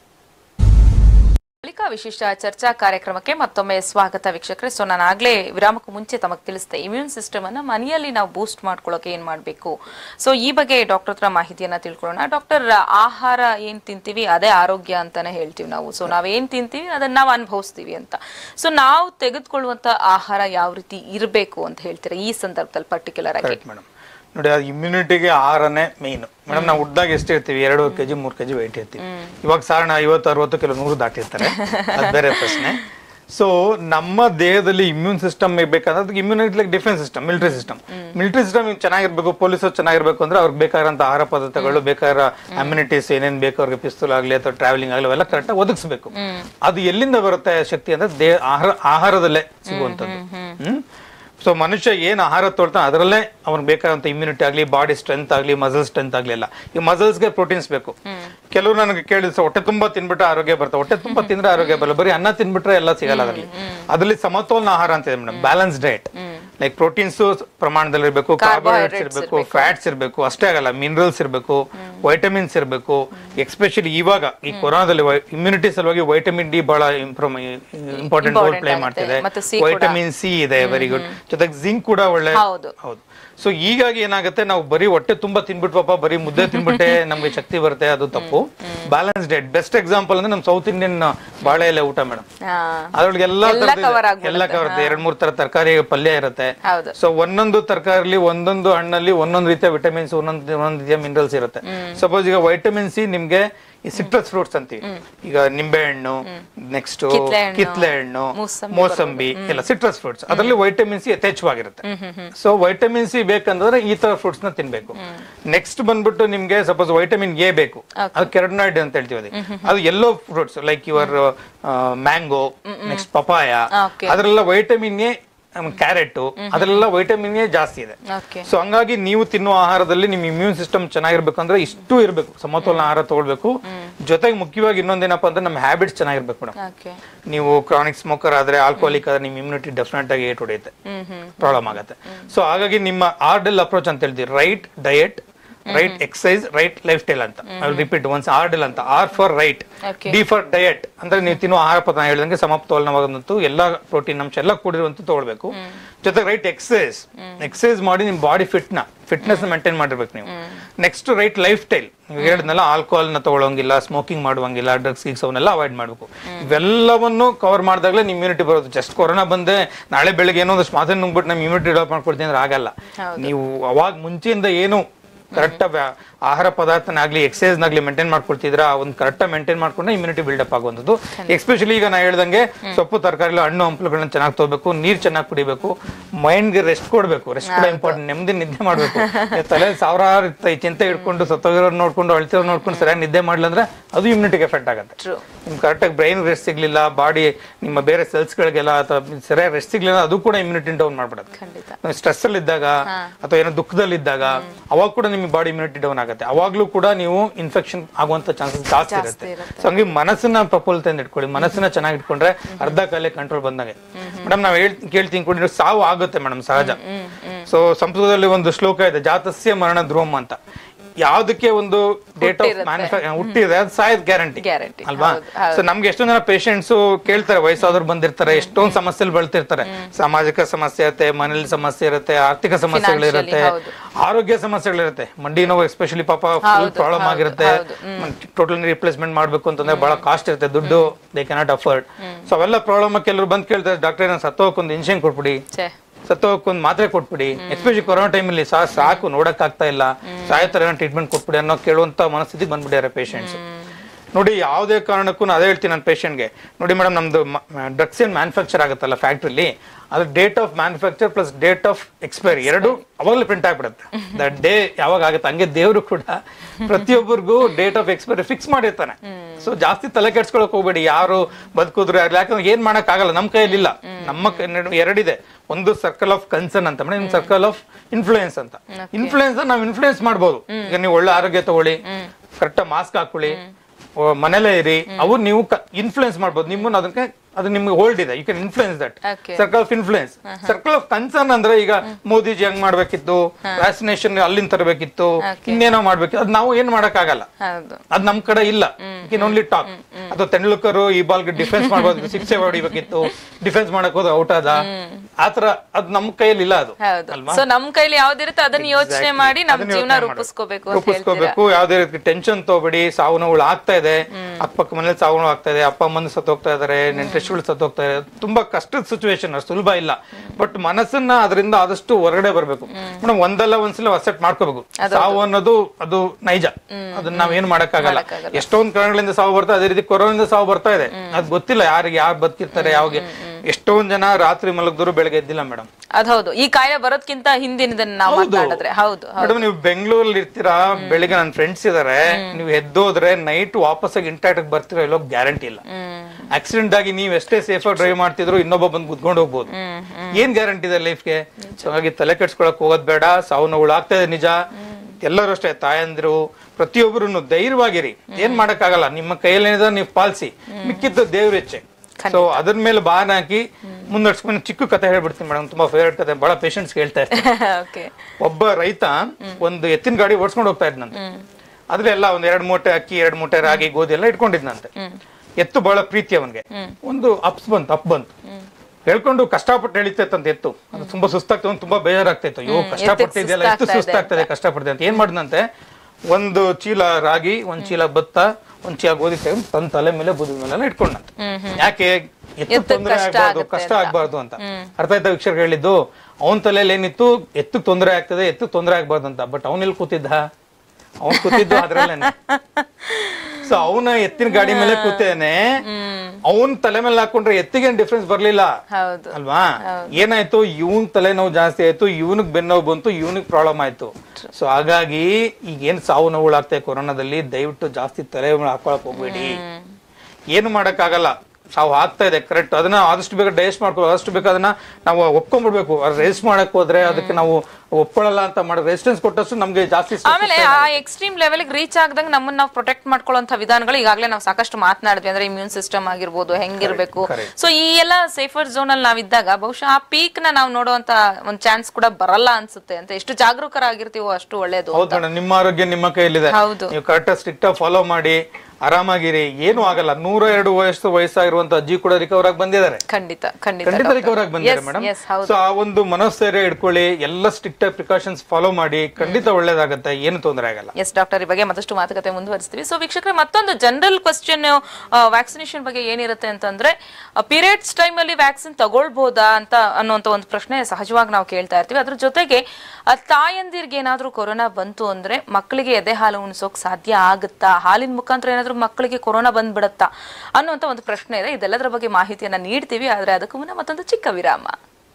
ಬಳಿಕ ವಿಶಿಷ್ಟ ಚರ್ಚಾ ಕಾರ್ಯಕ್ರಮಕ್ಕೆ ಮತ್ತೊಮ್ಮೆ ಸ್ವಾಗತ ವೀಕ್ಷಕರೇ. ಸೊ ನಾನು ಆಗ್ಲೇ ವಿರಾಮಕ್ಕೂ ಮುಂಚೆ ತಮಗೆ ತಿಳಿಸ್ತೆ, ಇಮ್ಯೂನ್ ಸಿಸ್ಟಮ್ ಅನ್ನ ಮನೆಯಲ್ಲಿ ನಾವು ಬೂಸ್ಟ್ ಮಾಡ್ಕೊಳ್ಳೋಕೆ ಏನ್ ಮಾಡ್ಬೇಕು. ಸೊ ಈ ಬಗ್ಗೆ ಡಾಕ್ಟರ್ ಹತ್ರ ಮಾಹಿತಿಯನ್ನ ತಿಳ್ಕೊಳ್ಳೋಣ. ಡಾಕ್ಟರ್, ಆಹಾರ ಏನ್ ತಿಂತೀವಿ ಅದೇ ಆರೋಗ್ಯ ಅಂತಾನೆ ಹೇಳ್ತೀವಿ ನಾವು. ಸೊ ನಾವೇನ್ ತಿಂತೀವಿ ಅದನ್ನ ನಾವು ಅನುಭವಿಸ್ತೀವಿ ಅಂತ. ಸೊ ನಾವು ತೆಗೆದುಕೊಳ್ಳುವಂತ ಆಹಾರ ಯಾವ ರೀತಿ ಇರಬೇಕು ಅಂತ ಹೇಳ್ತೀರಾ ಈ ಸಂದರ್ಭದಲ್ಲಿ ಪರ್ಟಿಕ್ಯುಲರ್ ಆಗಿ? ನೋಡಿ, ಅದು ಇಮ್ಯುನಿಟಿಗೆ ಆಹಾರನೇ ಮೇನ್ ಮೇಡಮ್. ನಾವು ಉಡ್ದಾಗ ಎಷ್ಟು ಇರ್ತೀವಿ, ಎರಡು ಕೆಜಿ ಮೂರು ಕೆಜಿ ವೆಯ್ಟ್ ಇರ್ತೀವಿ. ಇವಾಗ ಸಾಧಾರಣ ಐವತ್ತು ಅರವತ್ತು ಕಿಲೋ ನೂರು ದಾಟಿರ್ತಾರೆ, ಅದು ಬೇರೆ ಪ್ರಶ್ನೆ. ಸೊ ನಮ್ಮ ದೇಹದಲ್ಲಿ ಇಮ್ಯೂನ್ ಸಿಸ್ಟಮ್ ಬೇಕಾದ್ರೆ immunity like defence system, military system. Military system ಚೆನ್ನಾಗಿರ್ಬೇಕು, ಪೊಲೀಸರು ಚೆನ್ನಾಗಿರ್ಬೇಕು ಅಂದ್ರೆ ಅವ್ರಿಗೆ ಬೇಕಾದಂತ ಆಹಾರ ಪದಾರ್ಥಗಳು, ಬೇಕಾದ ಅಮ್ಯುನಿಟೀಸ್ ಏನೇನ್ ಬೇಕು ಅವ್ರಿಗೆ, ಪಿಸ್ತೂಲ್ ಆಗ್ಲಿ ಅಥವಾ ಟ್ರಾವೆಲಿಂಗ್ ಆಗ್ಲಿ ಅವೆಲ್ಲ ಕರೆಕ್ಟ್ ಆಗಿ ಒದಗಿಸ್ಬೇಕು. ಅದು ಎಲ್ಲಿಂದ ಬರುತ್ತೆ ಶಕ್ತಿ ಅಂದ್ರೆ ದೇಹ ಆಹಾರ ಆಹಾರದಲ್ಲೇ ಸಿಗುವಂತದ್ದು. ಹ್ಮ್ ಸೊ ಮನುಷ್ಯ ಏನ್ ಆಹಾರ ತೊಳ್ತಾನೆ ಅದರಲ್ಲೇ ಅವ್ನಿಗೆ ಬೇಕಾದಂತ ಇಮ್ಯುನಿಟಿ ಆಗ್ಲಿ, ಬಾಡಿ ಸ್ಟ್ರೆಂತ್ ಆಗ್ಲಿ, ಮಸಲ್ ಸ್ಟ್ರೆಂತ್ ಆಗ್ಲಿ ಎಲ್ಲ. ಈ ಮಸಲ್ಸ್ಗೆ ಪ್ರೋಟೀನ್ಸ್ ಬೇಕು. ಕೆಲವರು ನನಗೆ ಕೇಳಿದ್ರೆ ಹೊಟ್ಟೆ ತುಂಬಾ ತಿನ್ಬಿಟ್ರೆ ಆರೋಗ್ಯ ಬರ್ತದೆ, ಹೊಟ್ಟೆ ತುಂಬಾ ತಿಂದ್ರೆ ಆರೋಗ್ಯ ಬರಲ್ಲ, ಬರೀ ಅನ್ನ ತಿನ್ಬಿಟ್ರೆ ಎಲ್ಲ ಸಿಗಲ್ಲ. ಅದರಲ್ಲಿ ಅದರಲ್ಲಿ ಸಮತೋಲನ ಆಹಾರ ಅಂತ ಇದೆ madam, balance diet. Like proteins ಪ್ರಮಾಣದಲ್ಲಿ ಇರಬೇಕು, ಕಾರ್ಬೋಹೈಡ್ರೇಟ್ಸ್ ಇರಬೇಕು, ಫ್ಯಾಟ್ಸ್ ಇರಬೇಕು, ಅಷ್ಟೇ ಆಗಲ್ಲ, ಮಿನರಲ್ಸ್ ಇರಬೇಕು, ವೈಟಮಿನ್ಸ್ ಇರಬೇಕು. ಎಸ್ಪೆಷಲಿ ಇವಾಗ ಈ ಕೊರೋನಾದಲ್ಲಿ ಇಮ್ಯುನಿಟಿ ಸಲುವಾಗಿ ವೈಟಮಿನ್ ಡಿ ಬಹಳ ಇಂಪಾರ್ಟೆಂಟ್ ರೋಲ್ ಪ್ಲೇ ಮಾಡ್ತಿದೆ. ವೈಟಮಿನ್ ಸಿ ಇದೆ, ವೆರಿ ಗುಡ್. ಜೊತೆಗೆ ಜಿಂಕ್ ಕೂಡ ಒಳ್ಳೆ. ಹೌದು. ಸೊ ಹೀಗಾಗಿ ಏನಾಗುತ್ತೆ, ನಾವು ಬರೀ ಹೊಟ್ಟೆ ತುಂಬಾ ತಿನ್ಬಿಟ್ವಪ್ಪ, ಬರೀ ಮುದ್ದೆ ತಿನ್ಬಿಟ್ಟೆ ನಮ್ಗೆ ಶಕ್ತಿ ಬರುತ್ತೆ, ಅದು ತಪ್ಪು. ಬ್ಯಾಲೆನ್ಸ್ ಡಯಟ್ ಬೆಸ್ಟ್ ಎಕ್ಸಾಂಪಲ್ ಅಂದ್ರೆ ನಮ್ ಸೌತ್ ಇಂಡಿಯನ್ ಬಾಳೆ ಎಲೆ ಊಟ ಮೇಡಮ್. ಅದ್ರೊಳಗೆ ಎಲ್ಲಾ ಎಲ್ಲ ಕವರ್ ಇರುತ್ತೆ, ಎರಡ್ ಮೂರ್ ತರ ತರಕಾರಿ ಪಲ್ಯ ಇರುತ್ತೆ. ಸೊ ಒಂದೊಂದು ತರಕಾರಿಲಿ, ಒಂದೊಂದು ಹಣ್ಣಲ್ಲಿ ಒಂದೊಂದು ರೀತಿಯ ವಿಟಮಿನ್ಸ್, ಒಂದೊಂದು ಒಂದೊಂದು ರೀತಿಯ ಮಿನರಲ್ಸ್ ಇರುತ್ತೆ. ಸಪೋಸ್ ಈಗ ವೈಟಮಿನ್ ಸಿ ನಿಮ್ಗೆ ಈ ಸಿಟ್ರಸ್ ಫ್ರೂಟ್ಸ್ ಅಂತೀವಿ, ಈಗ ನಿಂಬೆ ಹಣ್ಣು, ನೆಕ್ಸ್ಟ್ ಕಿತ್ಲೆ ಹಣ್ಣು, ಮೋಸಂಬಿ ಎಲ್ಲ ಸಿಟ್ರಸ್ ಫ್ರೂಟ್ಸ್. ಅದರಲ್ಲಿ ವೈಟಮಿನ್ ಸಿ ಯಥೇಚ್ಛವಾಗಿರುತ್ತೆ. ಸೊ ವೈಟಮಿನ್ ಸಿ ಬೇಕಂದ್ರೆ ಈ ತರ ಫ್ರೂಟ್ಸ್ ನ ತಿನ್ಬೇಕು. ನೆಕ್ಸ್ಟ್ ಬಂದ್ಬಿಟ್ಟು ನಿಮ್ಗೆ ಸಪೋಸ್ ವೈಟಮಿನ್ ಎ ಬೇಕು, ಅದು ಕೆರಟನಾಯ್ಡ್ ಅಂತ ಹೇಳ್ತೀವಿ. ಅದು yellow fruits like your mango, next papaya, ಅದರೆಲ್ಲ ವೈಟಮಿನ್ ಎ, ಕ್ಯಾರೆಟ್, ಅದರೆಲ್ಲ ವೈಟಮಿನ್ ಎ ಜಾಸ್ತಿ ಇದೆ. ಸೊ ಹಂಗಾಗಿ ನೀವು ತಿನ್ನುವ ಆಹಾರದಲ್ಲಿ ನಿಮ್ ಇಮ್ಯೂನ್ ಸಿಸ್ಟಮ್ ಚೆನ್ನಾಗಿರ್ಬೇಕಂದ್ರೆ ಇಷ್ಟು ಇರ್ಬೇಕು, ಸಮತೋಲನ ಆಹಾರ ತಗೊಳ್ಬೇಕು. ಜೊತೆಗೆ ಮುಖ್ಯವಾಗಿ ಇನ್ನೊಂದೇನಪ್ಪ ಅಂದ್ರೆ ನಮ್ಮ ಹ್ಯಾಬಿಟ್ಸ್ ಚೆನ್ನಾಗಿರ್ಬೇಕು ಮೇಡಮ್. ನೀವು ಕ್ರಾನಿಕ್ ಸ್ಮೋಕರ್ ಆದ್ರೆ, ಆಲ್ಕೋಹಾಲಿಕ್ ಆದ್ರೆ ನಿಮ್ ಇಮ್ಯುನಿಟಿ ಡೆಫಿನೆಟ್ ಆಗಿ ಏಟ್ ಹೊಡೆಯುತ್ತೆ, ಪ್ರಾಬ್ಲಮ್ ಆಗುತ್ತೆ. ಸೊ ಹಾಗಾಗಿ ನಿಮ್ಮ ಆರ್ಡೆಲ್ ಅಪ್ರೋಚ್ ಅಂತ ಹೇಳ್ತೀವಿ, right diet, right exercise, right lifestyle ಅಂತ. I will repeat once, ARDEL ಅಂತ. R for right, D for diet ಅಂದ್ರೆ ನೀವು ತಿನ್ನುವ ಆಹಾರ ಪದಾರ್ಥ ಹೇಳಿದಂಗೆ ಸಮತೋಲನವಾದಂತೂ ಎಲ್ಲಾ ಪ್ರೋಟೀನ್ ಅಂಶ ಎಲ್ಲ ಕೂಡಿರುವಂತ ತಗೊಳ್ಬೇಕು. ಜೊತೆಗೆ ರೈಟ್ ಎಕ್ಸಸೈಸ್, ಎಕ್ಸಸೈಸ್ ಮಾಡಿ ನಿಮ್ ಬಾಡಿ ಫಿಟ್ ನ ಫಿಟ್ನೆಸ್ ಮೇಂಟೈನ್ ಮಾಡಿರ್ಬೇಕು ನೀವು. ನೆಕ್ಸ್ಟ್ ರೈಟ್ ಲೈಫ್ ಸ್ಟೈಲ್, ನೀವು ಹೇಳಿದ್ನಲ್ಲ ಆಲ್ಕೋಹಾಲ್ ನ ತಗೊಳ್ಳೋಂಗಿಲ್ಲ, ಸ್ಮೋಕಿಂಗ್ ಮಾಡುವಂಗಿಲ್ಲ, ಡ್ರಗ್ಸ್ ಗೀಕ್ಸ್ ಅವನ್ನೆಲ್ಲ ಅವಾಯ್ಡ್ ಮಾಡ್ಬೇಕು. ಇವೆಲ್ಲವನ್ನು ಕವರ್ ಮಾಡಿದಾಗಲೇ ನಿಮ್ ಇಮ್ಯುನಿಟಿ ಬರೋದು. ಜಸ್ಟ್ ಕೊರೋನಾ ಬಂದೆ ನಾಳೆ ಬೆಳಿಗ್ಗೆ ಏನೋ ಒಂದು ಮಾತ್ರ ನುಂಗ್ಬಿಟ್ಟು ನಮ್ ಇಮ್ಯುನಿಟಿ ಡೆವಲಪ್ ಮಾಡ್ಕೊಡ್ತೀನಿ ಅಂದ್ರೆ ಆಗಲ್ಲ. ನೀವು ಅವಾಗ ಮುಂಚೆಯಿಂದ ಏನು ಕರೆಕ್ಟ್ ಆಹಾರ ಪದಾರ್ಥನಾಗ್ಲಿ ಎಕ್ಸಸೈಸ್ ನಾಗ್ಲಿ ಮೇಂಟೈನ್ ಮಾಡ್ಕೊಳ್ತಿದ್ರ ಒಂದು ಕರೆಕ್ಟ್ ಮೇಂಟೈನ್ ಮಾಡ್ಕೊಂಡ್ರೆ ಇಮ್ಯುನಿಟಿ ಬಿಲ್ಡಪ್ ಆಗುವಂಥದ್ದು. ಎಸ್ಪೆಷಲಿ ಈಗ ನಾ ಹೇಳ್ದಂಗೆ ಸೊಪ್ಪು ತರಕಾರಿ ಹಣ್ಣು ಹಂಪಲುಗಳನ್ನ ಚೆನ್ನಾಗಿ ತಗೋಬೇಕು, ನೀರ್ ಚೆನ್ನಾಗಿ ಕುಡಿಬೇಕು, ಮೈಂಡ್ಗೆ ರೆಸ್ಟ್ ಕೊಡ್ಬೇಕು. ರೆಸ್ಟ್ ಕೂಡ ಇಂಪಾರ್ಟೆಂಟ್. ನೆಮ್ಮದಿ ನಿದ್ದೆ ಮಾಡ್ಬೇಕು. ತಲೆ ಸಾವಿರಾರು ಚಿಂತೆ ಇಟ್ಕೊಂಡು ಸತ್ತೋಗಿರೋರು ನೋಡ್ಕೊಂಡು ಅಳ್ತಿರೋ ನೋಡ್ಕೊಂಡು ಸರಿಯಾಗಿ ನಿದ್ದೆ ಮಾಡ್ಲಿಲ್ಲ ಅಂದ್ರೆ ಅದು ಇಮ್ಯುನಿಟಿಗೆ ಎಫೆಕ್ಟ್ ಆಗುತ್ತೆ. ನಿಮ್ಗೆ ಕರೆಕ್ಟಾಗಿ ಬ್ರೈನ್ ರೆಸ್ಟ್ ಸಿಗ್ಲಿಲ್ಲ, ಬಾಡಿ ನಿಮ್ಮ ಬೇರೆ ಸೆಲ್ಸ್ ಗಳಿಗೆಲ್ಲ ಅಥವಾ ಸರಿಯಾಗಿ ರೆಸ್ಟ್ ಸಿಗ್ಲಿಲ್ಲ, ಅದು ಕೂಡ ಇಮ್ಯುನಿಟಿ ಡೌನ್ ಮಾಡ್ಬಿಡುತ್ತೆ. ಸ್ಟ್ರೆಸ್ ಅಲ್ಲಿ ಇದ್ದಾಗ ಅಥವಾ ಏನೋ ದುಃಖದಲ್ಲಿ ಇದ್ದಾಗ ಅವಾಗ ಕೂಡ ನಿಮ್ಗೆ ಬಾಡಿ ಇಮ್ಯುನಿಟಿ ಡೌನ್ ಆಗುತ್ತೆ. ಅವಾಗ್ಲೂ ಕೂಡ ನೀವು ಇನ್ಫೆಕ್ಷನ್ ಆಗುವಂತ ಚಾನ್ಸಸ್ ಜಾಸ್ತಿ ಇರುತ್ತೆ. ಸೊ ಹಂಗೆ ಮನಸ್ಸನ್ನ ಪ್ರಫುಲ್ಲತೆಯಿಂದ ಇಟ್ಕೊಳ್ಳಿ. ಮನಸ್ಸನ್ನ ಚೆನ್ನಾಗಿ ಇಟ್ಕೊಂಡ್ರೆ ಅರ್ಧ ಕಾಲೇ ಕಂಟ್ರೋಲ್ ಬಂದಂಗೆ. ಮೇಡಮ್ ನಾವ್ ಹೇಳ್ ಕೇಳ್ತೀನಿ ಕೊಂಡಿರೋ ಸಾವು ಆಗುತ್ತೆ ಮೇಡಮ್, ಸಹಜ. ಸೊ ಸಂಸ್ಕೃತದಲ್ಲಿ ಒಂದು ಶ್ಲೋಕ ಇದೆ, ಜಾತಸ್ಯ ಮರಣ ಧ್ರುವಂ ಅಂತ. ಯಾವ್ದಕ್ಕೆ ಒಂದು ಡೇಟ್ ಆಫ್ ಮ್ಯಾನುಫ್ಯಾಕ್ಚರ್ ಹುಟ್ಟಿದೆ ಅದು ಸಾಯದ್ ಗ್ಯಾರಂಟಿ ಅಲ್ವಾ? ಸೊ ನಮ್ಗೆ ಎಷ್ಟೊಂದ್ ಜನ ಪೇಷಂಟ್ಸ್ ಕೇಳ್ತಾರೆ, ವಯಸ್ಸಾದವ್ರು ಬಂದಿರ್ತಾರೆ, ಎಷ್ಟೊಂದು ಸಮಸ್ಯೆಗಳು ಬಳತಿರ್ತಾರೆ. ಸಾಮಾಜಿಕ ಸಮಸ್ಯೆ ಇರುತ್ತೆ, ಮನೇಲಿ ಸಮಸ್ಯೆ ಇರುತ್ತೆ, ಆರ್ಥಿಕ ಸಮಸ್ಯೆಗಳಿರುತ್ತೆ, ಆರೋಗ್ಯ ಸಮಸ್ಯೆಗಳಿರುತ್ತೆ. ಮಂಡಿ ನೋವು ಎಸ್ಪೆಷಲಿ ಪಾಪ ಫುಲ್ ಪ್ರಾಬ್ಲಮ್ ಆಗಿರುತ್ತೆ. ಟೋಟಲ್ ರಿಪ್ಲೇಸ್ಮೆಂಟ್ ಮಾಡ್ಬೇಕು ಅಂತಂದ್ರೆ ಬಹಳ ಕಾಸ್ಟ್ ಇರುತ್ತೆ, ದುಡ್ಡು ದೇ ಕ್ಯಾನಾಟ್ ಅಫೋರ್ಡ್. ಸೊ ಅವೆಲ್ಲ ಪ್ರಾಬ್ಲಮ್ ಕೆಲವರು ಬಂದು ಕೇಳ್ತಾರೆ, ಡಾಕ್ಟರ್ ನಾನು ಸತ್ತೋಗಕ್ಕೆ ಒಂದು ಇಂಜೆಕ್ಷನ್ ಕೊಟ್ಬಿಡಿ, ಸತ್ತೋಗಕ್ಕೆ ಒಂದು ಮಾತ್ರೆ ಕೊಟ್ಬಿಡಿ, ಎಸ್ಪೆಷಲಿ ಕೊರೋನಾ ಟೈಮಲ್ಲಿ ಸಾ ಸಾಕು ನೋಡಕ್ ಆಗ್ತಾ ಇಲ್ಲ, ಸಾಯೋ ತರ ಟ್ರೀಟ್ಮೆಂಟ್ ಕೊಟ್ಬಿಡಿ ಅನ್ನೋ ಕೇಳುವಂತ ಮನಸ್ಥಿತಿ ಬಂದ್ಬಿಡ್ಯಾರ ಪೇಷಂಟ್ಸ್. ನೋಡಿ ಯಾವುದೇ ಕಾರಣಕ್ಕೂ ಅದೇ ಹೇಳ್ತೀನಿ ನನ್ನ ಪೇಷಂಟ್ಗೆ, ನೋಡಿ ಮೇಡಮ್ ನಮ್ದು ಡ್ರಗ್ಸ್ ಏನ್ ಮ್ಯಾನುಫ್ಯಾಕ್ಚರ್ ಆಗುತ್ತಲ್ಲ ಫ್ಯಾಕ್ಟ್ರಿಲಿ, ಅದ್ರ date of manufacture plus date of expiry ಎರಡು ಅವಾಗಲೇ ಪ್ರಿಂಟ್ ಆಗ್ಬಿಡುತ್ತೆ. ದ ಡೇ ಯಾವಾಗ ಆಗುತ್ತೆ ಹಂಗೆ ದೇವರು ಕೂಡ ಪ್ರತಿಯೊಬ್ಬರಿಗೂ ಡೇಟ್ ಆಫ್ ಎಕ್ಸ್ಪೈರಿ ಫಿಕ್ಸ್ ಮಾಡಿರ್ತಾನೆ. ಸೊ ಜಾಸ್ತಿ ತಲೆ ಕೆಡ್ಸ್ಕೊಳಕ್ ಹೋಗ್ಬೇಡಿ, ಯಾರು ಬದುಕಿದ್ರು ಆಗ್ಲಿ, ಯಾಕಂದ್ರೆ ಏನ್ ಮಾಡಕ್ ಆಗಲ್ಲ, ನಮ್ ಕೈಯಲ್ಲಿ ಇಲ್ಲ. ನಮ್ಮ ಎರಡಿದೆ, ಒಂದು ಸರ್ಕಲ್ ಆಫ್ ಕನ್ಸರ್ನ್ ಅಂತ ಮೇಡಮ್, ಸರ್ಕಲ್ ಆಫ್ ಇನ್ಫ್ಲೂಯೆನ್ಸ್ ಅಂತ. ಇನ್ಫ್ಲೂಯೆನ್ಸ್ ನಾವು ಇನ್ಫ್ಲೂಯೆನ್ಸ್ ಮಾಡ್ಬೋದು. ಈಗ ನೀವು ಒಳ್ಳೆ ಆರೋಗ್ಯ ತಗೊಳ್ಳಿ, ಕರೆಕ್ಟ್ ಮಾಸ್ಕ್ ಹಾಕೊಳ್ಳಿ, ಮನೇಲೇ ಇರಿ, ಅವು ನೀವು ಇನ್ಫ್ಲೂಯೆನ್ಸ್ ಮಾಡ್ಬೋದು. ನಿಮ್ಮನ್ನ ಅದಕ್ಕೆ ಅದು ನಿಮ್ಗೆ ಹೋಲ್ಡ್ ಇದೆ, you can influence that. Circle of influence. Circle of concern ಅಂದ್ರೆ ಈಗ ಮೋದಿಜಿ ಹಂಗ್ ಮಾಡ್ಬೇಕಿತ್ತು, ವ್ಯಾಕ್ಸಿನೇಷನ್ ಅಲ್ಲಿಂದ ತರಬೇಕಿತ್ತು, ಇನ್ನೇನೋ ಮಾಡ್ಬೇಕಿತ್ತು, ಅದ್ ನಾವು ಏನ್ ಮಾಡಕ್ ಆಗಲ್ಲ, ಅದ್ ನಮ್ ಕಡೆ ಇಲ್ಲ. Only talk. ಅಥವಾ ತೆಂಡೂಲ್ಕರ್ ಈ ಬಾಲ್ಗೆ ಡಿಫೆನ್ಸ್ ಮಾಡ್ಬೋದು, ಸಿಕ್ಸ್ ಹೊಡಿಬೇಕಿತ್ತು, ಡಿಫೆನ್ಸ್ ಮಾಡಕ್ ಹೋದ ಔಟ್ ಆದ, ಆತರ ಅದ್ ನಮ್ ಕೈಯಲ್ಲಿ ಇಲ್ಲ. ಅದು ಅಲ್ವಾ? ನಮ್ ಕೈಲಿ ಯಾವ್ದಿರುತ್ತೆ ಅದನ್ನ ಯೋಚನೆ ಮಾಡಿ ನಮ್ ಜೀವನ ರೂಪಿಸ್ಕೋಬೇಕು ರೂಪಿಸ್ಕೋಬೇಕು ಯಾವ್ದೇ ರೀತಿ ಟೆನ್ಷನ್ ತಗೋಬೇಡಿ. ಸಾವು ನೋವುಗಳು ಆಗ್ತಾ ಇದೆ, ಅಕ್ಕಪಕ್ಕ ಮನೇಲಿ ಸಾವು ನೋವು ಆಗ್ತಾ ಇದೆ, ಅಪ್ಪ ಅಮ್ಮನ ಸತ್ತು ಹೋಗ್ತಾ ಇದಾರೆ, ನೆಂಟರಿಷ್ಟಗಳು ಸತ್ತು ಹೋಗ್ತಾ ಇದೆ, ತುಂಬಾ ಕಷ್ಟದ ಸಿಚುವೇಶನ್, ಅಷ್ಟು ಸುಲಭ ಇಲ್ಲ. ಬಟ್ ಮನಸ್ಸನ್ನ ಅದರಿಂದ ಆದಷ್ಟು ಹೊರಗಡೆ ಬರ್ಬೇಕು ಮೇಡಮ್. ಒಂದಲ್ಲ ಒಂದ್ಸಲ ಅಸೆಪ್ಟ್ ಮಾಡ್ಕೋಬೇಕು. ಸಾವು ಅನ್ನೋದು ಅದು ನೈಜ, ಅದನ್ನ ನಾವ್ ಏನ್ ಮಾಡಕ್ ಆಗಲ್ಲ. ಎಷ್ಟೊಂದ್ ಕಾರಣಗಳಿಂದ ಸಾವು ಬರ್ತಾ, ಅದೇ ರೀತಿ ಕೊರೋನಾದಿಂದ ಸಾವು ಬರ್ತಾ ಇದೆ. ಅದ್ ಗೊತ್ತಿಲ್ಲ ಯಾರಿಗೆ, ಯಾರು ಬದುಕಿರ್ತಾರೆ, ಯಾವಾಗ. ಎಷ್ಟೊಂದ್ ಜನ ರಾತ್ರಿ ಮಲಗಿದ್ರು ಬೆಳಗ್ಗೆ ಎದ್ದಿಲ್ಲ ಮೇಡಮ್. ಅದ್ ಹೌದು, ಈ ಕಾಯಿಲೆ ಬರೋದ್ಕಿಂತ ಹಿಂದಿನ ನಾವು ಮಾತಾಡಿದ್ರೆ ಹೌದು ಮೇಡಮ್. ನೀವು ಬೆಂಗಳೂರಲ್ಲಿ ಇರ್ತೀರಾ, ಬೆಳಿಗ್ಗೆ ನನ್ನ ಫ್ರೆಂಡ್ಸ್ ಇದಾರೆ, ನೀವು ಎದ್ದೋದ್ರೆ ನೈಟ್ ವಾಪಸ್ಸಾಗಿ ಇಂಟ್ಯಾಕ್ಟ್ ಬರ್ತೀರಾ ಇಲ್ಲೋ ಗ್ಯಾರಂಟಿ ಇಲ್ಲ. ಆಕ್ಸಿಡೆಂಟ್ ಆಗಿ ನೀವ್ ಎಷ್ಟೇ ಸೇಫ್ ಆಗಿ ಡ್ರೈವ್ ಮಾಡ್ತಿದ್ರು ಇನ್ನೊಬ್ಬ ಬಂದು ಕುತ್ಕೊಂಡು ಹೋಗ್ಬೋದು. ಏನ್ ಗ್ಯಾರಂಟಿ ಇದೆ ಲೈಫ್ಗೆ? ಸೊ ಹಾಗಾಗಿ ತಲೆ ಕೆಡ್ಸ್ಕೊಳಕ್ ಹೋಗೋದ್ ಬೇಡ. ಸಾವು ನೋವು ಆಗ್ತಾ ಇದೆ ನಿಜ. ಎಲ್ಲರೂ ಅಷ್ಟೇ, ತಾಯಂದಿರು ಪ್ರತಿಯೊಬ್ಬರು ಧೈರ್ಯವಾಗಿರಿ. ಏನ್ ಮಾಡಕ್ ಆಗಲ್ಲ, ನಿಮ್ಮ ಕೈಯಲ್ಲೇನಿದೆ ನೀವು ಪಾಲಿಸಿ, ಮಿಕ್ಕಿದ್ದು ದೇವ್ರ ಇಚ್ಛೆ. ಸೊ ಅದ್ರ ಮೇಲೆ ಬಾನ್ ಹಾಕಿ ಮುಂದರ್ಸ್ಕೊಂಡು ಚಿಕ್ಕ ಕತೆ ಹೇಳ್ಬಿಡ್ತೀನಿ ಮೇಡಮ್, ತುಂಬಾ ಫೇವ್ರೇಟ್ ಕತೆ, ಬಹಳ ಪೇಷಂಟ್ಸ್ ಹೇಳ್ತಾ ಇರ್ತಾರೆ. ಒಬ್ಬ ರೈತ ಒಂದು ಎತ್ತಿನ ಗಾಡಿ ಓಡಿಸ್ಕೊಂಡು ಹೋಗ್ತಾ ಇದ್ನಂತೆ. ಅದ್ರೆಲ್ಲ ಒಂದ್ ಎರಡ್ ಮೂಟೆ ಅಕ್ಕಿ, ಎರಡ್ ಮೂಟೆ ರಾಗಿ, ಗೋಧಿ ಎಲ್ಲ ಇಟ್ಕೊಂಡಿದ್ನಂತೆ. ಎತ್ತು ಬಹಳ ಪ್ರೀತಿ ಅವನ್ಗೆ. ಒಂದು ಅಪ್ಸ್ ಬಂತು, ಅಪ್ ಬಂತು, ಹೇಳ್ಕೊಂಡು ಕಷ್ಟಪಟ್ಟು ಎಳಿತೈತಂತ ಎತ್ತು. ಅದು ತುಂಬಾ ಸುಸ್ತಾಗ್ತದೆ, ತುಂಬಾ ಬೇಜಾರಾಗ್ತೈತೆ, ಅಯ್ಯೋ ಕಷ್ಟಪಟ್ಟಿದೆಯಲ್ಲ, ಎಷ್ಟು ಸುಸ್ತಾಗ್ತದೆ ಕಷ್ಟಪಡ್ತದೆ ಅಂತ. ಏನ್ ಮಾಡಿದಂತೆ, ಒಂದು ಚೀಲ ರಾಗಿ, ಒಂದ್ ಚೀಲ ಭತ್ತ, ಒಂದ್ ಚೀಲ ಗೋಧಿ ತಗೊಂಡು ತನ್ನ ತಲೆ ಮೇಲೆ ಬುದ್ಧ ಮೇಲೆಲ್ಲ ಇಟ್ಕೊಂಡಂತ. ಯಾಕೆ? ಎತ್ತು ತೊಂದರೆ ಆಗ್ಬಾರ್ದು, ಕಷ್ಟ ಆಗ್ಬಾರ್ದು ಅಂತ. ಅರ್ಥ ಆಯ್ತಾ ವೀಕ್ಷಕರು ಹೇಳಿದ್ದು? ಅವನ್ ತಲೆಯಲ್ಲಿ ಏನಿತ್ತು, ಎತ್ತು ತೊಂದರೆ ಆಗ್ತದೆ, ಎತ್ತು ತೊಂದರೆ ಆಗ್ಬಾರ್ದು ಅಂತ. ಬಟ್ ಅವನ್ ಎಲ್ಲಿ ಕೂತಿದ್ದ? ಅವನ್ ಕೂತಿದ್ದು ಅದ್ರಲ್ಲೇನೆ. ಸೊ ಅವನ ಎತ್ತಿನ ಗಾಡಿ ಮೇಲೆ ಕೂತೇನೆ, ಅವನ್ ತಲೆ ಮೇಲೆ ಹಾಕೊಂಡ್ರೆ ಎತ್ತಿಗೆ ಡಿಫ್ರೆನ್ಸ್ ಬರ್ಲಿಲ್ಲ ಅಲ್ವಾ? ಏನಾಯ್ತು, ಇವನ್ ತಲೆ ನೋವು ಜಾಸ್ತಿ ಆಯ್ತು, ಇವನಿಗೆ ಬೆನ್ನೋವು ಬಂತು, ಇವನಿಗೆ ಪ್ರಾಬ್ಲಮ್ ಆಯ್ತು. ಸೊ ಹಾಗಾಗಿ ಈಗ ಏನ್ ಸಾವು ನೋವುಗಳು ಆಗ್ತದೆ ಕೊರೋನಾದಲ್ಲಿ, ದಯವಿಟ್ಟು ಜಾಸ್ತಿ ತಲೆ ಹಾಕೊಳಕ್ ಹೋಗ್ಬೇಡಿ. ಏನು ಮಾಡಕ್ ಆಗಲ್ಲ, ಸಾವು ಆಗ್ತಾ ಇದೆ ಕರೆಕ್ಟ್, ಅದನ್ನ ಆದಷ್ಟು ಬೇಗ ಡೈಜೆಸ್ಟ್ ಮಾಡ್ಕೋ, ಆದಷ್ಟು ಬೇಗ ಅದನ್ನ ನಾವು ಒಪ್ಕೊಂಡ್ಬಿಡ್ಬೇಕು. ರೆಸ್ಟ್ ಮಾಡಕ್ ಹೋದ್ರೆ ಅದಕ್ಕೆ ನಾವು ಒಪ್ಕೊಳ್ಳಲ್ಲ ಅಂತ ಮಾಡಿ ರೆಸಿಸ್ಟೆನ್ಸ್ ಕೊಟ್ಟಷ್ಟು ನಮ್ಗೆ ಜಾಸ್ತಿ. ಆಮೇಲೆ ಆ ಎಕ್ಸ್ಟ್ರೀಮ್ ಲೆವೆಲ್ ರೀಚ್ ಆಗದಂಗ ನಮ್ಮನ್ನ ನಾವು ಪ್ರೊಟೆಕ್ಟ್ ಮಾಡ್ಕೊಳ್ಳುವಂತ ವಿಧಾನಗಳು ಈಗಾಗಲೇ ನಾವು ಸಾಕಷ್ಟು ಮಾತನಾಡಿದ್ವಿ. ಅಂದ್ರೆ ಇಮ್ಯೂನ್ ಸಿಸ್ಟಮ್ ಆಗಿರ್ಬೋದು, ಹೆಂಗಿರ್ಬೇಕು. ಸೊ ಈ ಎಲ್ಲ ಸೇಫರ್ ಝೋನ್ ಅಲ್ಲಿ ನಾವಿದ್ದಾಗ ಬಹುಶಃ ಆ ಪೀಕ್ ನ ನಾವು ನೋಡುವಂತ ಒಂದ್ ಚಾನ್ಸ್ ಕೂಡ ಬರಲ್ಲ ಅನ್ಸುತ್ತೆ. ಅಂತ ಎಷ್ಟು ಜಾಗರೂಕರಾಗಿರ್ತೀವೋ ಅಷ್ಟು ಒಳ್ಳೇದು. ಹೌದು ಮೇಡಮ್, ನಿಮ್ಮ ಆರೋಗ್ಯ ನಿಮ್ಮ ಕೈಯಲ್ಲಿದೆ. ನೀವು ಕರೆಕ್ಟ್ ಸ್ಟ್ರಿಕ್ಟ್ ಫಾಲೋ ಮಾಡಿ, ಆರಾಮಾಗಿರಿ, ಏನು ಆಗಲ್ಲ. ನೂರ ಎರಡು ವಯಸ್ಸು ವಯಸ್ಸಾಗಿರುವಂತ ಅಜ್ಜಿ ಕೂಡ ರಿಕವರ್ ಆಗಿ ಬಂದಿದ್ದಾರೆ. ಖಂಡಿತ ಖಂಡಿತ ಖಂಡಿತ ರಿಕವರ್ ಆಗಿ ಬಂದಿದ್ದಾರೆ ಮೇಡಮ್. ಸೊ ಆ ಒಂದು ಮನಸ್ಥೈರ್ಯ ಇಟ್ಕೊಳ್ಳಿ, ಎಲ್ಲ ಸ್ಟ್ರಿಕ್ಟ್ ಆಗಿ ಪ್ರಿಕಾಷನ್ಸ್ ಫಾಲೋ ಮಾಡಿ, ಖಂಡಿತ ಒಳ್ಳೇದಾಗುತ್ತೆ, ಏನು ತೊಂದರೆ ಆಗಲ್ಲ. ಎಸ್ ಡಾಕ್ಟರ್, ಈ ಬಗ್ಗೆ ಮತ್ತಷ್ಟು ಮಾತುಕತೆ ಮುಂದುವರಿಸ್ತೀವಿ. ಸೊ ವೀಕ್ಷಕರೇ, ಮತ್ತೊಂದು ಜನರಲ್ ಕ್ವಶನ್ ವ್ಯಾಕ್ಸಿನೇಷನ್ ಬಗ್ಗೆ ಏನಿರುತ್ತೆ ಅಂತಂದ್ರೆ, ಪೀರಿಯಡ್ಸ್ ಟೈಮ್ ಅಲ್ಲಿ ವ್ಯಾಕ್ಸಿನ್ ತಗೊಳ್ಬಹುದಾ ಅಂತ ಅನ್ನುವಂತ ಒಂದು ಪ್ರಶ್ನೆ ಸಹಜವಾಗಿ ನಾವು ಕೇಳ್ತಾ ಇರ್ತೀವಿ. ಅದ್ರ ಜೊತೆಗೆ ತಾಯಂದಿರ್ಗೆ ಏನಾದ್ರೂ ಕೊರೋನಾ ಬಂತು ಅಂದ್ರೆ ಮಕ್ಕಳಿಗೆ ಎದೆ ಹಾಲು ಉಣಿಸೋಕ್ ಸಾಧ್ಯ ಆಗುತ್ತಾ, ಹಾಲಿನ ಮುಖಾಂತರ ಏನಾದ್ರೂ ಮಕ್ಕಳಿಗೆ ಕೊರೋನಾ ಬಂದ್ಬಿಡತ್ತಾ ಅನ್ನುವಂತ ಒಂದು ಪ್ರಶ್ನೆ ಇದೆ. ಇದೆಲ್ಲದರ ಬಗ್ಗೆ ಮಾಹಿತಿಯನ್ನ ನೀಡ್ತೀವಿ. ಆದ್ರೆ ಅದಕ್ಕೂ ಮುನ್ನ ಮತ್ತೊಂದು ಚಿಕ್ಕ ವಿರಾಮ.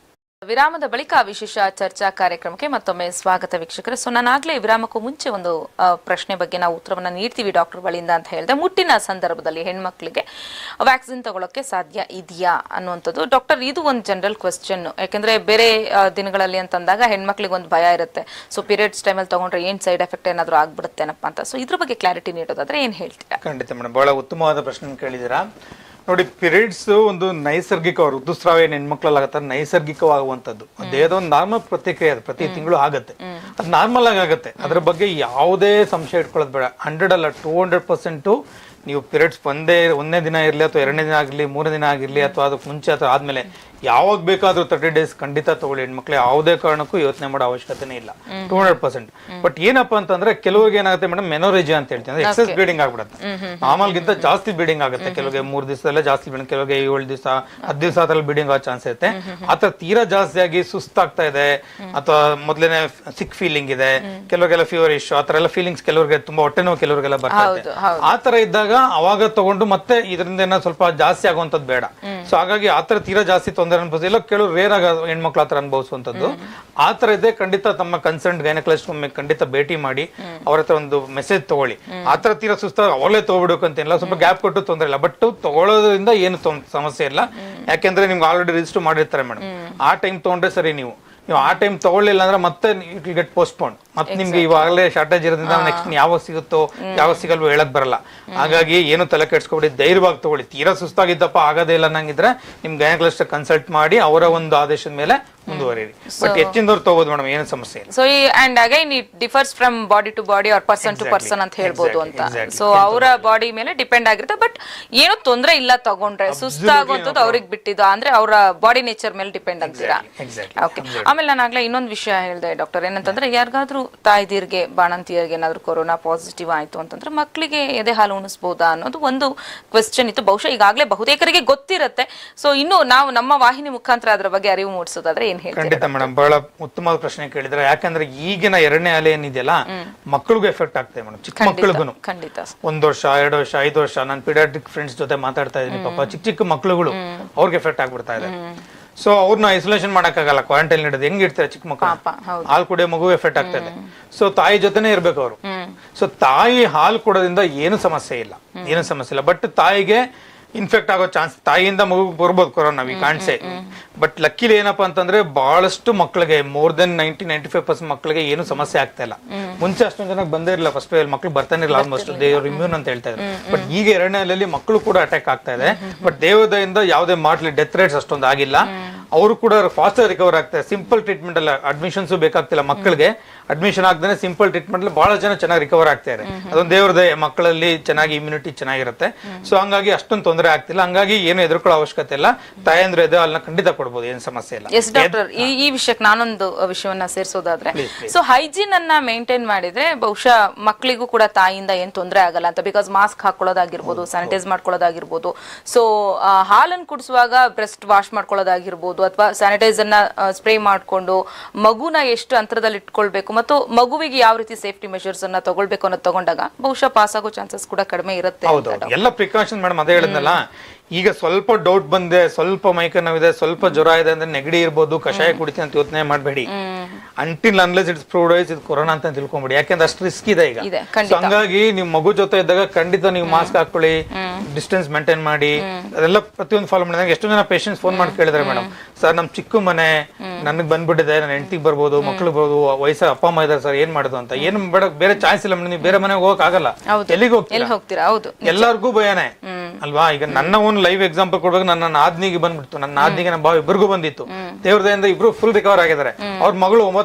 ವಿರಾಮದ ಬಳಿಕ ವಿಶೇಷ ಚರ್ಚಾ ಕಾರ್ಯಕ್ರಮಕ್ಕೆ ಮತ್ತೊಮ್ಮೆ ಸ್ವಾಗತ ವೀಕ್ಷಕರೇ. ಸೊ ನಾನಾಗ್ಲೇ ವಿರಾಮಕ್ಕೂ ಮುಂಚೆ ಒಂದು ಪ್ರಶ್ನೆ ಬಗ್ಗೆ ನಾವು ಉತ್ತರವನ್ನ ನೀಡ್ತೀವಿ ಡಾಕ್ಟರ್ ಬಳಿಯಿಂದ ಅಂತ ಹೇಳಿದೆ. ಮುಟ್ಟಿನ ಸಂದರ್ಭದಲ್ಲಿ ಹೆಣ್ಮಕ್ಳಿಗೆ ವ್ಯಾಕ್ಸಿನ್ ತಗೊಳ್ಳೋಕೆ ಸಾಧ್ಯ ಇದೆಯಾ ಅನ್ನುವಂಥದ್ದು. ಡಾಕ್ಟರ್, ಇದು ಒಂದು ಜನರಲ್ ಕ್ವೆಶ್ಚನ್. ಯಾಕಂದ್ರೆ ಬೇರೆ ದಿನಗಳಲ್ಲಿ ಅಂತಂದಾಗ ಹೆಣ್ಮಕ್ಳಿಗೆ ಒಂದು ಭಯ ಇರುತ್ತೆ. ಸೊ ಪೀರಿಯಡ್ಸ್ ಟೈಮಲ್ಲಿ ತಗೊಂಡ್ರೆ ಏನ್ ಸೈಡ್ ಎಫೆಕ್ಟ್ ಏನಾದ್ರು ಆಗ್ಬಿಡುತ್ತೇನಪ್ಪ ಅಂತ. ಸೊ ಇದ್ರ ಬಗ್ಗೆ ಕ್ಲಾರಿಟಿ ನೀಡೋದಾದ್ರೆ ಏನ್ ಹೇಳ್ತೀರಾ? ಖಂಡಿತ ಮೇಡಮ್, ಬಹಳ ಉತ್ತಮವಾದ ಪ್ರಶ್ನೆ ಕೇಳಿದ್ದೀರಾ. ನೋಡಿ, ಪೀರಿಯಡ್ಸ್ ಒಂದು ನೈಸರ್ಗಿಕ ಋತುಸ್ರಾವ ಏನ್ ಹೆಣ್ಮಕ್ಳಲ್ಲಾಗತ್ತೆ ನೈಸರ್ಗಿಕವಾಗುವಂತದ್ದು. ಅದೇದೋ ಒಂದು ನಾರ್ಮಲ್ ಪ್ರತಿಕ್ರಿಯೆ, ಅದು ಪ್ರತಿ ತಿಂಗಳು ಆಗತ್ತೆ, ಅದು ನಾರ್ಮಲ್ ಆಗಿ ಆಗುತ್ತೆ. ಅದ್ರ ಬಗ್ಗೆ ಯಾವುದೇ ಸಂಶಯ ಇಟ್ಕೊಳ್ಳೋದು ಬೇಡ. ಹಂಡ್ರೆಡ್ ಅಲ್ಲ, ಟೂ ಹಂಡ್ರೆಡ್ ಪರ್ಸೆಂಟು ನೀವು ಪೀರಿಯಡ್ಸ್ ಒಂದೇ ಒಂದನೇ ದಿನ ಇರಲಿ ಅಥವಾ ಎರಡನೇ ದಿನ ಆಗಿರಲಿ, ಮೂರನೇ ದಿನ ಆಗಿರಲಿ, ಅಥವಾ ಅದಕ್ಕೆ ಮುಂಚೆ ಅಥವಾ ಆದ್ಮೇಲೆ ಯಾವಾಗ ಬೇಕಾದ್ರೂ ತರ್ಟಿ ಡೇಸ್ ಖಂಡಿತ ತಗೊಳ್ಳಿ. ಹೆಣ್ಮಕ್ಳು ಯಾವುದೇ ಕಾರಣಕ್ಕೂ ಯೋಚನೆ ಮಾಡೋ ಅವಶ್ಯಕತೆನೇ ಇಲ್ಲ, ಟೂ ಹಂಡ್ರೆಡ್ ಪರ್ಸೆಂಟ್. ಬಟ್ ಏನಪ್ಪಾ ಅಂತಂದ್ರೆ ಕೆಲವರಿಗೆ ಏನಾಗುತ್ತೆ ಮೇಡಮ್, ಮೆನೋರೇಜಿಯಾ ಅಂತ ಹೇಳ್ತೀವಿ, ಅಂದ್ರೆ ಎಕ್ಸೆಸ್ ಬ್ಲೀಡಿಂಗ್ ಆಗ್ಬಿಡುತ್ತೆ. ನಾರ್ಮಲ್ಗಿಂತ ಜಾಸ್ತಿ ಬ್ಲೀಡಿಂಗ್ ಆಗುತ್ತೆ. ಕೆಲವರಿಗೆ ಮೂರ್ ದಿವಸದಲ್ಲೇ ಜಾಸ್ತಿ ಬ್ಲೀಡಿಂಗ್, ಕೆಲವರಿಗೆ ಏಳು ದಿವಸ ಹತ್ತು ದಿವಸ ಅದ್ರಲ್ಲಿ ಬ್ಲೀಡಿಂಗ್ ಆಗೋ ಚಾನ್ಸ್ ಇರುತ್ತೆ. ಆತರ ತೀರಾ ಜಾಸ್ತಿ ಆಗಿ ಸುಸ್ತಾಗ್ತಾ ಇದೆ ಅಥವಾ ಮೊದಲೇನೆ ಸಿಕ್ ಫೀಲಿಂಗ್ ಇದೆ, ಕೆಲವರಿಗೆಲ್ಲ ಫೀವರ್ ಇಶ್ಯೂ, ಆತರ ಎಲ್ಲ ಫೀಲಿಂಗ್ಸ್ ಕೆಲವರಿಗೆ ತುಂಬಾ ಹೊಟ್ಟೆ ನೋವು ಕೆಲವರಿಗೆಲ್ಲ ಬರ್ತದೆ. ಆತರ ಇದ್ದಾಗ ಅವಾಗ ತಗೊಂಡು ಮತ್ತೆ ಇದರಿಂದ ಏನೋ ಸ್ವಲ್ಪ ಜಾಸ್ತಿ ಆಗುವಂತದ್ದು ಬೇಡ. ಸೊ ಹಾಗಾಗಿ ಆತರ ತೀರಾ ಜಾಸ್ತಿ ತೊಂದರೆ ಅನ್ಬೋದು. ಎಲ್ಲ ಕೆಲವರು ರೇರ್ ಆಗ ಹೆಣ್ಮಕ್ಳು ಆತರ ಅನುಭವಿಸುವಂತದ್ದು. ಆತರ ಇದೆ, ಖಂಡಿತ ತಮ್ಮ ಕನ್ಸರ್ನ್ ಗೈನಕಾಲಜಿಸ್ಟ್ ಒಮ್ಮೆ ಖಂಡಿತ ಭೇಟಿ ಮಾಡಿ ಅವ್ರ ಹತ್ರ ಒಂದು ಮೆಸೇಜ್ ತಗೊಳ್ಳಿ. ಆತರ ತೀರಾ ಸುಸ್ತ ಅವಳೇ ತಗೋಬಿಡ್ಬೇಕು ಅಂತೇನಿಲ್ಲ, ಸ್ವಲ್ಪ ಗ್ಯಾಪ್ ಕೊಟ್ಟು ತೊಂದರೆ ಇಲ್ಲ. ಬಟ್ ತಗೊಳ್ಳೋದ್ರಿಂದ ಏನು ಸಮಸ್ಯೆ ಇಲ್ಲ, ಯಾಕೆಂದ್ರೆ ನಿಮ್ಗೆ ಆಲ್ರೆಡಿ ರಿಜಿಸ್ಟರ್ ಮಾಡಿರ್ತಾರೆ ಮೇಡಮ್. ಆ ಟೈಮ್ ತಗೊಂಡ್ರೆ ಸರಿ. ನೀವು ನೀವು ಆ ಟೈಮ್ ತಗೊಳ್ಳಿಲ್ಲ ಅಂದ್ರೆ ಮತ್ತೆ ಇಟ್ ವಿಲ್ ಗೆಟ್ ಪೋಸ್ಟ್ಪೋನ್. ಮತ್ತೆ ನಿಮ್ಗೆ ಇವಾಗಲೇ ಶಾರ್ಟೇಜ್ ಇರೋದ್ರಿಂದ ನೆಕ್ಸ್ಟ್ ಯಾವಾಗ ಸಿಗುತ್ತೋ ಯಾವಾಗ ಸಿಗಲ್ವೋ ಹೇಳಕ್ ಬರಲ್ಲ. ಹಾಗಾಗಿ ಏನು ತಲೆ ಕೆಡ್ಸ್ಕೊಬಿಡಿ, ಧೈರ್ಯವಾಗಿ ತಗೊಳ್ಳಿ. ತೀರಾ ಸುಸ್ತಾಗಿದ್ದಪ್ಪ ಆಗೋದೇ ಇಲ್ಲ ನಂಗಿದ್ರೆ ನಿಮ್ ಗೈನಕಾಲಜಿಸ್ಟ್ ಕನ್ಸಲ್ಟ್ ಮಾಡಿ ಅವರ ಒಂದು ಆದೇಶದ ಮೇಲೆ ಮುಂದುವರಿರಿ. ಬಟ್ ಹೆಚ್ಚಿನದವ್ರು ತಗೋದು ಮೇಡಮ್, ಏನು ಸಮಸ್ಯೆ ಇಲ್ಲ. So and again it differs from body to body or person to person ಅಂತ ಹೇಳ್ಬೋದು ಅಂತ. ಸೊ ಅವರ ಬಾಡಿ ಮೇಲೆ ಡಿಪೆಂಡ್ ಆಗಿರುತ್ತೆ. ಬಟ್ ಏನು ತೊಂದರೆ ಇಲ್ಲ ತಗೊಂಡ್ರೆ. ಸುಸ್ತಾಗುವಂಥದ್ದು ಅವ್ರಿಗೆ ಬಿಟ್ಟಿದ್ದು, ಅಂದ್ರೆ ಅವರ ಬಾಡಿ ನೇಚರ್ ಮೇಲೆ ಡಿಪೆಂಡ್ ಅಂತೀರಾ? ಓಕೆ. ಆಮೇಲೆ ನಾನು ಆಗ್ಲೇ ಇನ್ನೊಂದು ವಿಷಯ ಹೇಳಿದೆ ಡಾಕ್ಟರ್, ಏನಂತಂದ್ರೆ ಯಾರಿಗಾದ್ರೂ ತಾಯ್ದಿರ್ಗೆ ಬಾಣಂತಿಯರಿಗೆ ಏನಾದ್ರು ಕೊರೋನಾ ಪಾಸಿಟಿವ್ ಆಯ್ತು ಅಂತಂದ್ರೆ ಮಕ್ಕಳಿಗೆ ಎದೆ ಹಾಲು ಉಣಿಸಬಹುದಾ ಅನ್ನೋದು ಒಂದು ಕ್ವೆಶ್ಚನ್ ಇತ್ತು. ಬಹುಶಃ ಈಗಾಗಲೇ ಬಹುತೇಕರಿಗೆ ಗೊತ್ತಿರುತ್ತೆ. ಸೊ ಇನ್ನು ನಾವು ನಮ್ಮ ವಾಹಿನಿ ಮುಖಾಂತರ ಅದರ ಬಗ್ಗೆ ಅರಿವು ಮೂಡಿಸೋದಾದ್ರೆ ಏನ್ ಹೇಳ್ತೀರಾ? ಖಂಡಿತ ಮೇಡಮ್, ಬಹಳ ಉತ್ತಮವಾದ ಪ್ರಶ್ನೆ ಕೇಳಿದ್ರೆ. ಯಾಕಂದ್ರೆ ಈಗಿನ ಎರಡನೇ ಅಲೆ ಏನಿದೆಯಲ್ಲ ಮಕ್ಕಳಿಗೂ ಎಫೆಕ್ಟ್ ಆಗ್ತದೆ ಮೇಡಮ್, ಚಿಕ್ಕ ಮಕ್ಕಳಿಗೂ. ಖಂಡಿತ ಒಂದ್ ವರ್ಷ, ಎರಡು ವರ್ಷ, ಐದು ವರ್ಷ, ನಾನು ಪೀಡಿಯಾಟ್ರಿಕ್ ಫ್ರೆಂಡ್ಸ್ ಜೊತೆ ಮಾತಾಡ್ತಾ ಇದ್ದೀನಿ. ಪಾಪ ಚಿಕ್ಕ ಚಿಕ್ಕ ಮಕ್ಕಳುಗಳು ಅವ್ರಿಗೆ ಎಫೆಕ್ಟ್ ಆಗ್ಬಿಡ್ತಾ ಇದೆ. ಸೊ ಅವ್ರನ್ನ ಐಸೋಲೇಷನ್ ಮಾಡಕ್ಕಾಗಲ್ಲ, ಕ್ವಾರಂಟೈನ್ ಇಡೋದು. ಹೆಂಗ್ ಇರ್ತಾರೆ ಚಿಕ್ಕ ಮಕ್ಕಳು, ಹಾಲು ಕುಡಿಯೋ ಮಗು ಎಫೆಕ್ಟ್ ಆಗ್ತಾ ಇದೆ. ಸೊ ತಾಯಿ ಜೊತೆನೆ ಇರ್ಬೇಕು ಅವರು. ಸೊ ತಾಯಿ ಹಾಲು ಕೊಡೋದ್ರಿಂದ ಏನು ಸಮಸ್ಯೆ ಇಲ್ಲ, ಏನು ಸಮಸ್ಯೆ ಇಲ್ಲ. ಬಟ್ ತಾಯಿಗೆ ಇನ್ಫೆಕ್ಟ್ ಆಗೋ ಚಾನ್ಸ್, ತಾಯಿಯಿಂದ ಮಗು ಬರ್ಬೋದು corona, we can't say. But luckily ಏನಪ್ಪಾ ಅಂತಂದ್ರೆ ಬಹಳಷ್ಟು ಮಕ್ಕಳಿಗೆ, more than ninety ninety five percent ಮಕ್ಕಳಿಗೆ ಏನು ಸಮಸ್ಯೆ ಆಗ್ತಾ ಇಲ್ಲ. ಮುಂಚೆ ಅಷ್ಟೊಂದು ಜನಕ್ಕೆ ಬಂದೇ ಇರಲಿಲ್ಲ, ಫಸ್ಟ್ ವೇವ್ ಮಕ್ಳು ಬರ್ತಾನೆ ಇರಲಿಲ್ಲ, ಆಲ್ಮೋಸ್ಟ್ ದೇವ್ರ ಇಮ್ಯೂನ್ ಅಂತ ಹೇಳ್ತಾ ಇದ್ರು. ಬಟ್ ಈಗ ಎರಡನೇ ಅಲೆಯಲ್ಲಿ ಮಕ್ಕಳು ಕೂಡ ಅಟ್ಯಾಕ್ ಆಗ್ತಾ ಇದೆ. ಬಟ್ ದೇವದಯಿಂದ ಯಾವುದೇ ಮಾಡ್ಲಿ ಡೆತ್ ರೇಟ್ಸ್ ಅಷ್ಟೊಂದು ಆಗಿಲ್ಲ. ಅವರು ಕೂಡ ಫಾಸ್ಟ್ ರಿಕವರ್ ಆಗ್ತಾರೆ. ಸಿಂಪಲ್ ಟ್ರೀಟ್ಮೆಂಟ್ ಅಲ್ಲ, ಅಡ್ಮಿಷನ್ಸ್ ಬೇಕಾಗ್ತಿಲ್ಲ ಮಕ್ಕಳಿಗೆ. ಅಡ್ಮಿಷನ್ ಆಗದೇ ಸಿಂಪಲ್ ಟ್ರೀಟ್ಮೆಂಟ್ ಅಲ್ಲಿ ಬಹಳ ಜನ ಚೆನ್ನಾಗಿ ರಿಕವರ್ ಆಗ್ತಾರೆ. ಅದೊಂದು ದೇವ್ರದೇ, ಮಕ್ಕಳಲ್ಲಿ ಚೆನ್ನಾಗಿ ಇಮ್ಯುನಿಟಿ ಚೆನ್ನಾಗಿರುತ್ತೆ. ಸೊ ಹಂಗಾಗಿ ಅಷ್ಟೊಂದು ತೊಂದರೆ ಆಗ್ತಿಲ್ಲ. ಹಂಗಾಗಿ ಏನು ಎದುರ್ಕೊಳ್ಳೋ ಅವಶ್ಯಕತೆ ಇಲ್ಲ. ತಾಯಂದ್ರೆ ಇದೆ ಅಲ್ಲ ಖಂಡಿತ ಕೊಡ್ಬೋದು, ಏನು ಸಮಸ್ಯೆ ಇಲ್ಲ. ಎಸ್ ಡಾಕ್ಟರ್, ಈ ವಿಷಯಕ್ಕೆ ನಾನೊಂದು ವಿಷಯವನ್ನ ಸೇರಿಸೋದಾದ್ರೆ, ಸೊ ಹೈಜೀನ್ ಅನ್ನ ಮೇಂಟೈನ್ ಮಾಡಿದ್ರೆ ಬಹುಶಃ ಮಕ್ಕಳಿಗೂ ಕೂಡ ತಾಯಿಯಿಂದ ಏನ್ ತೊಂದರೆ ಆಗಲ್ಲ ಅಂತ. ಬಿಕಾಸ್ ಮಾಸ್ಕ್ ಹಾಕೊಳ್ಳೋದಾಗಿರ್ಬೋದು, ಸ್ಯಾನಿಟೈಸ್ ಮಾಡ್ಕೊಳ್ಳೋದಾಗಿರ್ಬೋದು, ಸೊ ಹಾಲನ್ನು ಕುಡಿಸುವಾಗ ಬ್ರೆಸ್ಟ್ ವಾಶ್ ಮಾಡ್ಕೊಳ್ಳೋದಾಗಿರ್ಬೋದು, ಅಥವಾ ಸ್ಯಾನಿಟೈಸರ್ ನ ಸ್ಪ್ರೇ ಮಾಡ್ಕೊಂಡು ಮಗುನ ಎಷ್ಟು ಅಂತರದಲ್ಲಿ ಇಟ್ಕೊಳ್ಬೇಕು ಮತ್ತು ಮಗುವಿಗೆ ಯಾವ ರೀತಿ ಸೇಫ್ಟಿ ಮೆಷರ್ಸ್ ಅನ್ನ ತಗೊಳ್ಬೇಕು ಅನ್ನೋದು ತಗೊಂಡಾಗ ಬಹುಶಃ ಪಾಸ್ ಆಗೋ ಚಾನ್ಸಸ್ ಕೂಡ ಕಡಿಮೆ ಇರುತ್ತೆ. ಎಲ್ಲ ಪ್ರಿಕಾಷನ್ ಮೇಡಮ್, ಅದೇ ಹೇಳಿದ್ನಲ್ಲ. ಈಗ ಸ್ವಲ್ಪ ಡೌಟ್ ಬಂದೆ, ಸ್ವಲ್ಪ ಮೈಕ ನೋವಿದೆ, ಸ್ವಲ್ಪ ಜ್ವರ ಇದೆ ಅಂದ್ರೆ ನೆಗಡಿ ಇರ್ಬೋದು, ಕಷಾಯ ಕುಡಿತೀನಿ ಅಂತ ಯೋಚನೆ ಮಾಡಬೇಡಿ. ಅಂಟಿಲ್ ಅನ್ಲೆಸ್ ಇಟ್ಸ್ ಪ್ರೂವ್ಡ್ ಇದು ಕೊರೋನಾ ಅಂತ ತಿಳ್ಕೊಂಬಿಡಿ. ಯಾಕೆಂದ್ರೆ ಅಷ್ಟು ರಿಸ್ಕ್ ಇದೆ ಈಗ. ಹಂಗಾಗಿ ನಿಮ್ ಮಗು ಜೊತೆ ಇದ್ದಾಗ ಖಂಡಿತ ನೀವು ಮಾಸ್ಕ್ ಹಾಕೊಳ್ಳಿ, ಡಿಸ್ಟೆನ್ಸ್ ಮೇಂಟೈನ್ ಮಾಡಿ, ಅದೆಲ್ಲ ಪ್ರತಿಯೊಂದು ಫಾಲೋ ಮಾಡಿ. ಎಷ್ಟೋ ಜನ ಪೇಷಂಟ್ಸ್ ಫೋನ್ ಮಾಡಿ ಕೇಳಿದ್ರೆ, ಮೇಡಮ್ ಸರ್ ನಮ್ ಚಿಕ್ಕ ಮನೆ ನನಗ್ ಬಂದ್ಬಿಟ್ಟಿದೆ, ನನ್ನ ಹೆಂಡತಿಗೆ ಬರ್ಬೋದು, ಮಕ್ಳು ಬರ್ಬೋದು, ವಯಸ್ಸ ಅಪ್ಪ ಅಮ್ಮ ಇದಾರೆ ಸರ್, ಏನ್ ಮಾಡುದು ಅಂತ. ಏನು ಬೇಡ, ಬೇರೆ ಚಾಯ್ಸ್ ಇಲ್ಲ ಮೇಡಮ್. ನೀವು ಬೇರೆ ಮನೆಗೆ ಹೋಗಕ್ ಆಗಲ್ಲ, ಎಲ್ಲಿಗೆ ಹೋಗ್ತೀರಾ? ಎಲ್ಲರಿಗೂ ಭಯನೇ ಅಲ್ವಾ? ಈಗ ನನ್ನ ಒಂದು ಲೈವ್ ಎಕ್ಸಾಂಪಲ್ ಕೊಡ್ಬೇಕು. ನನ್ನ ನಾದ್ನಿಗೆ ಬಂದ್ಬಿಡ್ತು, ನನ್ನ ನಾದ್ನಿಗೆ ನಮ್ಮ ಬಾವ ಇಬ್ಬರಿಗೂ ಬಂದಿತ್ತು. ದೇವ್ರದಿಂದ ಇಬ್ರು ಫುಲ್ ರಿಕವರ್ ಆಗಿದ್ದಾರೆ. ಅವ್ರ ಮಗಳು ಒಂಬತ್ತು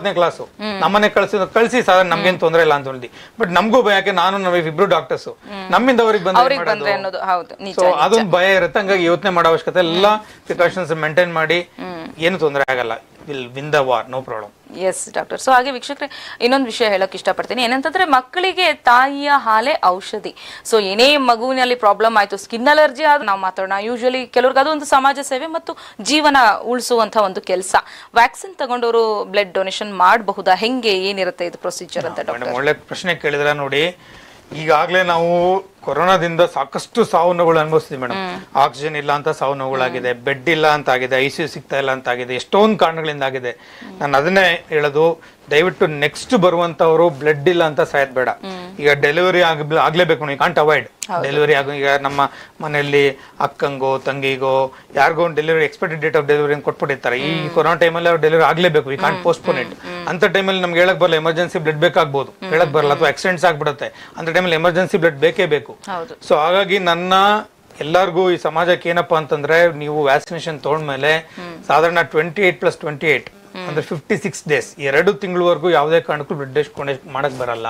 ಒಂಬತ್ತನೇ ಕ್ಲಾಸು ನಮ್ಮನೆ ಕಳ್ಸಿ ಕಳ್ಸಿ ಸಾಧಾರಣ ನಮ್ಗೇನ್ ತೊಂದರೆ ಇಲ್ಲ ಅಂತ ಹೇಳಿದ್ವಿ. ಬಟ್ ನಮಗೂ ಭಯ, ಯಾಕೆ ನಾನು ನಾವು ಇಬ್ರು ಡಾಕ್ಟರ್ಸ್ ನಮ್ಮಿಂದ ಅವ್ರಿಗೆ ಬಂದ್ರೆ ಸೊ ಅದೊಂದು ಭಯ ಇರುತ್ತೆ. ಹಂಗಾಗಿ ಯೋಚನೆ ಮಾಡೋ ಅವಶ್ಯಕತೆ ಎಲ್ಲ ಪ್ರಿಕಾಷನ್ಸ್ ಮೇಂಟೈನ್ ಮಾಡಿ ಏನು ತೊಂದರೆ ಆಗಲ್ಲ. Will win the war, no problem. Yes doctor. So ಹಾಗೆ ವೀಕ್ಷಕರೇ ಇನ್ನೊಂದು ವಿಷಯ ಹೇಳಕ್ ಇಷ್ಟಪಡ್ತೀನಿ. ಏನಂತಂದ್ರೆ ಮಕ್ಕಳಿಗೆ ತಾಯಿಯ ಹಾಲೆ ಔಷಧಿ. ಸೊ ಏನೇ ಮಗುವಿನಲ್ಲಿ ಪ್ರಾಬ್ಲಮ್ ಆಯ್ತು, ಸ್ಕಿನ್ ಅಲರ್ಜಿ ಆದ್ರೂ ನಾವು ಮಾತಾಡೋಣ. ಯೂಶಲಿ ಕೆಲವ್ರಿಗೆ ಅದು ಒಂದು ಸಮಾಜ ಸೇವೆ ಮತ್ತು ಜೀವನ ಉಳಿಸುವಂತ ಒಂದು ಕೆಲಸ. ವ್ಯಾಕ್ಸಿನ್ ತಗೊಂಡವರು ಬ್ಲಡ್ ಡೊನೇಷನ್ ಮಾಡಬಹುದಾ, ಹೆಂಗೆ, ಏನಿರುತ್ತೆ ಇದು ಪ್ರೊಸೀಜರ್ ಅಂತ ಡಾಕ್ಟರ್? ಒಳ್ಳೆ ಪ್ರಶ್ನೆ ಕೇಳಿದ್ರೆ ನೋಡಿ, ಈಗಾಗಲೇ ನಾವು ಕೊರೋನಾದಿಂದ ಸಾಕಷ್ಟು ಸಾವು ನೋವುಗಳು ಅನುಭವಿಸ್ತೀವಿ ಮೇಡಮ್. ಆಕ್ಸಿಜನ್ ಇಲ್ಲ ಅಂತ ಸಾವು ನೋವುಗಳಾಗಿದೆ, ಬೆಡ್ ಇಲ್ಲ ಅಂತ ಆಗಿದೆ, ಐ ಸಿ ಯು ಸಿಗ್ತಾ ಇಲ್ಲ ಅಂತ ಆಗಿದೆ, ಎಷ್ಟೊಂದು ಕಾರಣಗಳಿಂದ ಆಗಿದೆ. ನಾನು ಅದನ್ನೇ ಹೇಳೋದು, ದಯವಿಟ್ಟು ನೆಕ್ಸ್ಟ್ ಬರುವಂತವ್ರು ಬ್ಲಡ್ ಇಲ್ಲ ಅಂತ ಸಾಯದ್ ಬೇಡ. ಈಗ ಡೆಲಿವರಿ ಆಗ್ ಆಗ್ಲೇಬೇಕು, ಯು ಕಾಂಟ್ ಅವಾಯ್ಡ್ ಡೆಲಿವರಿ ಆಗ. ಈಗ ನಮ್ಮ ಮನೆಯಲ್ಲಿ ಅಕ್ಕಂಗೋ ತಂಗಿಗೋ ಯಾರಿಗೋ ಒಂದು delivery expected date of delivery ಕೊಟ್ಬಿಟ್ಟಿರ್ತಾರೆ. ಈ ಕೊರೋನಾ ಟೈಮಲ್ಲಿ ಅವ್ರು ಡೆಲಿವರಿ ಆಗ್ಲೇಬೇಕು, ಯು ಕಾಂಟ್ ಪೋಸ್ಟ್ಪೋನ್ ಇಟ್. ಅಂತ ಟೈಮಲ್ಲಿ ನಮ್ಗೆ ಹೇಳಕ್ ಬರಲ್ಲ, ಎಮರ್ಜೆನ್ಸಿ ಬ್ಲಡ್ ಬೇಕಾಗ್ಬೋದು, ಹೇಳಕ್ ಬರಲ್ಲ, ಅಥವಾ ಆಕ್ಸಿಡೆಂಟ್ಸ್ ಆಗ್ಬಿಡುತ್ತೆ. ಅಂತ ಟೈಮಲ್ಲಿ ಎಮರ್ಜೆನ್ಸಿ ಬ್ಲಡ್ ಬೇಕೇ ಬೇಕು. ಸೊ ಹಾಗಾಗಿ ನನ್ನ ಎಲ್ಲಾರ್ಗೂ ಈ ಸಮಾಜಕ್ಕೆ ಏನಪ್ಪಾ ಅಂತಂದ್ರೆ, ನೀವು ವ್ಯಾಕ್ಸಿನೇಷನ್ ತಗೊಂಡ್ಮೇಲೆ ಸಾಧಾರಣ twenty eight plus twenty eight ಅಂದ್ರೆ ಫಿಫ್ಟಿ ಸಿಕ್ಸ್ ಡೇಸ್ ಎರಡು ತಿಂಗಳವರೆಗೂ ಯಾವುದೇ ಕಾರಣಕ್ಕೂ ಬ್ಲಡ್ ಡೊನೇಟ್ ಮಾಡಕ್ ಬರಲ್ಲ.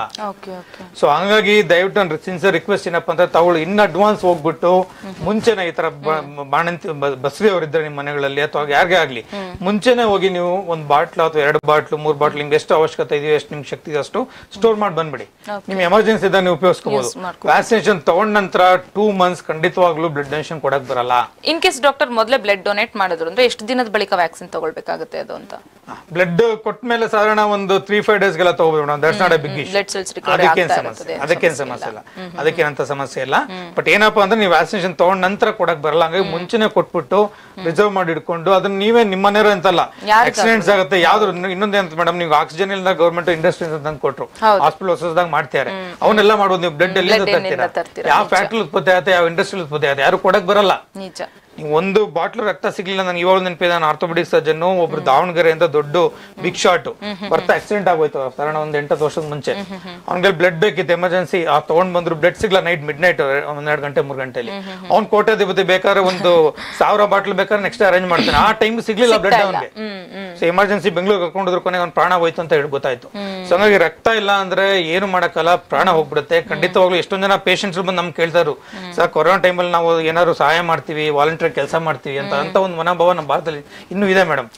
ಸೊ ಹಂಗಾಗಿ ದಯವಿಟ್ಟು ನನ್ನ ಸಿನ್ಸಿಯರ್ ರಿಕ್ವೆಸ್ಟ್ ಏನಪ್ಪಾ ಅಂದ್ರೆ, ತಾವು ಇನ್ ಅಡ್ವಾನ್ಸ್ ಹೋಗ್ಬಿಟ್ಟು ಮುಂಚೆನೆ ಈ ತರ ಬಾಣಂತಿ ಬಸ್ರಿ ಅವರಿದ್ರೆ ನಿಮ್ಮ ಮನೆಗಳಲ್ಲಿ ಅಥವಾ ಯಾರಿಗೇ ಆಗ್ಲಿ, ಮುಂಚೆನೆ ಹೋಗಿ ನೀವು ಒಂದ್ ಬಾಟ್ಲು ಅಥವಾ ಎರಡು ಬಾಟ್ಲು ಮೂರ್ ಬಾಟ್ಲು ನಿಮ್ಗೆ ಎಷ್ಟು ಅವಶ್ಯಕತೆ ಇದೆಯೋ, ಎಷ್ಟು ನಿಮ್ಗೆ ಶಕ್ತಿ ಇದೆ ಅಷ್ಟು ಸ್ಟೋರ್ ಮಾಡಿ ಬಂದ್ಬಿಡಿ. ನಿಮ್ ಎಮರ್ಜೆನ್ಸಿ ಇದ್ದಾಗ ನೀವು ಉಪಯೋಗಿಸಬಹುದು. ವ್ಯಾಕ್ಸಿನೇಷನ್ ತಗೊಂಡ ನಂತರ ಟೂ ಮಂತ್ಸ್ ಖಂಡಿತವಾಗ್ಲೂ ಬ್ಲಡ್ ಡೊನೇಷನ್ ಕೊಡಕ್ ಬರಲ್ಲ. ಇನ್ ಕೇಸ್ ಡಾಕ್ಟರ್ ಮೊದಲೇ ಬ್ಲಡ್ ಡೊನೇಟ್ ಮಾಡಿದ್ರು ಅಂದ್ರೆ ಎಷ್ಟು ದಿನದ ಬಳಿಕ ವ್ಯಾಕ್ಸಿನ್ ತಗೊಳ್ಬೇಕಾಗುತ್ತೆ ಅದು ಅಂತ? ಬ್ಲಡ್ ಕೊಟ್ಟ ಮೇಲೆ ಸಾಧಾರಣ ಒಂದು ತ್ರೀ ಫೈವ್ ಡೇಸ್ ಗೆಲ್ಲ ತಗೋಬಹುದು. That's not a big issue. ಅದಕ್ಕೇನ್ ಸಮಸ್ಯೆ ಅದಕ್ಕೇನ್ ಸಮಸ್ಯೆ ಇಲ್ಲ ಅದಕ್ಕೇನಂತ ಸಮಸ್ಯೆ ಇಲ್ಲ. ಬಟ್ ಏನಪ್ಪಾ ಅಂದ್ರೆ, ನೀವು ವ್ಯಾಕ್ಸಿನೇಷನ್ ತಗೊಂಡ ನಂತರ ಕೊಡಕ್ ಬರಲ್ಲ. ಹಂಗಾಗಿ ಮುಂಚೆನೆ ಕೊಟ್ಬಿಟ್ಟು ರಿಸರ್ವ್ ಮಾಡಿ ಇಟ್ಕೊಂಡು ಅದನ್ನ ನೀವೇ ನಿಮ್ಮನೇರ ಅಂತಲ್ಲ, ಆಕ್ಸಿಡೆಂಟ್ಸ್ ಆಗುತ್ತೆ. ಯಾವ್ದು ಇನ್ನೊಂದೇಂತ ಮೇಡಮ್, ನೀವು ಆಕ್ಸಿಜನ್ ಇಲ್ಲ ಗೌರ್ಮೆಂಟ್ ಇಂಡಸ್ಟ್ರೀಸ್ ಅಂತ ಕೊಟ್ರು, ಹಾಸ್ಪಿಟಲ್ ಹೊಸದಾಗ ಮಾಡ್ತಾರೆ, ಅವನ್ನೆಲ್ಲ ಮಾಡ್ಬೋದು. ನೀವು ಬ್ಲಡ್ ಎಲ್ಲಿಂದ ತರ್ತೀರಾ, ಯಾವ ಫ್ಯಾಕ್ಟ್ರಿ ಉತ್ಪತ್ತಿ ಆಗುತ್ತೆ, ಯಾವ ಇಂಡಸ್ಟ್ರಿ ಉತ್ಪತ್ತಿ ಆಗುತ್ತೆ, ಯಾರು ಕೊಡಕ್ ಬರಲ್ಲ. ನೀವು ಒಂದು ಬಾಟ್ಲು ರಕ್ತ ಸಿಗ್ಲಿಲ್ಲ, ನಾನು ಇವಾಗ ನೆನಪಿದೆ, ನಾನು ಆರ್ಥೋಪೆಡಿಕ್ ಸರ್ಜನ್ ಒಬ್ರು ದಾವಣಗೆರೆ ಅಂತ ದೊಡ್ಡ ಬಿಗ್ ಶಾಟ್ ಬರ್ತಾ ಆಕ್ಸಿಡೆಂಟ್ ಆಗೋಯ್ತು ಕಾರಣ ಒಂದ್ ಎಂಟತ್ತು ವರ್ಷದ ಮುಂಚೆ. ಅವ್ನಿಗೆ ಬ್ಲಡ್ ಬೇಕಿತ್ತು ಎಮರ್ಜೆನ್ಸಿ, ಆ ತಗೊಂಡ್ ಬಂದ್ರು, ಬ್ಲಡ್ ಸಿಗ್ಲ ನೈಟ್ ಮಿಡ್ ನೈಟ್ ಒಂದೆರಡು ಗಂಟೆ ಮೂರ್ ಗಂಟೆಲಿ. ಅವ್ನ್ ಕೋಟ್ಯಾಧಿಪತಿ ಬೇಕಾದ್ರೆ ಒಂದು ಸಾವಿರ ಬಾಟ್ಲು ಬೇಕಾದ್ರೆ ನೆಕ್ಸ್ಟ್ ಅರೇಂಜ್ ಮಾಡ್ತಾನೆ. ಆ ಟೈಮ್ ಸಿಗ್ಲಿಲ್ಲ ಬ್ಲಡ್ ಅವ್ನಿಗೆ. ಸೊ ಎಮರ್ಜೆನ್ಸಿ ಬೆಂಗಳೂರು ಕರ್ಕೊಂಡಿದ್ರು, ಕೊನೆಗೆ ಅವ್ನ್ ಪ್ರಾಣ ಹೋಯ್ತು ಅಂತ ಹೇಳಿ ಗೊತ್ತಾಯ್ತು. ಸೊ ಹಂಗಾಗಿ ರಕ್ತ ಇಲ್ಲ ಅಂದ್ರೆ ಏನು ಮಾಡಕ್ಕಲ್ಲ, ಪ್ರಾಣ ಹೋಗ್ಬಿಡುತ್ತೆ. ಖಂಡಿತವಾಗ್ಲೂ ಎಷ್ಟೊಂದ್ ಜನ ಪೇಷಂಟ್ಸ್ ಬಂದು ನಮ್ಗೆ ಕೇಳ್ತಾರು, ಸರ್ ಕೊರೋನಾ ಟೈಮಲ್ಲಿ ನಾವು ಏನಾದ್ರು ಸಹಾಯ ಮಾಡ್ತೀವಿ, ವಾಲಂಟಿಯರ್ ಕೆಲಸ ಮಾಡ್ತೀವಿ ಅಂತ ಅಂತ ಒಂದು ಮನೋಭಾವ ನಮ್ಮ ಭಾರತದಲ್ಲಿ ಇನ್ನೂ ಇದೆ ಮೇಡಮ್.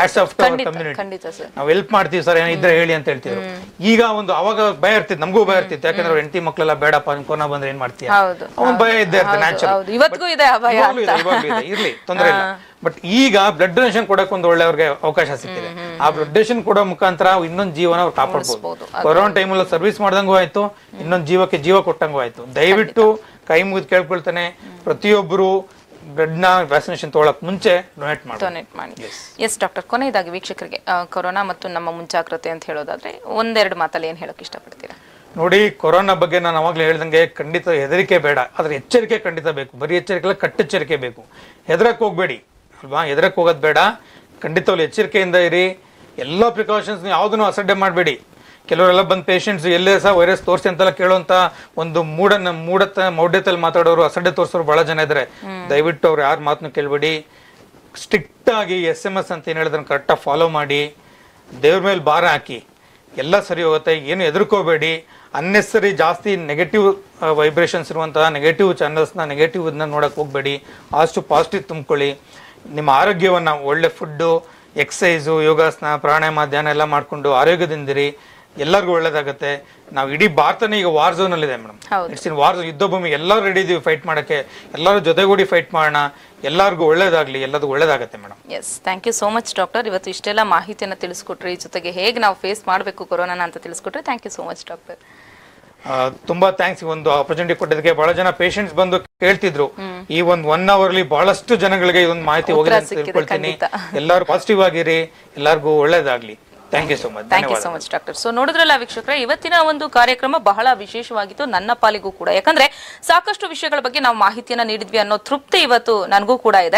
ನಾವು ಹೆಲ್ಪ್ ಮಾಡ್ತೀವಿ ಸರ್, ಏನಿದ್ರೆ ಹೇಳಿ ಅಂತ ಹೇಳ್ತಿದ್ರು. ಈಗ ಒಂದು ಅವಾಗ ಭಯ ಇರ್ತಿತ್ತು, ನಮಗೂ ಭಯ ಇರ್ತಿತ್ತು, ಯಾಕಂದ್ರೆ ಹೆಂಡತಿ ಮಕ್ಕಳೆಲ್ಲ ಬೇಡಪ್ಪ ಕೊರೋನಾ ಬಂದ್ರೆ ಏನ್ ಮಾಡ್ತೀಯ, ಅವನ್ ಭಯ ಇದ್ದೇ ಇರ್ತದೆ ನ್ಯಾಚುರಲ್. ಇರ್ಲಿ ತೊಂದರೆ ಇಲ್ಲ. ಬಟ್ ಈಗ ಬ್ಲಡ್ ಡೊನೇಷನ್ ಕೊಡಕ್ ಒಂದು ಒಳ್ಳೆಯವ್ರಿಗೆ ಅವಕಾಶ ಸಿಕ್ಕಿದೆ. ಆ ಬ್ಲಡ್ ಡೊನೇಷನ್ ಕೊಡೋ ಮುಖಾಂತರ ಇನ್ನೊಂದ್ ಜೀವನ ಅವ್ರು ಕಾಪಾಡ್ಬೋದು. ಕೊರೋನಾ ಟೈಮಲ್ಲಿ ಸರ್ವಿಸ್ ಮಾಡ್ದಂಗೂ ಆಯ್ತು, ಇನ್ನೊಂದ್ ಜೀವಕ್ಕೆ ಜೀವ ಕೊಟ್ಟಂಗೂ ಆಯ್ತು. ದಯವಿಟ್ಟು ಕೈ ಮುಗಿದು ಕೇಳ್ಕೊಳ್ತಾನೆ, ಪ್ರತಿಯೊಬ್ಬರು ಬ್ಲಡ್ ನ ವ್ಯಾಕ್ಸಿನೇಷನ್ ತಗೊಳಕ್ ಮುಂಚೆ ಡೊನೇಟ್ ಮಾಡಿ ಡೊನೇಟ್ ಮಾಡಿ. ಎಸ್ ಡಾಕ್ಟರ್, ಕೊನೆಯದಾಗಿ ವೀಕ್ಷಕರಿಗೆ ಕೊರೋನಾ ಮತ್ತು ನಮ್ಮ ಮುಂಜಾಗ್ರತೆ ಅಂತ ಹೇಳೋದಾದ್ರೆ ಒಂದೆರಡು ಮಾತಲ್ಲಿ ಏನ್ ಹೇಳಕ್ ಇಷ್ಟಪಡ್ತೀರಾ? ನೋಡಿ, ಕೊರೋನಾ ಬಗ್ಗೆ ನಾನು ಅವಾಗಲೇ ಹೇಳ್ದಂಗೆ ಖಂಡಿತ ಹೆದರಿಕೆ ಬೇಡ, ಆದ್ರೆ ಎಚ್ಚರಿಕೆ ಖಂಡಿತ ಬೇಕು. ಬರೀ ಎಚ್ಚರಿಕೆ ಇಲ್ಲ, ಕಟ್ಟೆಚ್ಚರಿಕೆ ಬೇಕು. ಹೆದರಕ್ ಹೋಗ್ಬೇಡಿ ಅಲ್ವಾ, ಹೆದರಕ್ ಹೋಗೋದ್ ಬೇಡ. ಖಂಡಿತವಾಗ್ಲೂ ಎಚ್ಚರಿಕೆಯಿಂದ ಇರಿ. ಎಲ್ಲ ಪ್ರಿಕಾಷನ್ಸ್ ಯಾವುದನ್ನು ಅಸಡ್ಡೆ ಮಾಡಬೇಡಿ. ಕೆಲವರೆಲ್ಲ ಬಂದು ಪೇಷಂಟ್ಸ್ ಎಲ್ಲೇ ಸಹ ವೈರಸ್ ತೋರಿಸಿ ಅಂತೆಲ್ಲ ಕೇಳುವಂತ ಒಂದು ಮೂಢ ಮೂಢತ ಮೌಢ್ಯದಲ್ಲಿ ಮಾತಾಡೋರು, ಅಸಡ್ಡೆ ತೋರಿಸೋರು ಬಹಳ ಜನ ಇದ್ದಾರೆ. ದಯವಿಟ್ಟು ಅವ್ರು ಯಾರ ಮಾತನ್ನು ಕೇಳಬೇಡಿ. ಸ್ಟ್ರಿಕ್ಟ್ ಆಗಿ ಎಸ್ ಎಮ್ ಎಸ್ ಅಂತ ಏನ್ ಹೇಳಿದ್ರೆ ಕರೆಕ್ಟಾಗಿ ಫಾಲೋ ಮಾಡಿ, ದೇವ್ರ ಮೇಲೆ ಭಾರ ಹಾಕಿ, ಎಲ್ಲ ಸರಿ ಹೋಗುತ್ತೆ. ಏನು ಹೆದರ್ಕೋಬೇಡಿ. ಅನ್ನೆಸರಿ ಜಾಸ್ತಿ ನೆಗೆಟಿವ್ ವೈಬ್ರೇಷನ್ಸ್ ಇರುವಂತಹ ನೆಗೆಟಿವ್ ಚಾನಲ್ಸ್ನ ನೆಗೆಟಿವ್ ಇದನ್ನ ನೋಡಕ್ ಹೋಗ್ಬೇಡಿ. ಅಷ್ಟು ಪಾಸಿಟಿವ್ ತುಂಬ್ಕೊಳ್ಳಿ. ನಿಮ್ಮ ಆರೋಗ್ಯವನ್ನ ಒಳ್ಳೆ ಫುಡ್ಡು, ಎಕ್ಸಸೈಸು, ಯೋಗಾಸನ, ಪ್ರಾಣಾಯಾಮ, ಧ್ಯಾನ ಎಲ್ಲ ಮಾಡ್ಕೊಂಡು ಆರೋಗ್ಯದಿಂದಿರಿ. ಎಲ್ಲರಿಗೂ ಒಳ್ಳೇದಾಗುತ್ತೆ. ನಾವು ಇಡೀ ಭಾರತನೇ ಈಗ ವಾರ್ ಝೋನ್ ಅಲ್ಲಿ ಇದೆ madam. It's in war zone, ಯುದ್ಧ ಭೂಮಿ. ಎಲ್ಲರೂ ರೆಡಿ ಇದೀವಿ ಫೈಟ್ ಮಾಡಕ್ಕೆ. ಎಲ್ಲರೂ ಜೊತೆಗೂಡಿ ಫೈಟ್ ಮಾಡೋಣ. ಎಲ್ಲರಿಗೂ ಒಳ್ಳೇದಾಗ್ಲಿ, ಎಲ್ಲದೂ ಒಳ್ಳೇದಾಗುತ್ತೆ madam. Yes, thank you so much doctor. ಇವತ್ತು ಇಷ್ಟೆಲ್ಲ ಮಾಹಿತಿಯನ್ನು ತಿಳಿಸ್ಕೊಟ್ರಿ, ಜೊತೆಗೆ ಹೇಗೆ ನಾವು ಫೇಸ್ ಮಾಡಬೇಕು ಕೊರೋನಾನ ಅಂತ ತಿಳಿಸ್ಕೊಟ್ರಿ. Thank you so much doctor. ತುಂಬಾ ಥ್ಯಾಂಕ್ಸ್. ಒಂದು ಆಪರ್ಚುನಿಟಿ ಕೊಟ್ಟಿದ್ದಕ್ಕೆ. ಬಹಳ ಜನ ಪೇಷಂಟ್ಸ್ ಬಂದು ಕೇಳ್ತಿದ್ರು. ಈ ಒಂದು ಒನ್ ಅವರ್ ಅಲ್ಲಿ ಬಹಳಷ್ಟು ಜನಗಳಿಗೆ ಇದೊಂದು ಮಾಹಿತಿ ಹೋಗಿದೆ ಅಂತ ತಿಳ್ಕೊಳ್ತೀನಿ. ಎಲ್ಲರೂ ಪಾಸಿಟಿವ್ ಆಗಿರಿ, ಎಲ್ಲರಿಗೂ ಒಳ್ಳೇದಾಗ್ಲಿ. Thank you so much. Thank you so much doctor. So ನೋಡಿದ್ರಲ್ಲ ವೀಕ್ಷಕರೇ, ಇವತ್ತಿನ ಒಂದು ಕಾರ್ಯಕ್ರಮ ಬಹಳ ವಿಶೇಷವಾಗಿತ್ತು ನನ್ನ ಪಾಲಿಗೂ ಕೂಡ. ಯಾಕಂದ್ರೆ ಸಾಕಷ್ಟು ವಿಷಯಗಳ ಬಗ್ಗೆ ನಾವು ಮಾಹಿತಿಯನ್ನ ನೀಡಿದ್ವಿ ಅನ್ನೋ ತೃಪ್ತಿ ಇವತ್ತು ನನಗೂ ಕೂಡ ಇದೆ.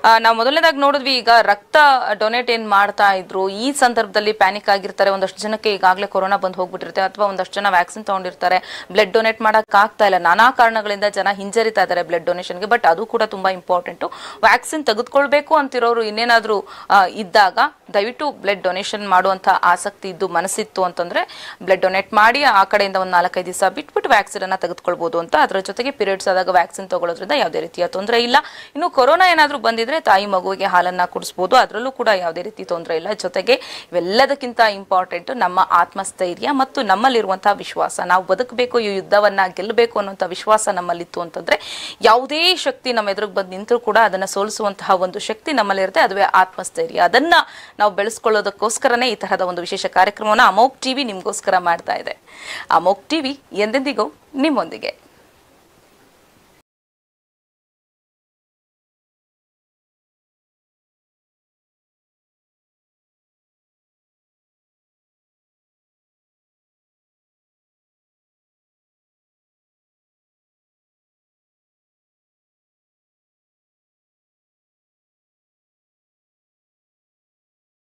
ನಾವು ಮೊದಲನೇದಾಗಿ ನೋಡಿದ್ವಿ, ಈಗ ರಕ್ತ ಡೊನೇಟ್ ಏನ್ ಮಾಡ್ತಾ ಇದ್ರು ಈ ಸಂದರ್ಭದಲ್ಲಿ ಪ್ಯಾನಿಕ್ ಆಗಿರ್ತಾರೆ. ಒಂದಷ್ಟು ಜನಕ್ಕೆ ಈಗಾಗಲೇ ಕೊರೋನಾ ಬಂದು ಹೋಗ್ಬಿಟ್ಟಿರುತ್ತೆ, ಅಥವಾ ಒಂದಷ್ಟು ಜನ ವ್ಯಾಕ್ಸಿನ್ ತಗೊಂಡಿರ್ತಾರೆ, ಬ್ಲಡ್ ಡೊನೇಟ್ ಮಾಡಕ್ ಆಗ್ತಾ ಇಲ್ಲ, ನಾನಾ ಕಾರಣಗಳಿಂದ ಜನ ಹಿಂಜರಿತಾ ಇದ್ದಾರೆ ಬ್ಲಡ್ ಡೊನೇಷನ್ಗೆ. ಬಟ್ ಅದು ಕೂಡ ತುಂಬಾ ಇಂಪಾರ್ಟೆಂಟ್. ವ್ಯಾಕ್ಸಿನ್ ತೆಗೆದುಕೊಳ್ಬೇಕು ಅಂತಿರೋರು ಇನ್ನೇನಾದ್ರೂ ಇದ್ದಾಗ ದಯವಿಟ್ಟು ಬ್ಲಡ್ ಡೊನೇಷನ್ ಮಾಡುವಂತ ಆಸಕ್ತಿ ಇದ್ದು ಮನಸ್ಸಿತ್ತು ಅಂತಂದ್ರೆ ಬ್ಲಡ್ ಡೊನೇಟ್ ಮಾಡಿ ಆ ಕಡೆಯಿಂದ ಒಂದು ನಾಲ್ಕೈದು ದಿವಸ ಬಿಟ್ಬಿಟ್ಟು ವ್ಯಾಕ್ಸಿನ್ ಅನ್ನ ತೆಗೆದುಕೊಳ್ಬಹುದು ಅಂತ. ಅದರ ಜೊತೆಗೆ ಪೀರಿಯಡ್ಸ್ ಆದಾಗ ವ್ಯಾಕ್ಸಿನ್ ತಗೊಳ್ಳೋದ್ರಿಂದ ಯಾವುದೇ ರೀತಿಯ ತೊಂದರೆ ಇಲ್ಲ. ಇನ್ನು ಕೊರೋನಾ ಏನಾದ್ರೂ ಬಂದಿದ್ರೆ ತಾಯಿ ಮಗುವಿಗೆ ಹಾಲನ್ನ ಕುಡಿಸಬಹುದು, ಅದರಲ್ಲೂ ಕೂಡ ಯಾವುದೇ ರೀತಿ ತೊಂದರೆ ಇಲ್ಲ. ಜೊತೆಗೆ ಇವೆಲ್ಲದಕ್ಕಿಂತ ಇಂಪಾರ್ಟೆಂಟ್ ನಮ್ಮ ಆತ್ಮಸ್ಥೈರ್ಯ ಮತ್ತು ನಮ್ಮಲ್ಲಿರುವಂತಹ ವಿಶ್ವಾಸ. ನಾವು ಬದುಕಬೇಕು, ಈ ಯುದ್ಧವನ್ನ ಗೆಲ್ಲಬೇಕು ಅನ್ನುವಂಥ ವಿಶ್ವಾಸ ನಮ್ಮಲ್ಲಿತ್ತು ಅಂತಂದ್ರೆ ಯಾವುದೇ ಶಕ್ತಿ ನಮ್ಮ ಎದುರಿಗೆ ಬಂದು ನಿಂತರೂ ಕೂಡ ಅದನ್ನ ಸೋಲಿಸುವಂತಹ ಒಂದು ಶಕ್ತಿ ನಮ್ಮಲ್ಲಿರುತ್ತೆ, ಅದುವೇ ಆತ್ಮಸ್ಥೈರ್ಯ. ಅದನ್ನ ನಾವು ಬೆಳೆಸ್ಕೊಳ್ಳೋದಕ್ಕೋಸ್ಕರನೇ ಈ ತರಹದ ಒಂದು ವಿಶೇಷ ಕಾರ್ಯಕ್ರಮವನ್ನು ಅಮೋಕ್ ಟಿವಿ ನಿಮ್ಗೋಸ್ಕರ ಮಾಡ್ತಾ ಇದೆ. ಅಮೋಕ್ ಟಿವಿ ಎಂದೆಂದಿಗೂ ನಿಮ್ಮೊಂದಿಗೆ.